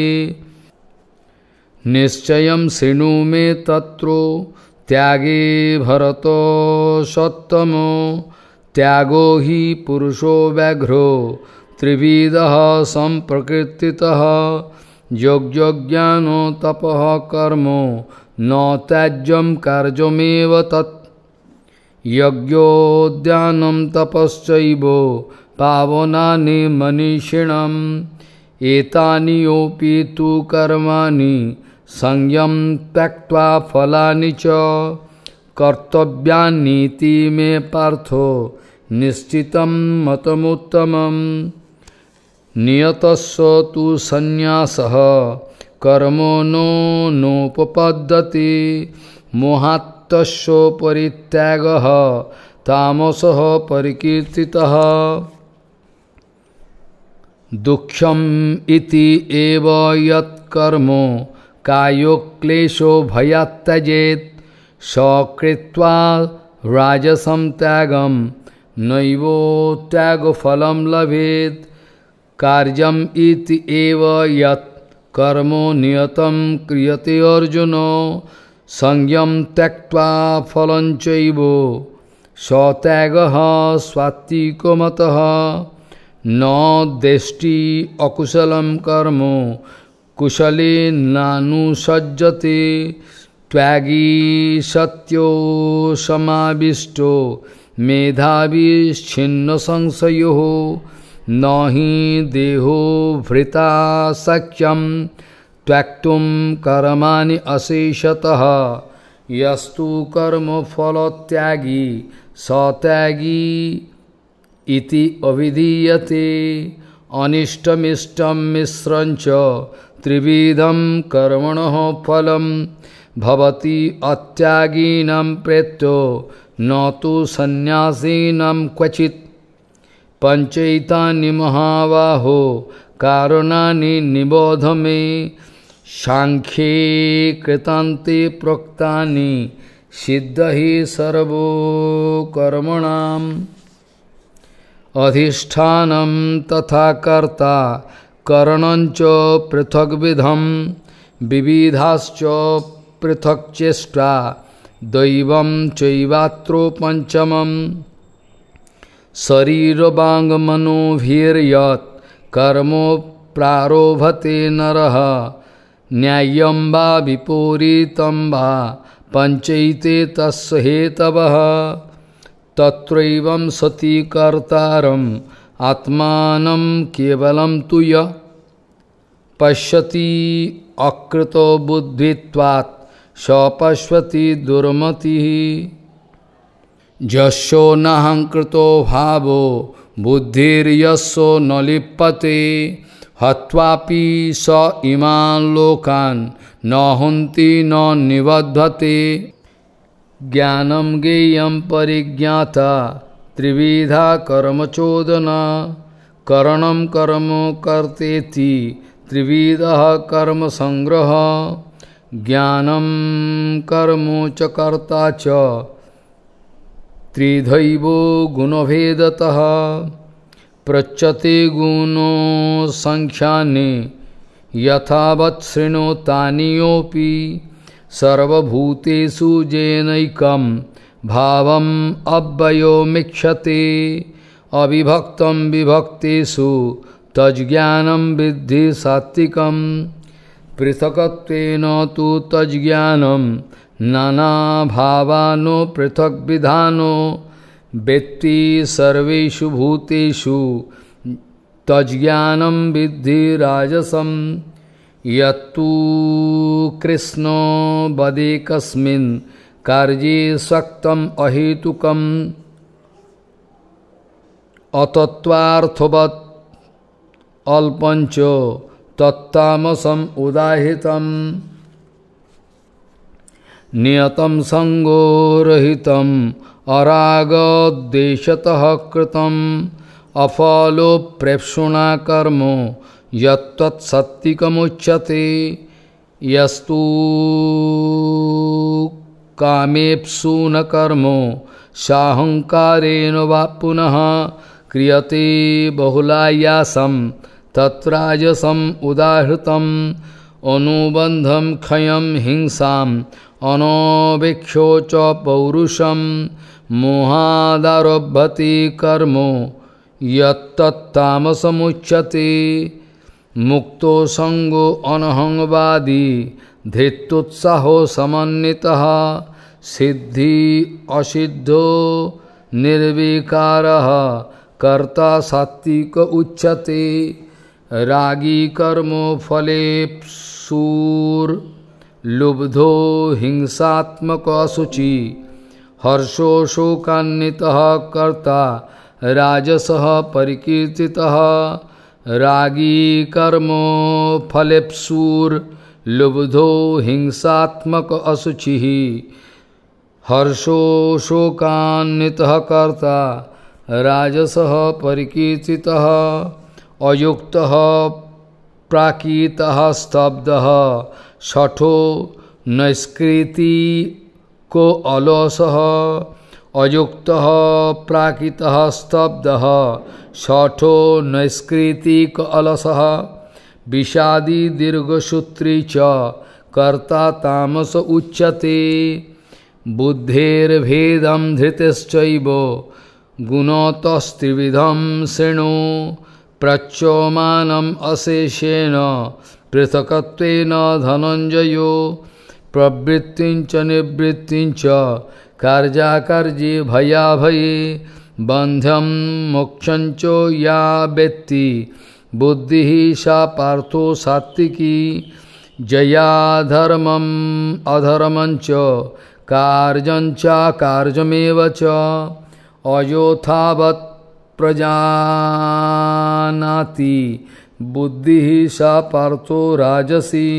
निश्चयं शृणु मे तत्रो त्यागे भरतो सत्तमो। त्यागो हि पुरुषो व्याघ्रो त्रिविधः सम्प्रकृतितः। यज्ञज्ञानो तपः कर्मो न त्याज्यं कार्यमेव तत्। यज्ञोद्यानं तपश्चैव पावनानि मनीषिणम्। एतानि योऽपि तु कर्माणि संयम त्यक्त्वा फलानि च कर्तव्यानीति मे पार्थो निश्चितं मतमुत्तमम्। नियतस्य तु संन्यासः कर्मो नो नोपपद्यते। मोहात्तस्य परित्यागः तामसः परिकीर्तितः। दुःखम् इति एव यत् कर्म कायोक्लेशो भयात् त्यजेत् स कृत्वा राजसं त्यागं नैवो त्यागफलं लभेत्। कार्यम् इति एव यत् कर्मो नियतं क्रियते अर्जुन संयम त्यक्त्वा फलञ्चैव सत्यागः स्वात्विको मतः न देष्टि अकुशलं कर्म कुशले नानुसज्जते त्यागी सत्यो समाविष्टो मेधावी छिन्न संशयो न हि देहो भृता शक्यं त्यक्तुं कर्माणि अशेषतः यस्तु कर्म फलत्यागी सत्यागी इति अभिधीयते अनिष्टमिष्टं मिश्रञ्च त्रिविधं कर्मणः फलं भवति अत्यागिनां प्रेत्यो न तु सन्यासिनां क्वचित् पंचैतानि महाबाहो कारणानि निबोध मे सांख्ये कृतान्ते प्रोक्तानि सिद्धहि सर्वो कर्मणाम् अधिष्ठानं तथा कर्ता करणञ्च पृथग्विधं विविधाश्च पृथक् चेष्टा दैवं चैवात्रो पंचमं शरीरवाङ्मनोभिर्यत् कर्म प्रारभते नरः न्याय्यं वा विपरीतं वा पंचैते तस्य हेतवः तत्रैवं सति कर्तारम् आत्मानं केवलं तु यः पश्यति अकृतो बुद्धित्वात् स पश्यति दुर्मतिः यस्यो नाहंकृतो भावो बुद्धिर्यस्यो न लिप्यते हत्वापि स इमान् लोकान् न हन्ति न निबध्यते ज्ञानं ज्ञेयं परिज्ञाता त्रिविधा कर्मचोदना करणं कर्म कर्तेति त्रिविधः कर्म संग्रह ज्ञानं कर्म च कर्ता च त्रिधैवो गुणभेदतः प्रच्यते गुणो संख्यानि यथावत् शृणोतानियोऽपि सर्वभूतेषु येनैकं भावम् अव्ययोमीक्षते अविभक्तं विभक्तेषु तज्ज्ञानं विद्धि सात्विकं पृथक्त्वेन तु तज्ज्ञानं नानाभावानो पृथग्विधानो वेत्ति सर्वेषु भूतेषु तज्ज्ञानं विद्धि राजसं यत्तु कृष्णो वदेकस्मिन् कार्ये सक्तम् अहेतुकम् अतत्त्वार्थवत् अल्पञ्च तत्तामसम् उदाहृतम् नियतं संगो रहितम् अरागद्वेषतः कृतम् अफलो प्रेप्सुना कर्म यत्तत् सात्विकमुच्यते यस्तु कामेप्सु न कर्म साहंकारेण वा पुनः क्रियते बहुलायासं तत्राजसम् उदाहृतम् अनुबन्धं क्षयं हिंसाम् अनवेक्षो च पौरुषं मोहादारभ्यते कर्म यत्तत्तामसमुच्यते मुक्तो संगो अनहंवादी धृत्युत्साहो समन्वितः सिद्धि असिद्धो निर्विकारः कर्ता सात्विक उच्यते रागी कर्म फलेप्सुर लुब्धो हिंसात्मक असुचि हर्षो शोकान्वितः कर्ता राजसः परिकीर्तितः रागी कर्म फलेप्सुर लुब्धो हिंसात्मक असुचिः हर्षो शोकान्वितः कर्ता राजसः परिकीर्तितः अयुक्तः प्राकृतः स्तब्धः शठो नैष्कृति को अलसः अयुक्तः प्राकृतः स्तब्धः शठो नैष्कृति को अलसः विषादी दीर्घसूत्री च कर्ता तामस उच्यते बुद्धेर्भेदं धृतिश्चैव गुणतस्त्रिविधं शृणु प्रच्यमानम् अशेषेण पृथक्त्वेन धनञ्जयो प्रवृत्तिञ्च निवृत्तिञ्च कार्याकार्ये भयाभये बन्ध्यं मोक्षञ्च या वेत्ति बुद्धिः सा पार्थो सात्विकी जया धर्मम् अधर्मञ्च कार्यञ्च कार्यमेव च अयोथावत् प्रजानाति बुद्धिः सा पार्थो राजसी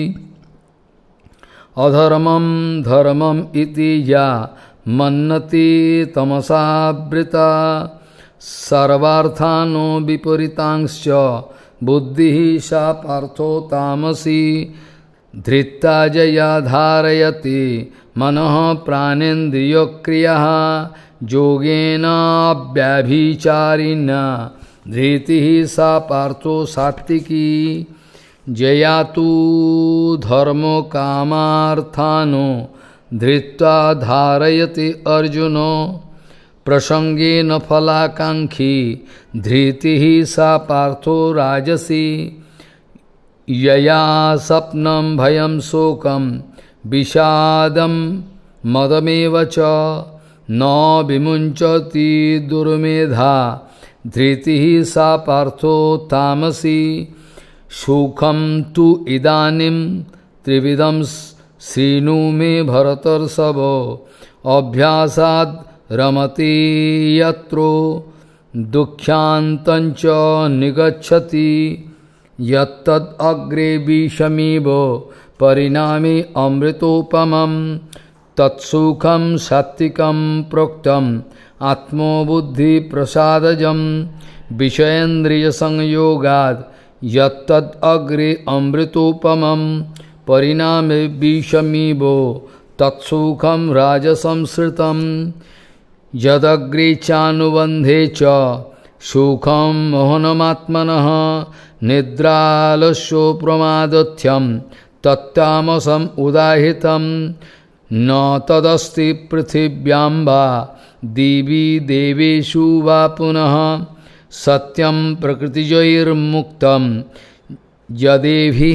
अधर्मं धर्मम् इति या मन्नति तमसावृता सर्वार्थानो विपरीतांश्च बुद्धिः सा पार्थो तामसी धृत्ता जया धारयति मनः प्राणेन्द्रियक्रियः योगेन व्याभिचारिणा धृतिः सा पार्थो सात्विकी जया तु धर्मो कामार्थानो धृत्वा धारयति अर्जुनो प्रसंगेन फलाकांक्षी धृतिः सा पार्थो राजसी यया स्वप्नं भयं शोकं विषादं मदमेव च न विमुञ्चति दुर्मेधा धृतिः सा पार्थो तामसी सुखं तु इदानीं त्रिविधं श्रीणु मे भरतर्षभ अभ्यासाद् रमते यत्रो दुःख्यान्तञ्च निगच्छति यत्तद् अग्रे विषमीव परिणामे अमृतोपमं तत्सुखं सात्विकं प्रोक्तम् आत्मबुद्धिप्रसादजं विषयेन्द्रियसंयोगात् यत्तद् अग्रे अमृतोपमं परिणामे विषमीव तत्सुखं राजसंश्रितं यदग्रे चानुबन्धे च सुखं मोहनमात्मनः निद्रालस्यो प्रमादथ्यं तत्तामसम् उदाहितं न तदस्ति पृथिव्यां वा दिवि देवेषु वा पुनः सत्यं प्रकृतिजैर्मुक्तं यदेभिः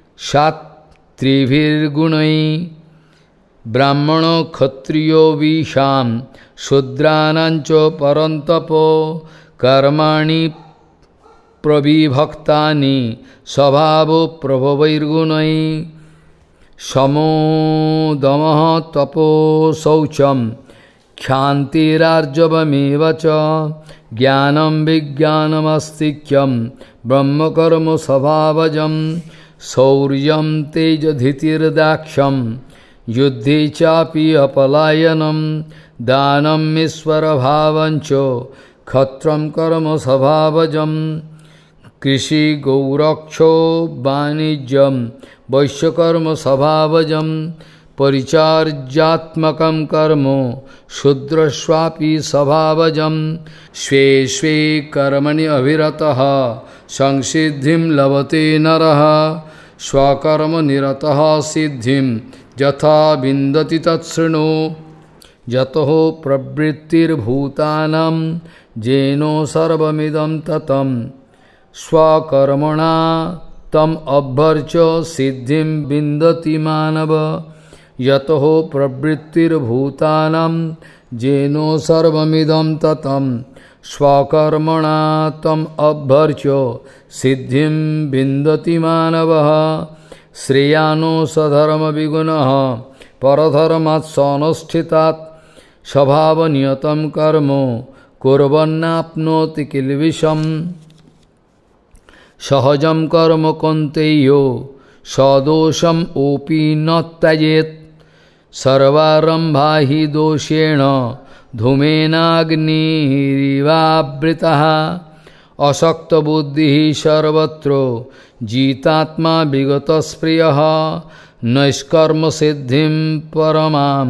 शास्त्रिभिर्गुणैः ब्राह्मणो क्षत्रियो विशां शूद्राणाञ्च परन्तपो कर्माणि प्रविभक्तानि स्वभावो प्रभवैर्गुणैः समो दमः तपो शौचं क्षान्तिरार्जवमेव च ज्ञानं विज्ञानमस्तिक्यं ब्रह्मकर्म स्वभावजं शौर्यं तेजधीतिर्दाक्ष्यं युद्धे चापि अपलायनं दानं ईश्वरभावञ्च क्षत्रं कर्म स्वभावजं कृषि गौरक्षो वाणिज्यं वैश्यकर्म स्वभावजं परिचार्यात्मकं कर्म शूद्रस्वापि स्वभावजं स्वे स्वे कर्मणि अभिरतः संसिद्धिं लभते नरः स्वकर्मनिरतः सिद्धिं यथा विन्दति तत्शृणु यतो प्रवृत्तिर्भूतानां येनो सर्वमिदं ततं स्वकर्मणा तम अभ्यर्च्य सिद्धिं विन्दति मानव यतो प्रवृत्तिर्भूतानां येनो सर्वमिदं ततं स्वकर्मणा तम अभ्यर्च्य सिद्धिं विन्दति मानवः श्रेयानो सधर्मविगुणः परधर्मात् स्वानुष्ठितात् स्वभावनियतं कर्म कुर्वन्नाप्नोति किल्बिषम् सहजं कर्म कौन्तेयो सदोषम् ओपि न त्यजेत् सर्वारम्भा हि दोषेण धूमेनाग्निरिवावृतः असक्तबुद्धिः सर्वत्र जितात्मा विगतस्प्रियः नैष्कर्मसिद्धिं परमां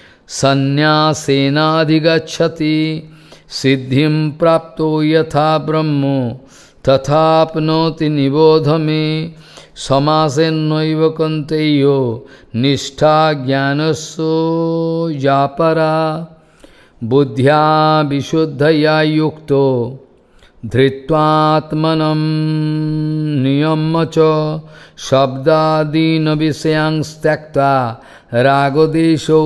सन्न्यासेनाधिगच्छति सिद्धिं प्राप्तो यथा ब्रह्म तथाप्नोति निबोध मे समासेनैव कन्तेयो निष्ठा ज्ञानस्यो या परा बुद्ध्या विशुद्धया युक्तो धृत्वात्मनं नियम्य च शब्दादीन विषयांस्त्यक्त्वा रागदेशौ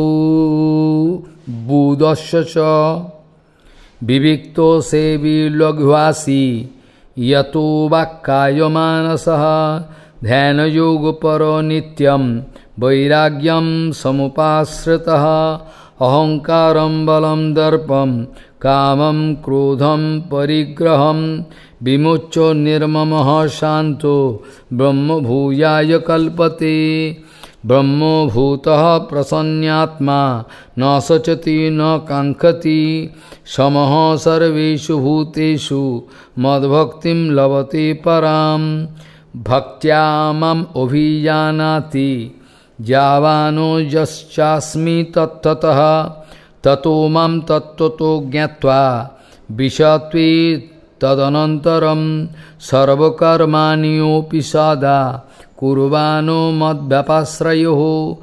बुधस्य च विविक्तो सेवी लघ्वासी यतो वाक्कायमानसः ध्यानयोगपरो नित्यं वैराग्यं समुपाश्रितः अहंकारं बलं दर्पं कामं क्रोधं परिग्रहं विमुच्य निर्ममः शान्तो ब्रह्मभूयाय कल्पते ब्रह्मभूतः प्रसन्नात्मा न सचति न काङ्क्षति समः सर्वेषु भूतेषु मद्भक्तिं लभते परां भक्त्या माम् अभिजानाति यावानो यश्चास्मि तत्त्वतः ततो मां तत्त्वतो ज्ञात्वा विषत्वे तदनन्तरं सर्वकर्माण्योऽपि सदा कुर्वाणो मद्व्यपाश्रयो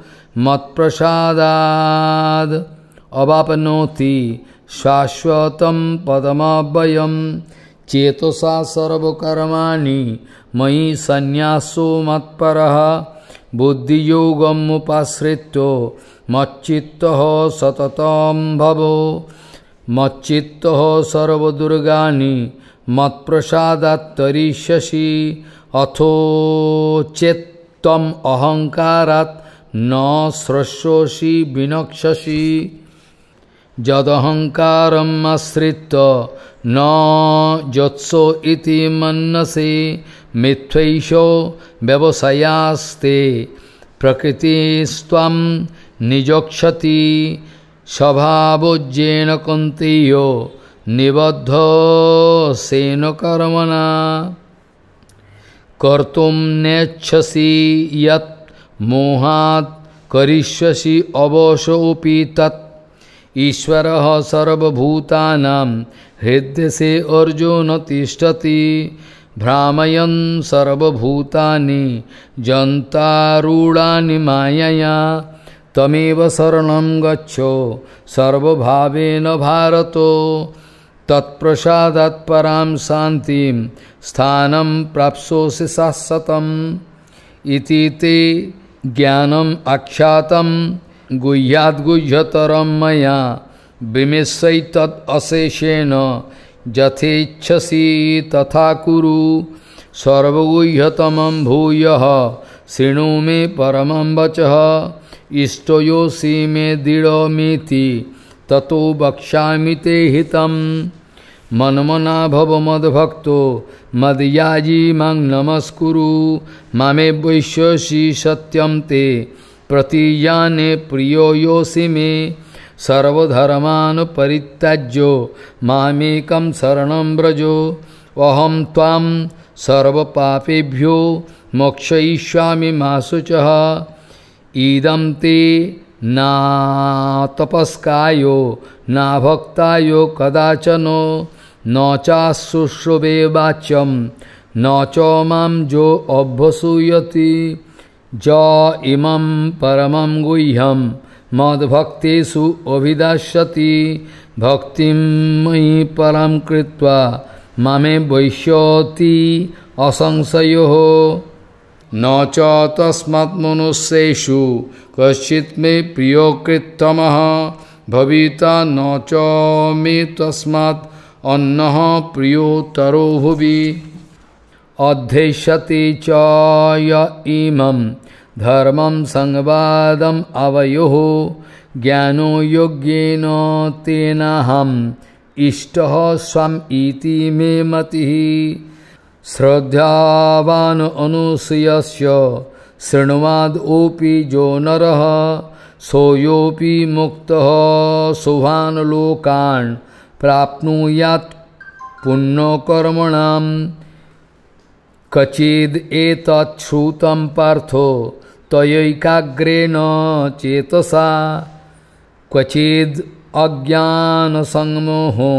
मत्प्रसादाद् अवाप्नोति शाश्वतं पदमव्ययम् चेतसा सर्वकर्माणि मयि सन्न्यासो मत्परः बुद्धियोगमुपाश्रित्य मच्चित्तः सततं भवो मच्चित्तः सर्वदुर्गानि मत्प्रसादात् तरिष्यसि अथो चेत्त्वम् अहंकारात् न स्रष्योसि विनक्ष्यसि यदहंकारम् आश्रित्य न यत्सो इति मन्यसे मिथ्यैषो व्यवसायास्ते प्रकृतिस्त्वं निजोक्षति स्वभावोज्येन कन्तेयो निबद्धसेन कर्मणा कर्तुं नेच्छसि यत् मोहात् करिष्यसि अवशोऽपि तत् ईश्वरः सर्वभूतानां हृदये अर्जुन तिष्ठति भ्रामयन् सर्वभूतानि जन्तारूढानि मायया तमेव शरणं गच्छ सर्वभावेन भारतो तत्प्रसादात् परां शान्तिं स्थानं प्राप्स्यसि शाश्वतम् इति ते ज्ञानम् आख्यातं गुह्याद्गुह्यतरं मया विमिश्रैतद् अशेषेण यथेच्छसि तथा कुरु सर्वगुह्यतमं भूयः शृणु मे परमं वचः इष्टयोऽसि मे दृढमिति ततो वक्ष्यामि ते हितं मनमना भव मद्भक्तो मद्याजी मां नमस्कुरु मामे वैश्यसि सत्यं ते प्रतिजाने प्रियो योऽसि मे सर्वधर्मान् परित्याज्य मामेकं शरणं व्रज अहं त्वां सर्वपापेभ्यो मोक्षयिष्यामि मा शुचः इदं ते ना तपस्कायो ना भक्तायो कदाचन न चाशुश्रुवे वाच्यं न च मां जो अभ्यसूयति ज इमं परमं गुह्यं मद्भक्तेषु अभिदास्यति भक्तिं मयि परं कृत्वा मामे वैष्यति असंशयो न च तस्मात् मनुष्येषु कश्चित् मे प्रियोकृत्तमः भविता न च मे तस्मात् अन्यः प्रियोतरो भुवि अध्येष्यति च य इमं धर्मं संवादम् आवयोः ज्ञानो योग्येन तेनाहम् इष्टः स्वम् इति मे मतिः श्रद्धावान् अनुसूयस्य शृण्वादोऽपि जो नरः सोऽयोऽपि मुक्तः शुभान् लोकान् प्राप्नुयात् पुण्यकर्मणाम् कचिद् एतत् श्रुतं पार्थो त्वयैकाग्रेण चेतसा क्वचिद् अज्ञानसंमोहो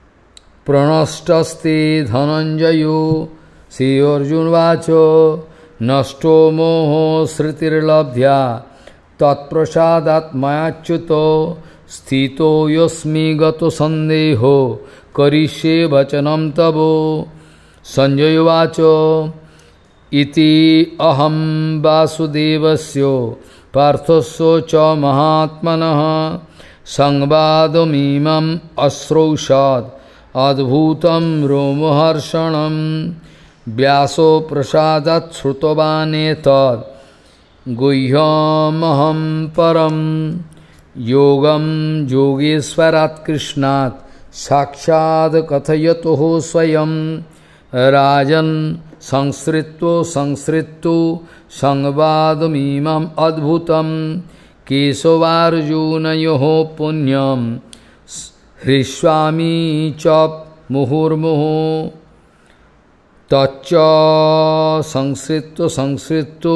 प्रणष्टस्ते धनञ्जयो श्री अर्जुनवाच नष्टो मोहो श्रुतिर्लब्ध्या तत्प्रसादात् मयाच्युतो स्थितो यस्मि गतो सन्देहो करिष्ये वचनं तवो। संजय उवाच इति अहं वासुदेवस्य पार्थस्य च महात्मनः संवादमिमम् अश्रौषात् अद्भुतं रोमहर्षणं। व्यासो प्रसादात् श्रुतवानेतद् गुह्यमहं परं योगं योगेश्वरात् कृष्णात् साक्षात् कथयतुः स्वयं। राजन् संसृत्तो संसृत्तो संवादमिमम् अद्भुतं केशवार्जुनयोः पुण्यं हृष्यामि च मुहुर्मुहुः। तच्च संसृत्तो संसृत्तो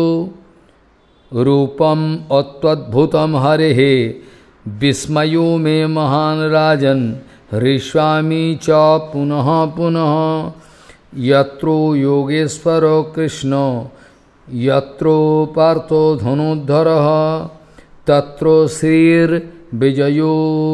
रूपम् अत्यद्भुतं हरेः विस्मयो मे महान् राजन् हृष्यामि च पुनः पुनः। यत्रो योगेश्वरो कृष्णो यत्रो पार्थो धनुर्धरः तत्रो श्रीर्विजयो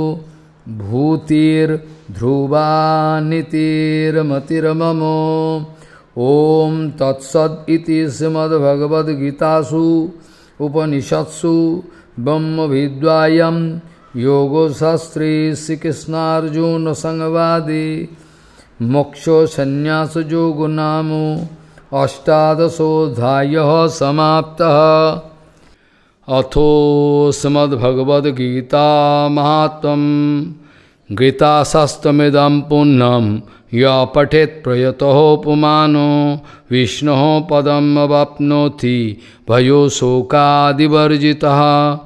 भूतिर्ध्रुवानितिर्मतिर्मम। ओम तत्सत् इति श्रीमद्भगवद्गीतासु उपनिषत्सु ब्रह्मविद्यायां योगशास्त्रे श्रीकृष्णार्जुन संवादे मोक्षो संन्यास योगो नाम अष्टादशोऽध्यायः समाप्तः। अथो श्रीमद्भगवद्गीता महात्म्यं गीताशास्त्रमिदं पुण्यं य पठेत् प्रयतः पुमानो विष्णोः पदम् अवाप्नोति भयो शोकादिवर्जितः।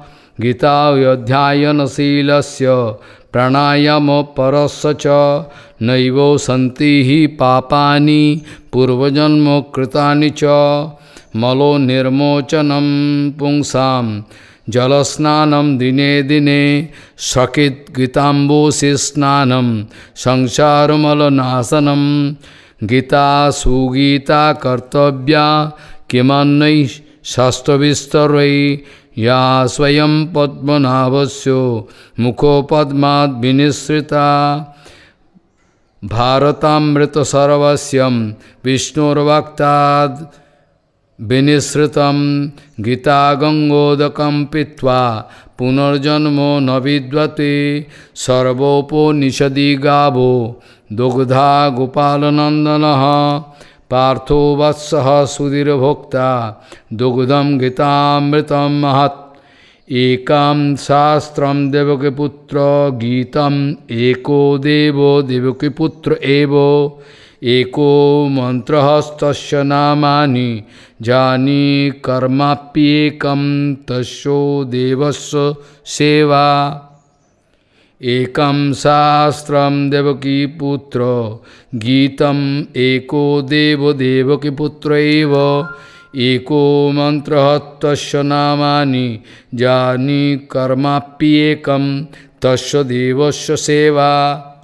गीताध्ययनशीलस्य प्राणायामपरस्य च नैव सन्ति हि पापानि पूर्वजन्म कृतानि च। मलो निर्मोचनं पुंसां जलस्नानं दिने दिने सकित् गीताम्बोसि स्नानं संसारमलनाशनं। गीता सुगीता कर्तव्या किमन्यै शास्त्रविस्तरै या स्वयं पद्मनाभस्य मुखोपद्माद् विनिसृता। भारतामृतसर्वस्यं विष्णुर्वक्ताद् विनिसृतं। गीता गंगोदकं पीत्वा पुनर्जन्मो न विद्यते। सर्वोपनिषदि गावो दुग्धा गोपालनन्दनः पार्थो वत्सः सुधीर्भोक्ता दुग्धं गीतामृतं महत्। एकं शास्त्रं देवकीपुत्र गीतम् एको देवो देवकीपुत्र एव। एको मंत्रस्तस्य नामानि जानी कर्माप्येकं तस्यो देवस्य सेवा। एकं शास्त्रं देवकीपुत्र गीतम् एको देवो देवकीपुत्र एव। एको मंत्रः तस्य नामानि जानी कर्माप्येकं तस्य देवस्य सेवा।